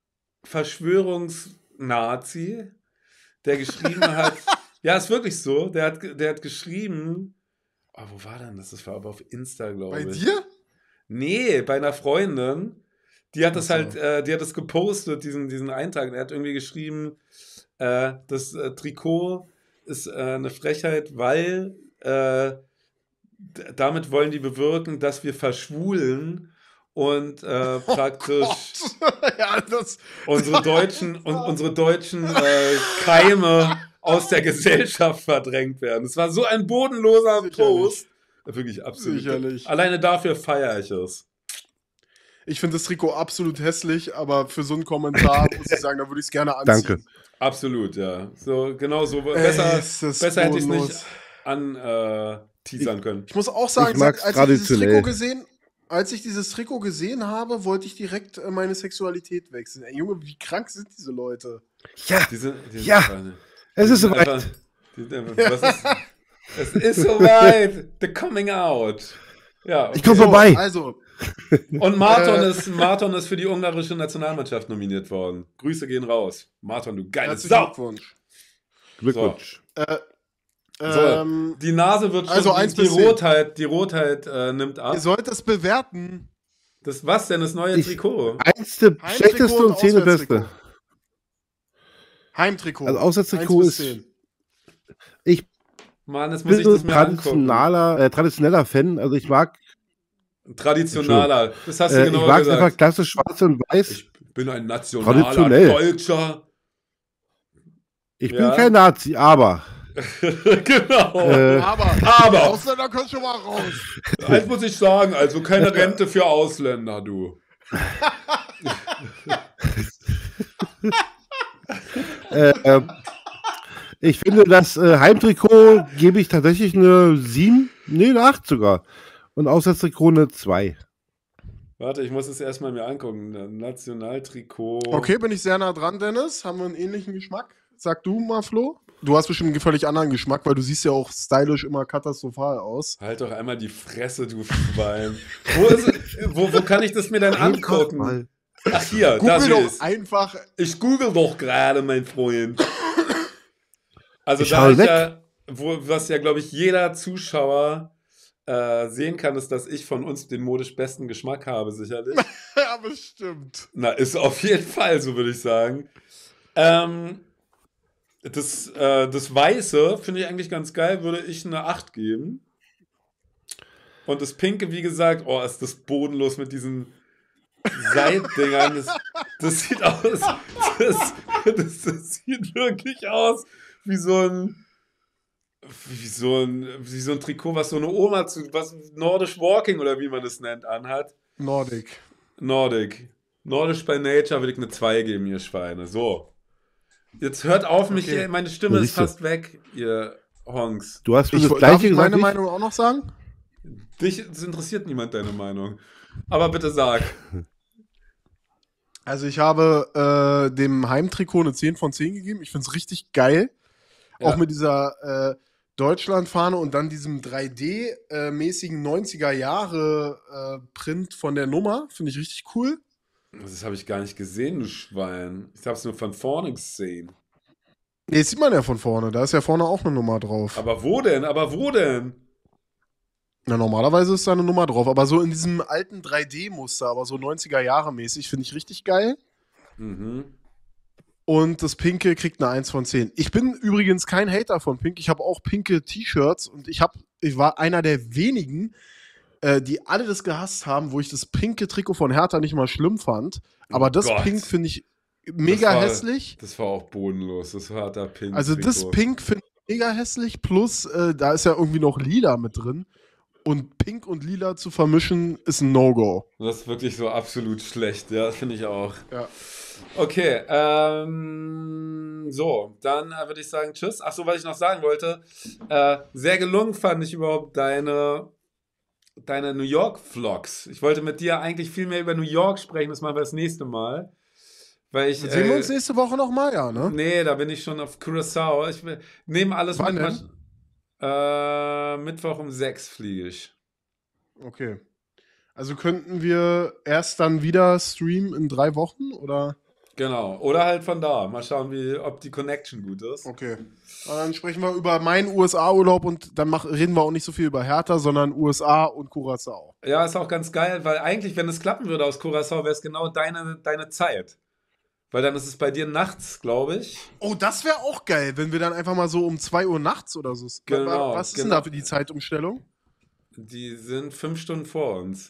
Verschwörungsnazi, der geschrieben hat, ja, ist wirklich so, der hat, der hat geschrieben, oh, wo war denn das? Das war aber auf Insta, glaube Bei ich. dir? Nee, bei einer Freundin. Die hat das Ach so. halt, äh, die hat das gepostet, diesen, diesen Eintrag. Er hat irgendwie geschrieben, äh, das äh, Trikot ist äh, eine Frechheit, weil äh, d- damit wollen die bewirken, dass wir verschwulen und äh, praktisch ja, das. unsere deutschen und unsere deutschen äh, Keime aus der Gesellschaft verdrängt werden. Es war so ein bodenloser Sicherlich. Post. Wirklich absolut. Sicherlich. Alleine dafür feiere ich es. Ich finde das Trikot absolut hässlich, aber für so einen Kommentar muss ich sagen, da würde ich es gerne anziehen. Danke. Absolut, ja. So, genau so. Ey, Besser, ist das besser hätte ich es bodenlos. nicht an äh, teasern können. Ich muss auch sagen, Ich mag's als ich dieses traditionell. Trikot gesehen, als ich dieses Trikot gesehen habe, wollte ich direkt äh, meine Sexualität wechseln. Ey, Junge, wie krank sind diese Leute? Ja, Die sind, die sind Ja, einfach- es die ist sind soweit. einfach- die sind einfach- was ist, es ist soweit. The coming out. Ja, okay. Ich komm vorbei. Also, Und Marton, Äh. ist, Marton ist für die ungarische Nationalmannschaft nominiert worden. Grüße gehen raus. Marton, du geile herzlichen Sau. Glückwunsch. Glückwunsch. Äh, So, ähm, die Nase wird schon, Also die, eins die bis zehn. Rotheit, die Rotheit äh, nimmt ab. ihr sollt es bewerten. Das, was denn, das neue Ich- Trikot? Einzige, Heimtrikot schlechteste und zehnte Auswärtstrikot. beste. Heimtrikot. Also Auswärtstrikot eins ist- bis zehn. Ich Mann, jetzt muss bin ich so das ein mir angucken. traditioneller, äh, traditioneller Fan. Also ich mag, Traditionaler. Das hast du äh, ich genau mag gesagt. einfach klassisch schwarz und weiß. Ich bin ein nationaler Traditionell. Deutscher. Ich bin Ja. kein Nazi, aber Genau. Äh, Aber, Aber- die Ausländer können schon mal raus. Eins muss ich sagen, also keine Rente für Ausländer, du. äh, ähm, ich finde, das äh, Heimtrikot gebe ich tatsächlich eine sieben, nee, eine acht sogar. Und Auswärtstrikot eine zwei. Warte, ich muss es erstmal mir angucken. Ein Nationaltrikot. Okay, bin ich sehr nah dran, Dennis. Haben wir einen ähnlichen Geschmack? Sag du mal, Flo. Du hast bestimmt einen völlig anderen Geschmack, weil du siehst ja auch stylisch immer katastrophal aus. Halt doch einmal die Fresse, du Schwein. Wo, ist, es- wo, wo kann ich das mir denn angucken? Mal. Ach, hier, da Google sehe doch ich's. einfach. Ich google doch gerade, mein Freund. Also Ich da hau ich weg. ja, wo, was ja, glaube ich, jeder Zuschauer äh, sehen kann, ist, dass ich von uns den modisch besten Geschmack habe, sicherlich. Ja, bestimmt. Na, ist auf jeden Fall, so würde ich sagen. Ähm, das, äh, das Weiße finde ich eigentlich ganz geil, würde ich eine acht geben. Und das Pinke, wie gesagt, oh, ist das bodenlos mit diesen Seitdingern. Das, das sieht aus, das, das, das sieht wirklich aus wie so ein, wie so ein, wie so ein Trikot, was so eine Oma zu, was Nordisch Walking oder wie man das nennt, anhat. Nordic. Nordic. Nordisch by Nature würde ich eine zwei geben, ihr Schweine. So. Jetzt hört auf mich, Okay. ihr- meine Stimme Ja, ist siehst du. fast weg, ihr Honks. Du hast mir Ich, das darf gleiche ich gesagt. meine ich? Meinung auch noch sagen? Dich es interessiert niemand deine Meinung. Aber bitte sag. Also ich habe äh, dem Heimtrikot eine zehn von zehn gegeben. Ich finde es richtig geil. Ja. Auch mit dieser äh, Deutschlandfahne und dann diesem drei D-mäßigen neunziger Jahre äh, Print von der Nummer. Finde ich richtig cool. Das habe ich gar nicht gesehen, du Schwein. Ich habe es nur von vorne gesehen. Nee, das sieht man ja von vorne. Da ist ja vorne auch eine Nummer drauf. Aber wo denn? Aber wo denn? Na, normalerweise ist da eine Nummer drauf. Aber so in diesem alten drei D-Muster, aber so neunziger Jahre mäßig, finde ich richtig geil. Mhm. Und das Pinke kriegt eine eins von zehn. Ich bin übrigens kein Hater von Pink. Ich habe auch pinke T-Shirts und ich, hab, ich war einer der wenigen, äh, die alle das gehasst haben, wo ich das pinke Trikot von Hertha nicht mal schlimm fand. Aber Oh das Gott. Pink finde ich mega Das war- hässlich. Das war auch bodenlos. Das war da Pink. Also das Trikot. Pink finde ich mega hässlich. Plus, äh, da ist ja irgendwie noch Lila mit drin. Und Pink und Lila zu vermischen, ist ein No-Go. Das ist wirklich so absolut schlecht, ja, finde ich auch. Ja. Okay, ähm, so, dann äh, würde ich sagen, tschüss. Ach so, was ich noch sagen wollte, äh, sehr gelungen fand ich überhaupt deine, deine New York-Vlogs. Ich wollte mit dir eigentlich viel mehr über New York sprechen, das machen wir das nächste Mal. Weil ich, Sehen wir äh, uns nächste Woche nochmal, ja, ne? nee, da bin ich schon auf Curaçao. Ich will- nehme alles Wann mit. denn? Äh, Mittwoch um sechs fliege ich. Okay. Also könnten wir erst dann wieder streamen in drei Wochen, oder? Genau. Oder halt von da. Mal schauen, wie, ob die Connection gut ist. Okay. Dann sprechen wir über meinen U S A-Urlaub und dann mach, reden wir auch nicht so viel über Hertha, sondern U S A und Curaçao. Ja, ist auch ganz geil, weil eigentlich, wenn es klappen würde aus Curaçao, wäre es genau deine, deine Zeit. Weil dann ist es bei dir nachts, glaube ich. Oh, das wäre auch geil, wenn wir dann einfach mal so um zwei Uhr nachts oder so. Genau, Was ist denn genau. da für die Zeitumstellung? Die sind fünf Stunden vor uns.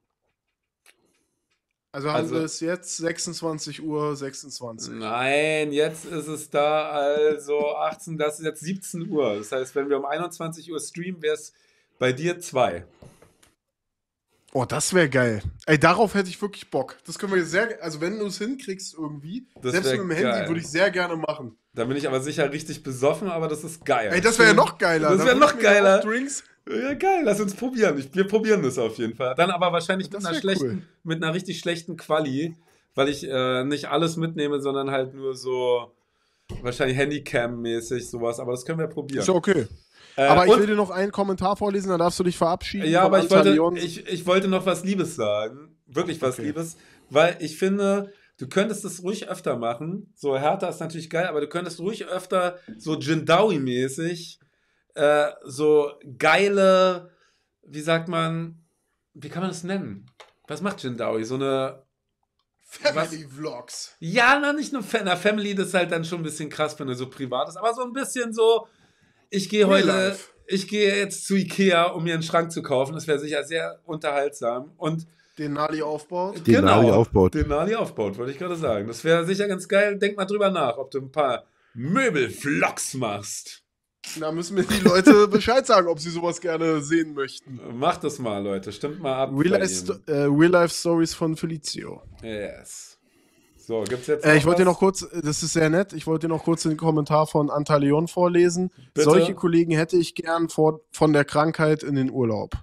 Also haben Also- wir es jetzt sechsundzwanzig Uhr sechsundzwanzig. Nein, jetzt ist es da also achtzehn, das ist jetzt siebzehn Uhr. Das heißt, wenn wir um einundzwanzig Uhr streamen, wäre es bei dir zwei. Oh, das wäre geil. Ey, darauf hätte ich wirklich Bock. Das können wir sehr, also wenn du es hinkriegst irgendwie, Das selbst wär mit dem Handy geil. würde ich sehr gerne machen. Da bin ich aber sicher richtig besoffen, aber das ist geil. Ey, das wäre ja noch geiler. Das Dann wäre hol noch ich mir dann geiler. auch Drinks. Ja, geil, lass uns probieren. Ich, wir probieren das auf jeden Fall. Dann aber wahrscheinlich mit Das einer wär schlechten, cool. mit einer richtig schlechten Quali, weil ich äh, nicht alles mitnehme, sondern halt nur so wahrscheinlich Handycam-mäßig sowas. Aber das können wir probieren. Ist ja okay. Äh, Aber ich und- will dir noch einen Kommentar vorlesen, dann darfst du dich verabschieden. Ja, von aber ich wollte, Antalion. ich, ich wollte noch was Liebes sagen. Wirklich was Okay. Liebes. Weil ich finde, du könntest das ruhig öfter machen. So, Hertha ist natürlich geil, aber du könntest ruhig öfter so Jindawi-mäßig äh, so geile, wie sagt man, wie kann man das nennen? Was macht Jindawi? So eine Family Vlogs. ja, na, nicht nur Fa- na, Family, das ist halt dann schon ein bisschen krass, wenn du so privat ist, aber so ein bisschen so, ich gehe Real heute, life. ich gehe jetzt zu Ikea, um mir einen Schrank zu kaufen, das wäre sicher sehr unterhaltsam und Den Nali aufbaut. Den Nali aufbaut. Den Nali aufbaut, wollte ich gerade sagen. Das wäre sicher ganz geil, denk mal drüber nach, ob du ein paar Möbelvlogs machst. Da müssen mir die Leute Bescheid sagen, ob sie sowas gerne sehen möchten. Macht das mal, Leute. Stimmt mal ab. Real bei Life, ihm. Sto äh, Real Life Stories von Felicio. Yes. So, gibt's jetzt Äh, ich wollte dir was? noch kurz, das ist sehr nett, ich wollte dir noch kurz den Kommentar von Antaleon vorlesen. Bitte? Solche Kollegen hätte ich gern vor, von der Krankheit in den Urlaub.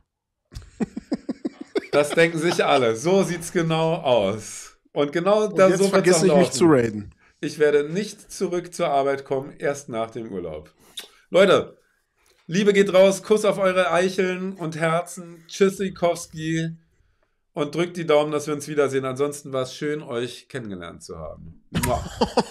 Das denken sich alle. So sieht's genau aus. Und genau Und da jetzt so wird's vergiss auch nicht, mich laufen. zu raiden. Ich werde nicht zurück zur Arbeit kommen, erst nach dem Urlaub. Leute, Liebe geht raus, Kuss auf eure Eicheln und Herzen. Tschüssikowski. Und drückt die Daumen, dass wir uns wiedersehen. Ansonsten war es schön, euch kennengelernt zu haben. Mua.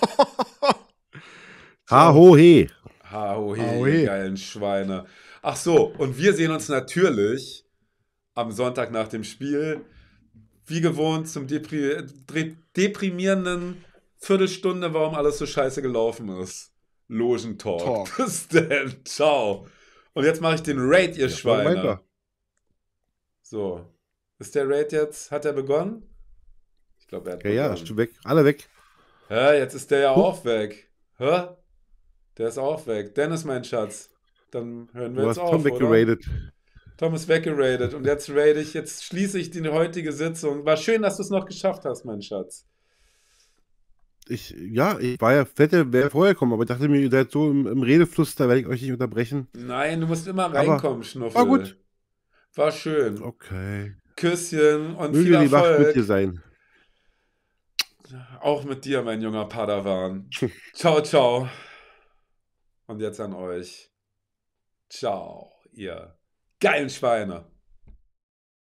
Ha, ho, he. Ha, ho, he, Ha, ho, ihr he. geilen Schweine. Ach so, und wir sehen uns natürlich am Sonntag nach dem Spiel, wie gewohnt, zum Depri dre- deprimierenden Viertelstunde, warum alles so scheiße gelaufen ist. Logentalk. Talk. Bis denn. Ciao. Und jetzt mache ich den Raid, ihr Ja, Schweine. meint er. So. Ist der Raid jetzt, hat er begonnen? Ich glaube, er hat Ja, ja, begonnen. ist weg. Alle weg. Hä, jetzt ist der ja Huh. auch weg. Hä? Der ist auch weg. Dennis, mein Schatz. Dann hören wir Du jetzt hast auf, Tom oder? weggeradet. Tom ist weggeradet und jetzt raid ich, jetzt schließe ich die heutige Sitzung. War schön, dass du es noch geschafft hast, mein Schatz. Ich, ja, ich war ja, hätte, wäre vorher kommen, aber ich dachte mir, ihr seid so im, im Redefluss, da werde ich euch nicht unterbrechen. Nein, du musst immer Aber reinkommen, Schnuffel. war gut. War schön. Okay. Küsschen und Möge viel die Wacht mit dir Erfolg. sein. Auch mit dir, mein junger Padawan. Ciao, ciao. Und jetzt an euch. Ciao, ihr geilen Schweine.